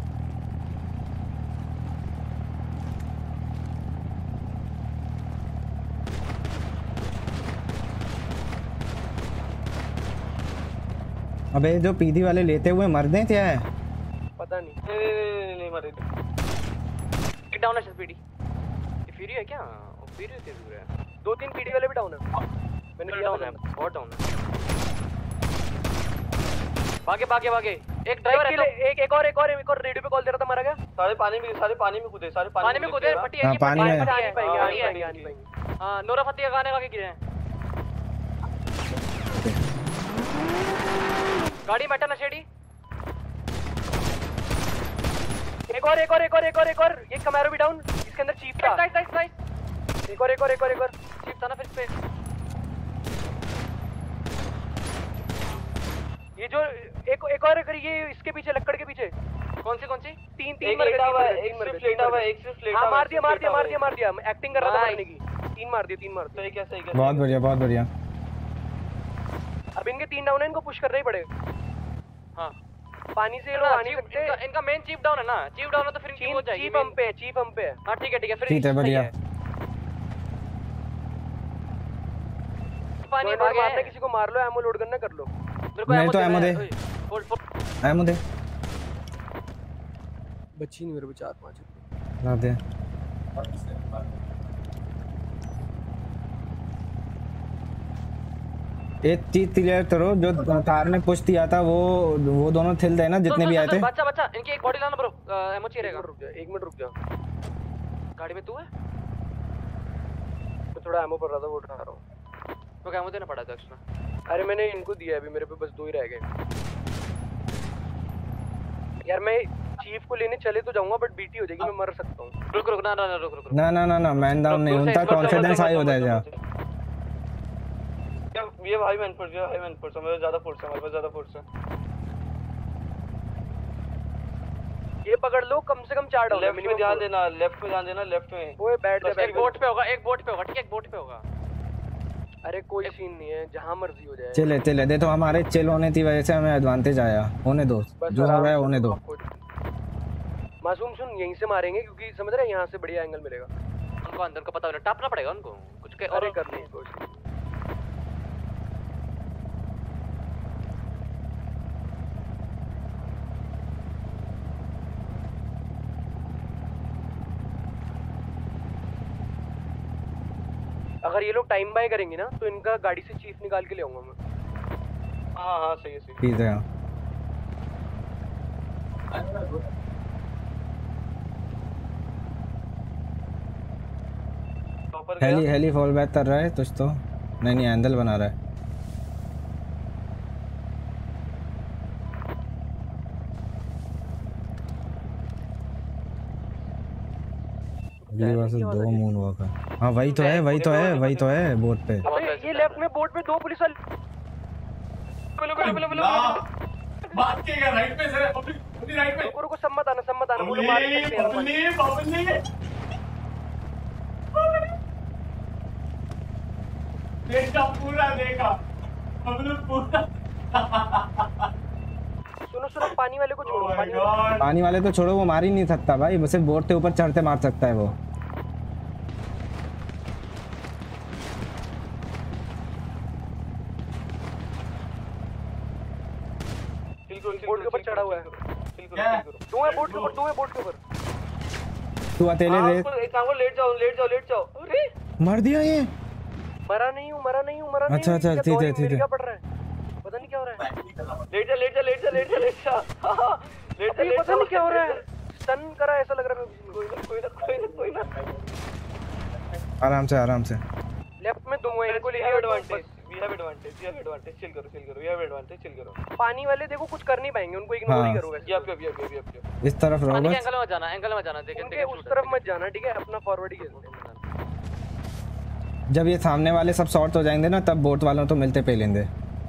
अबे जो पीधी वाले लेते हुए मर गए क्या है? पता नहीं। नहीं नहीं नहीं, नहीं मरे। किट डाउन है शायद पीडी। ये फ्यूरी है क्या? वो फ्यूरी से दूर है। दो तीन पीडी वाले भी डाउन है। मैंने किया डाउन है, बहुत डाउन है। भागे भागे भागे। एक ड्राइवर है तो एक एक और एक और एक और रेडियो पे कॉल दे रहा था, मारा गया। सारे पानी में सारे पानी में कूदे सारे पानी में कूदे। पट्टी है हाँ, पानी में आ नहीं पाएंगे आ नहीं पाएंगे आ नहीं पाएंगे। हां नोरा फतेह गाने गा के गिरे हैं। गाड़ी में हटा नशेड़ी। एक और एक और एक और एक और एक और ये कमैरो भी डाउन। इसके अंदर चीफ था। Nice nice nice. एक और एक और एक और एक और चीफ था ना फिर पे। ये जो एक एक और अगर ये इसके पीछे लक्कड़ के पीछे कौन सी कौन सी? तीन तीन मर गए। एक सिर्फ लेटा हुआ है एक सिर्फ लेटा हुआ है। हां मार दिया मार दिया मार दिया मार दिया। एक्टिंग कर रहा था मारने की। तीन मार दिए तीन मार। तो ये कैसे कैसे? बहुत बढ़िया बहुत बढ़िया। अब इनके तीन डाउन है, इनको पुश करना ही पड़ेगा। हां पानी से लोग आ नहीं सकते। इनका, इनका मेन चीफ डाउन है ना। चीफ डाउन है तो फिर इनकी हो जाएगी। चीफ हम पे है चीफ हम पे है। हां ठीक है ठीक है फिर ठीक है बढ़िया। पानी भागे मारना, किसी को मार लो, एमो लोड करना कर लो। नहीं तो एमो दे एमो दे। बच्ची नहीं मेरे को चार पांच ना दे। एक चीज क्लियर करो, जो कार ने पुश दिया था वो वो दोनों थिल दे ना जितने भी आए थे। बच्चा बच्चा इनकी एक बॉडी लाना ब्रो। एमो चाहिए रहेगा। रुक जा एक मिनट रुक जा। गाड़ी में तू है? मैं थोड़ा एमो पर रहा था वो उठा रहा हूं। तो क्या एमो देना पड़ा था एक्स्ट्रा? अरे मैंने इनको दिया, अभी मेरे पे बस दो ही रह गए यार। मैं चीफ को लेने चले तो जाऊंगा बट बीटी हो जाएगी, मैं मर सकता हूं। रुक रुक ना ना रुक रुक। ना ना ना ना मैन डाउन नहीं होता, कॉन्फिडेंस हाई हो जाएगा। ये भाई मैन फोर्स ये भाई मैन फोर्स मेरे ज्यादा फोर्स है, मेरे पास ज्यादा फोर्स है। ये पकड़ लो, कम से कम चार डाउन। लेफ्ट में ध्यान देना, लेफ्ट में ध्यान देना, लेफ्ट में। ओए बैठ जा। एक बोट पे होगा, एक बोट पे होगा ठीक है, एक बोट पे होगा। अरे कोई सीन नहीं है, जहां मर्जी हो जाए। चले चले दे तो हमारे चिल होने की वजह से हमें एडवांटेज आया। होने दो जो हो रहा है होने दो। मासूम सुन यहीं से मारेंगे क्योंकि समझ रहे हैं यहां से बढ़िया एंगल मिलेगा। उनको अंदर का पता नहीं, टापना पड़ेगा उनको कुछ के और करने की कोशिश। अगर ये लोग टाइम बाय करेंगे ना तो इनका गाड़ी से चीफ निकाल के ले आऊंगा मैं। हाँ हाँ सही है सही ठीक है। Chopper heli heli fall back कर रहा है तुझ तो नहीं नहीं हैंडल बना रहा है। अगली बार से दो मून वॉक है। हाँ वही तो है वही तो है वही तो है बोट पे। ये लेफ्ट में बोट पे दो पुलिस वाले बोलो बोलो बोलो बोलो बात क्या राइट पे सर पब्लिक पब्लिक राइट पे रुको रुको सब मत आना सब मत आना बोलो मार सकते हैं पब्लिक पब्लिक देखा पूरा देखा पब्लिक पूरा सुनो सुनो पानी वाले को छोड़ो oh पानी, पानी वाले तो छोड़ो वो मार ही नहीं सकता भाई बस बोट के ऊपर चढ़ते मार सकता है वो। बोट के ऊपर चढ़ा हुआ है दो है बोट के ऊपर दो है बोट के ऊपर तू अकेले दे एक काम करो लेट जाओ लेट जाओ लेट जाओ। अरे मर दिया ये मरा नहीं हूं मरा नहीं हूं मरा नहीं अच्छा अच्छा ठीक है ठीक है क्या पड़ रहा है पता नहीं क्या हो रहा है। लेट जा लेट जा लेट जा लेट जा लेट जा लेट जा पता नहीं क्या हो रहा है स्टन करा ऐसा लग रहा है कोई ना कोई ना कोई ना कोई ना आराम से आराम से लेफ्ट में तुम हो इनको ले advantage we have advantage we have advantage chill करो चिल करो वी हैव एडवांटेज चिल करो। पानी वाले देखो कुछ कर नहीं पाएंगे उनको इग्नोर ही करो वैसे। Yup yup yup yup yup इस तरफ रहो बस एंगल में जाना एंगल में जाना देख देख उस तरफ मत जाना ठीक है अपना फॉरवर्ड ही खेलना। जब ये सामने वाले सब शॉर्ट हो जाएंगे ना तब बोट वालों तो मिलते पे लेंगे।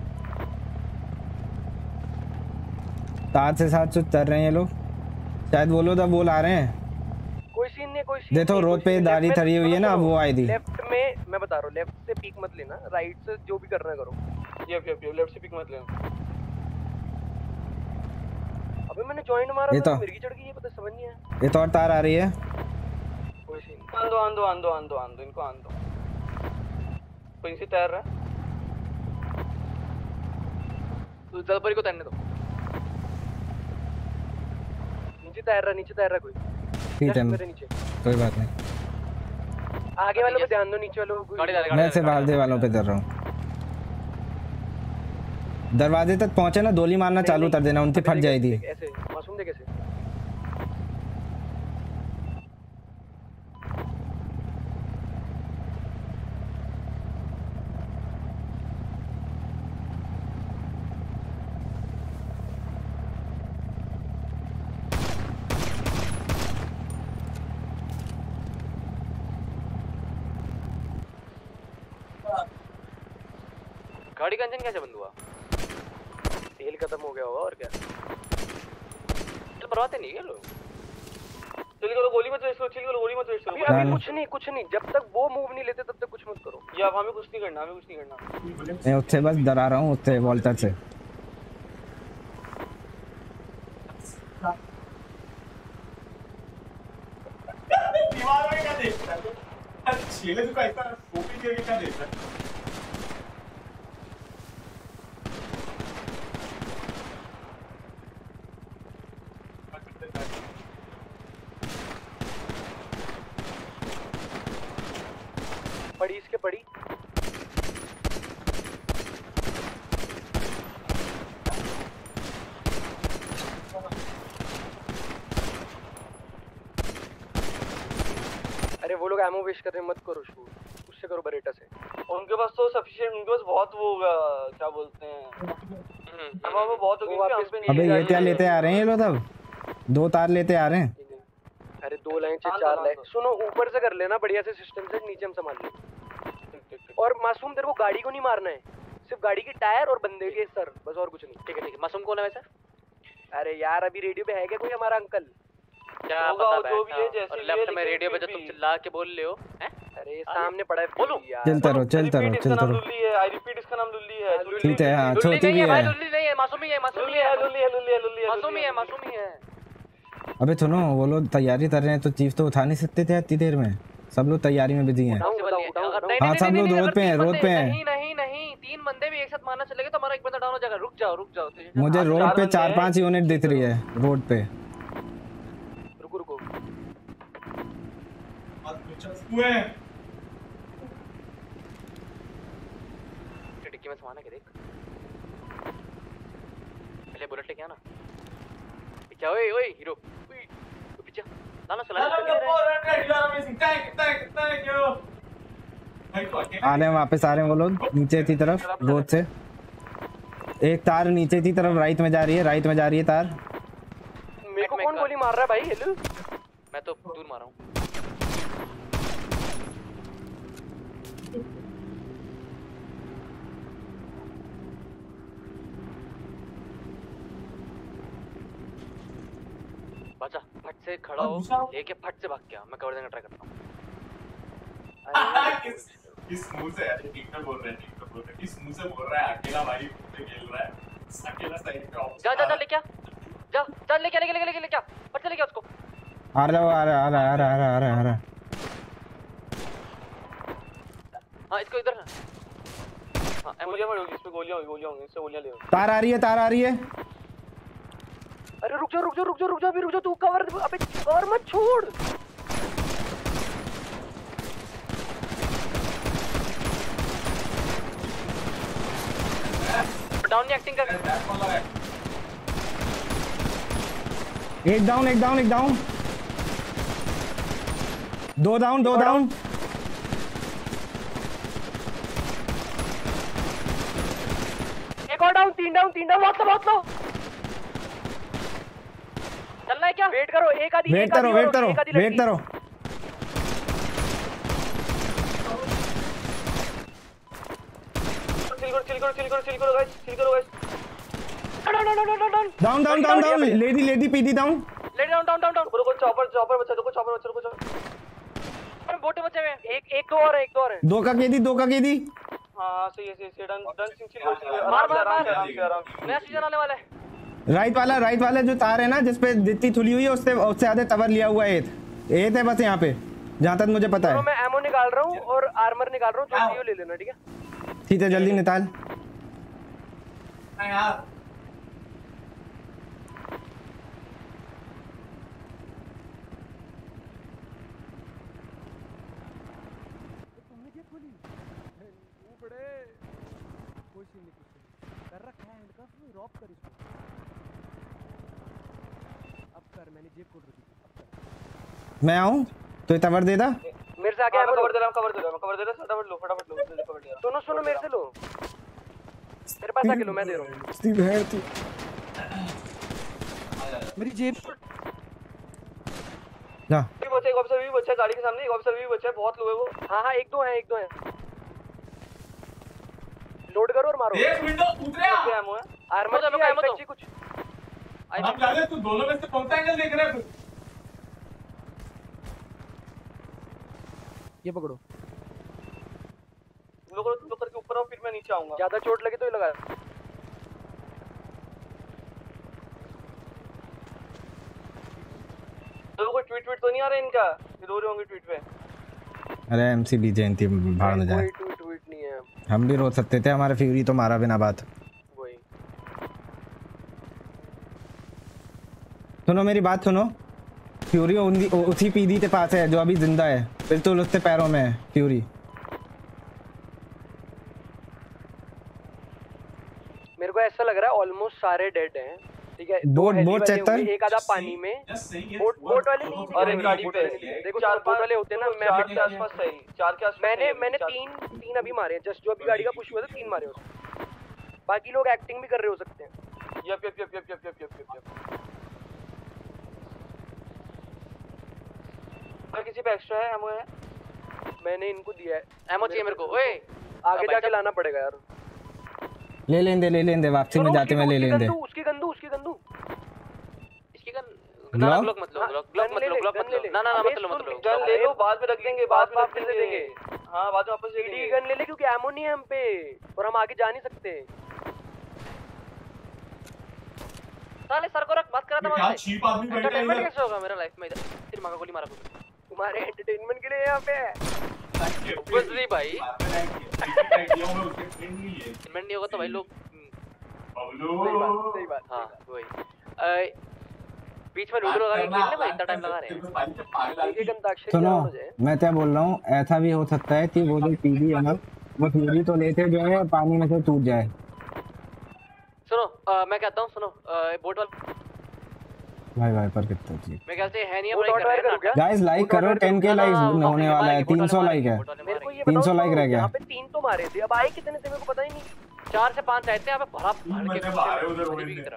साथ से साथ जो चल रहे हैं ये लोग शायद वो लोग बोल आ रहे हैं कोई सीन नहीं कोई सीन देखो रोड पे दाढ़ी थड़ी हुई है ना वो आई थी। लेफ्ट में मैं बता रहा हूँ लेफ्ट से पीक मत लेना राइट से जो भी करना है करो। यप यप यप लेफ्ट से पीक मत लेना। अबे मैंने जॉइंट मारा ये तो तो मिर्गी चढ़ गई ये पता समझ नहीं आया। ये तो और तार आ रही है कोई सीन आंदो आंदो आंदो आंदो आंदो इनको आंदो कोई से तैर रहा है तू जलपरी को तैरने दो नीचे तैर रहा नीचे तैर रहा कोई ठीक है मेरे नीचे कोई बात नहीं आगे वालों पे ध्यान दो नीचे वालों को मैं से बालदे वालों पे कर रहा हूँ। दरवाजे तक पहुंचे ना गोली मारना चालू कर देना उनकी फट जाएगी। ऐसे मासूम देख ऐसे गाड़ी का इंजन कैसे बंद हुआ? तेल खत्म हो गया होगा और क्या चल परवाते नहीं है लोग चिल करो गोली मत वेस्ट करो चिल करो गोली मत वेस्ट करो अभी कुछ नहीं कुछ नहीं जब तक वो मूव नहीं लेते तब तक कुछ मत करो या हमें कुछ नहीं करना हमें कुछ नहीं करना। मैं उससे बस डरा रहा हूँ उससे वॉल्टर से दीवार में क्या देख रहा है छेले तो ऐसा कॉपी करके क्या देख रहा है। पड़ी इसके पड़ी अरे वो लोग एमो वेस्ट कर रहे हैं मत करो शूट उससे करो बरेटा से उनके पास तो सफिशिएंट उनके पास बहुत वो होगा क्या बोलते हैं हवा वो बहुत हो गई वापस में। अबे ये क्या लेते आ रहे हैं ये लोग अब दो तार लेते आ रहे हैं। अरे दो लाइन से चार लाइन सुनो ऊपर से कर लेना बढ़िया से सिस्टम से नीचे हम संभाल लेंगे। और मासूम तेरे को गाड़ी को नहीं मारना है सिर्फ गाड़ी की टायर और बंदे के सर बस और कुछ नहीं। ठीक है ठीक है मासूम कौन है वैसे? अरे यार अभी रेडियो पे है क्या कोई हमारा अंकल क्या पता जो भी है जैसे लेफ्ट में रेडियो पे जो तुम चिल्ला के बोल रहे हो हैं? अरे सामने पड़ा है बोलो चलता रहो चलता रहो चलता रहो लुल्ली है आई रिपीट इसका नाम लुल्ली है। ठीक है हाँ छोटी भी है लुल्ली नहीं है मासूमी है मासूमी है लुल्ली है लुल्ली है लुल्ली है मासूमी है मासूमी है। अबे सुनो वो लोग तैयारी कर रहे हैं तो चीफ तो उठा नहीं सकते थे इतनी देर में सब लोग तैयारी में बिजी हैं। हाँ सब लोग रोड पे हैं रोड पे हैं। नहीं नहीं नहीं तीन बंदे भी एक साथ मारना चलेगा तो हमारा एक बंदा डाउन हो जाएगा। रुक जाओ रुक जाओ मुझे रोड पे चार पांच यूनिट दिख रही है रोड पे। रुको रुको डिक्की में सामान है देख पहले बुलेट लेके आना पीछे ओए ओए हीरो ओए पीछे लाना चला थैंक थैंक थैंक यू आ रहे हैं वापस, आ रहे हैं वो लोग नीचे की तरफ रोड से। एक तार नीचे की तरफ राइट में जा रही है, राइट में जा रही है तार। मेरे को कौन गोली मार रहा है भाई? हेलो, मैं तो दूर मारा हूँ। बचा, फट से खड़ा हो, लेके फट से भाग गया। मैं कवर देने का ट्राई करता हूँ। किस किस मुंह से यार ठीक तो बोल रहे हैं, ठीक तो बोल रहे हैं। किस मुंह से बोल रहा है अकेला भाई मुझसे खेल रहा है, अकेला साइड पे ऑफ। जा जा जा लेके आ, जा जा लेके लेके लेके लेके आ, फट से लेके आ उसको। आ रहा आ रहा आ रहा आ रहा आ रहा आ रहा। हाँ इसको इधर। हाँ गोलियां मारो, इस पे गोलियां होंगी, गोलियां होंगी, इससे गोलियां ले। तार आ रही है, तार आ रही है। अरे रुक जा रुक जा रुक जा रुक जा, अभी रुक जा, तू कवर। अबे कवर मत छोड़। डाउन एक्टिंग कर। एक डाउन एक डाउन एक डाउन, दो डाउन दो डाउन। एक और डाउन, तीन डाउन तीन डाउन। बहुत लो बहुत लो। चलना है क्या? वेट करो, एक आधी वेट करो वेट करो वेट करो। चिल करो चिल करो चिल करो चिल करो गाइस, चिल करो guys. Down down down down, lady lady PD down. Lady down down down down. रुको, चॉपर चॉपर बचा, रुको चॉपर बचा, रुको चॉपर। बोटे बचे हुए हैं। एक एक दो और है, एक दो और है। दो का केदी, दो का केदी। हां सही है सही है। Done done chill chill. मार मार मार, नया सीजन आने वाला है। राइट वाला राइट वाला जो तार है ना जिसपे जितनी थुली हुई है उससे उससे आधे तवर लिया हुआ है। एट है बस यहाँ पे, जहाँ तक मुझे पता है। तो मैं एमो निकाल रहा हूँ और आर्मर निकाल रहा हूँ, जो चाहिए ले लेना, ठीक है? ठीक है जल्दी निकाल। यार मैं आऊं तो ये तवर दे दा। मेरे से आके कवर दे रहा हूं, कवर दे रहा हूं, कवर दे रहा हूं। फटाफट लो फटाफट लो, कवर दे रहा हूं। सुनो सुनो, मेरे से लो, मेरे पास आके लो, मैं दे रहा हूं। स्टीव है तू मेरी जेब जा। भी बचा, एक ऑफिसर भी बचा गाड़ी के सामने, एक ऑफिसर भी बचा, बहुत लो है वो। हां हां एक दो है, एक दो है। लोड करो और मारो। एक विंडो उतरे आ। क्या है? आर्मर चलो का एमो दो कुछ। अब जाने तू दोनों में से कौन सा एंगल देख रहा है? ये पकड़ो। लोग लोग करके ऊपर आओ, फिर मैं नीचे आऊंगा। ज्यादा चोट लगे तो ही लगा। तो कोई ट्वीट ट्वीट तो नहीं आ रहा इनका? ये रो रहे होंगे ट्वीट पे। अरे एमसीबी जयंती भाग न जाए। कोई ट्वीट ट्वीट नहीं है। हम भी रो सकते थे, हमारे फ्यूरी तो मारा बिना बात। वही सुनो मेरी बात सुनो। फ्यूरी उसी पीडी के पास है जो अभी जिंदा है, बिल्कुल उसके पैरों में है फ्यूरी। मेरे को ऐसा लग रहा है ऑलमोस्ट सारे डेड हैं, ठीक है? बोट बोट चेक कर। एक आधा पानी में, बोट बोट वाले नहीं, और एक गाड़ी पे देखो चार बोट वाले होते हैं ना। मैं के आसपास सही, चार के आसपास मैंने मैंने तीन तीन अभी मारे हैं, जस्ट जो अभी गाड़ी का पुश हुआ था तीन मारे उसने। बाकी लोग एक्टिंग भी कर रहे हो सकते हैं। Yup yup yup yup yup yup yup yup. और किसी पे एक्स्ट्रा है एमो है? मैंने इनको दिया है। एमो चाहिए मेरे को। ओए आगे जाके लाना पड़ेगा यार। ले लेंदे ले लेंदे वापसी में जाते में ले लेंदे। उसकी गंदू उसकी गंदू इसकी गन ना ग्लॉक मत लो, ग्लॉक ग्लॉक मत लो, ग्लॉक मत लो। ना ना ना मत लो मत लो। गन ले लो, बाद में रख देंगे, बाद में वापस दे देंगे। हां बाद में वापस दे देंगे। गन ले ले क्योंकि एमो नहीं है हम पे और हम आगे जा नहीं सकते। साले सर को रख, बात कर रहा था क्या चीप आदमी बैठा है एंटरटेनमेंट इधर। कैसे होगा मेरा लाइफ में इधर? फिर मांगा गोली मारा तुम्हारे एंटरटेनमेंट के लिए यहां पे है। बस नहीं भाई, एंटरटेनमेंट नहीं होगा तो भाई लोग बबलू। सही बात। हां वही बीच में लूडो लगा के खेलने में इतना टाइम लगा रहे हैं। सुनो मैं क्या बोल रहा हूँ, ऐसा भी हो सकता है कि वो जो पीडी है ना वो फ्यूरी तो लेते जो है पानी में से टूट जाए। सुनो मैं कहता हूँ, सुनो बोट वाला भाई भाई पर कितना जी मैं कहते हैं है नहीं, हम लाइक कर रहे हैं। गाइस लाइक करो, टेन के लाइक होने वाला है, तीन सौ लाइक है। मेरे को ये तीन सौ लाइक रह गया। यहाँ पे तीन तो मारे थे, अब आए कितने थे मेरे को पता ही नहीं। चार से पांच आए थे यहाँ पे भरा भर के मारे उधर ओवेन ने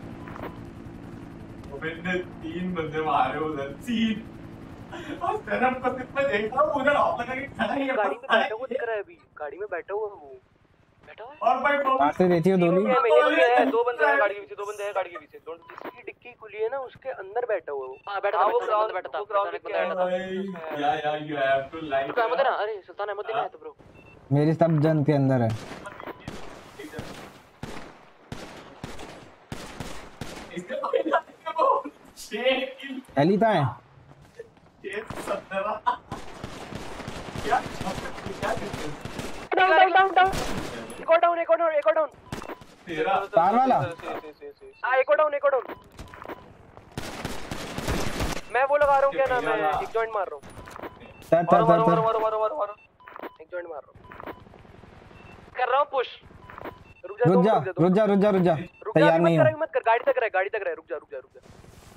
ओवेन ने तीन बंदे मारे उधर तीन। और शर्म को कितना देख रहा हूँ उधर ऑफ लगा के खड़ा ही है। गाड़ी में बैठा हुआ दिख रहा है अभी, गाड़ी में बैठा हुआ है वो। बैठा हुआ और भाई मारते रहती हो दोनों। है दो बंदे हैं गाड़ी के पीछे, दो बंदे हैं गाड़ी के पीछे। दो जिसकी डिक्की खुली है ना उसके अंदर बैठा हुआ है वो। हां बैठा था, वो ग्राउंड बैठा था, वो ग्राउंड पे बैठा था। या या यू हैव टू लाइक तो अहमद है ना, अरे सुल्तान अहमद है तो ब्रो मेरी सब जन के अंदर है। इसके वो शेर किल एलिता है ये सत्रह क्या क्या डाउन डाउन डाउन डाउन एक और डाउन एक और डाउन एक और डाउन तेरा तार वाला हां एक और डाउन एक और डाउन। मैं वो लगा रहा हूं, क्या नाम है, एक जॉइंट मार रहा हूं। तर तर तर मारो मारो मारो मारो मारो एक जॉइंट मार रहा हूं, कर रहा हूं पुश। रुक जा रुक जा रुक जा रुक जा रुक जा तैयार नहीं हूं। मत कर, गाड़ी तक रह गाड़ी तक रह रुक जा रुक जा रुक जा।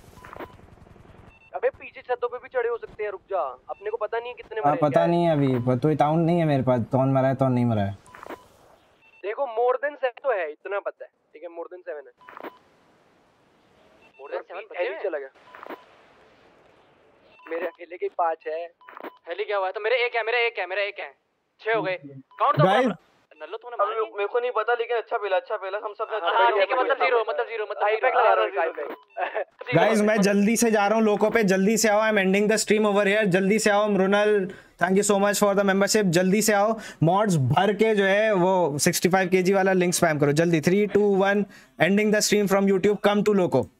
अबे पीछे छतों पे भी चढ़े हो सकते हैं, रुक जा। अपने को पता नहीं है कितने मरे। पता नहीं है अभी, तो काउंट नहीं है मेरे पास कौन मरा है कौन नहीं मरा है। देखो मोर देन सेवन तो है, इतना पता है ठीक है, मोर देन सेवन है। मोर देन सेवन बचे हैं, चला गया मेरे अकेले के पांच है। हेली क्या हुआ है? तो मेरे एक है, मेरा एक है, मेरा एक है, छह हो गए। काउंट दो नल्लो तूने मारा नहीं। मेरे को नहीं पता लेकिन अच्छा पहला अच्छा पहला हम सब ने हां ठीक है, मतलब जीरो मतलब जीरो मतलब हाई पैक लगा रहा हूं। गाइस मैं जल्दी से जा रहा हूं लोगों पे, जल्दी से आओ। I am ending the stream over here. जल्दी से आओ। Mrinal thank you so much for the membership. जल्दी से आओ, मॉड्स भर के जो है वो सिक्सटी फाइव केजी वाला लिंक स्पैम करो जल्दी। Three two one ending the stream from YouTube. Come to loco.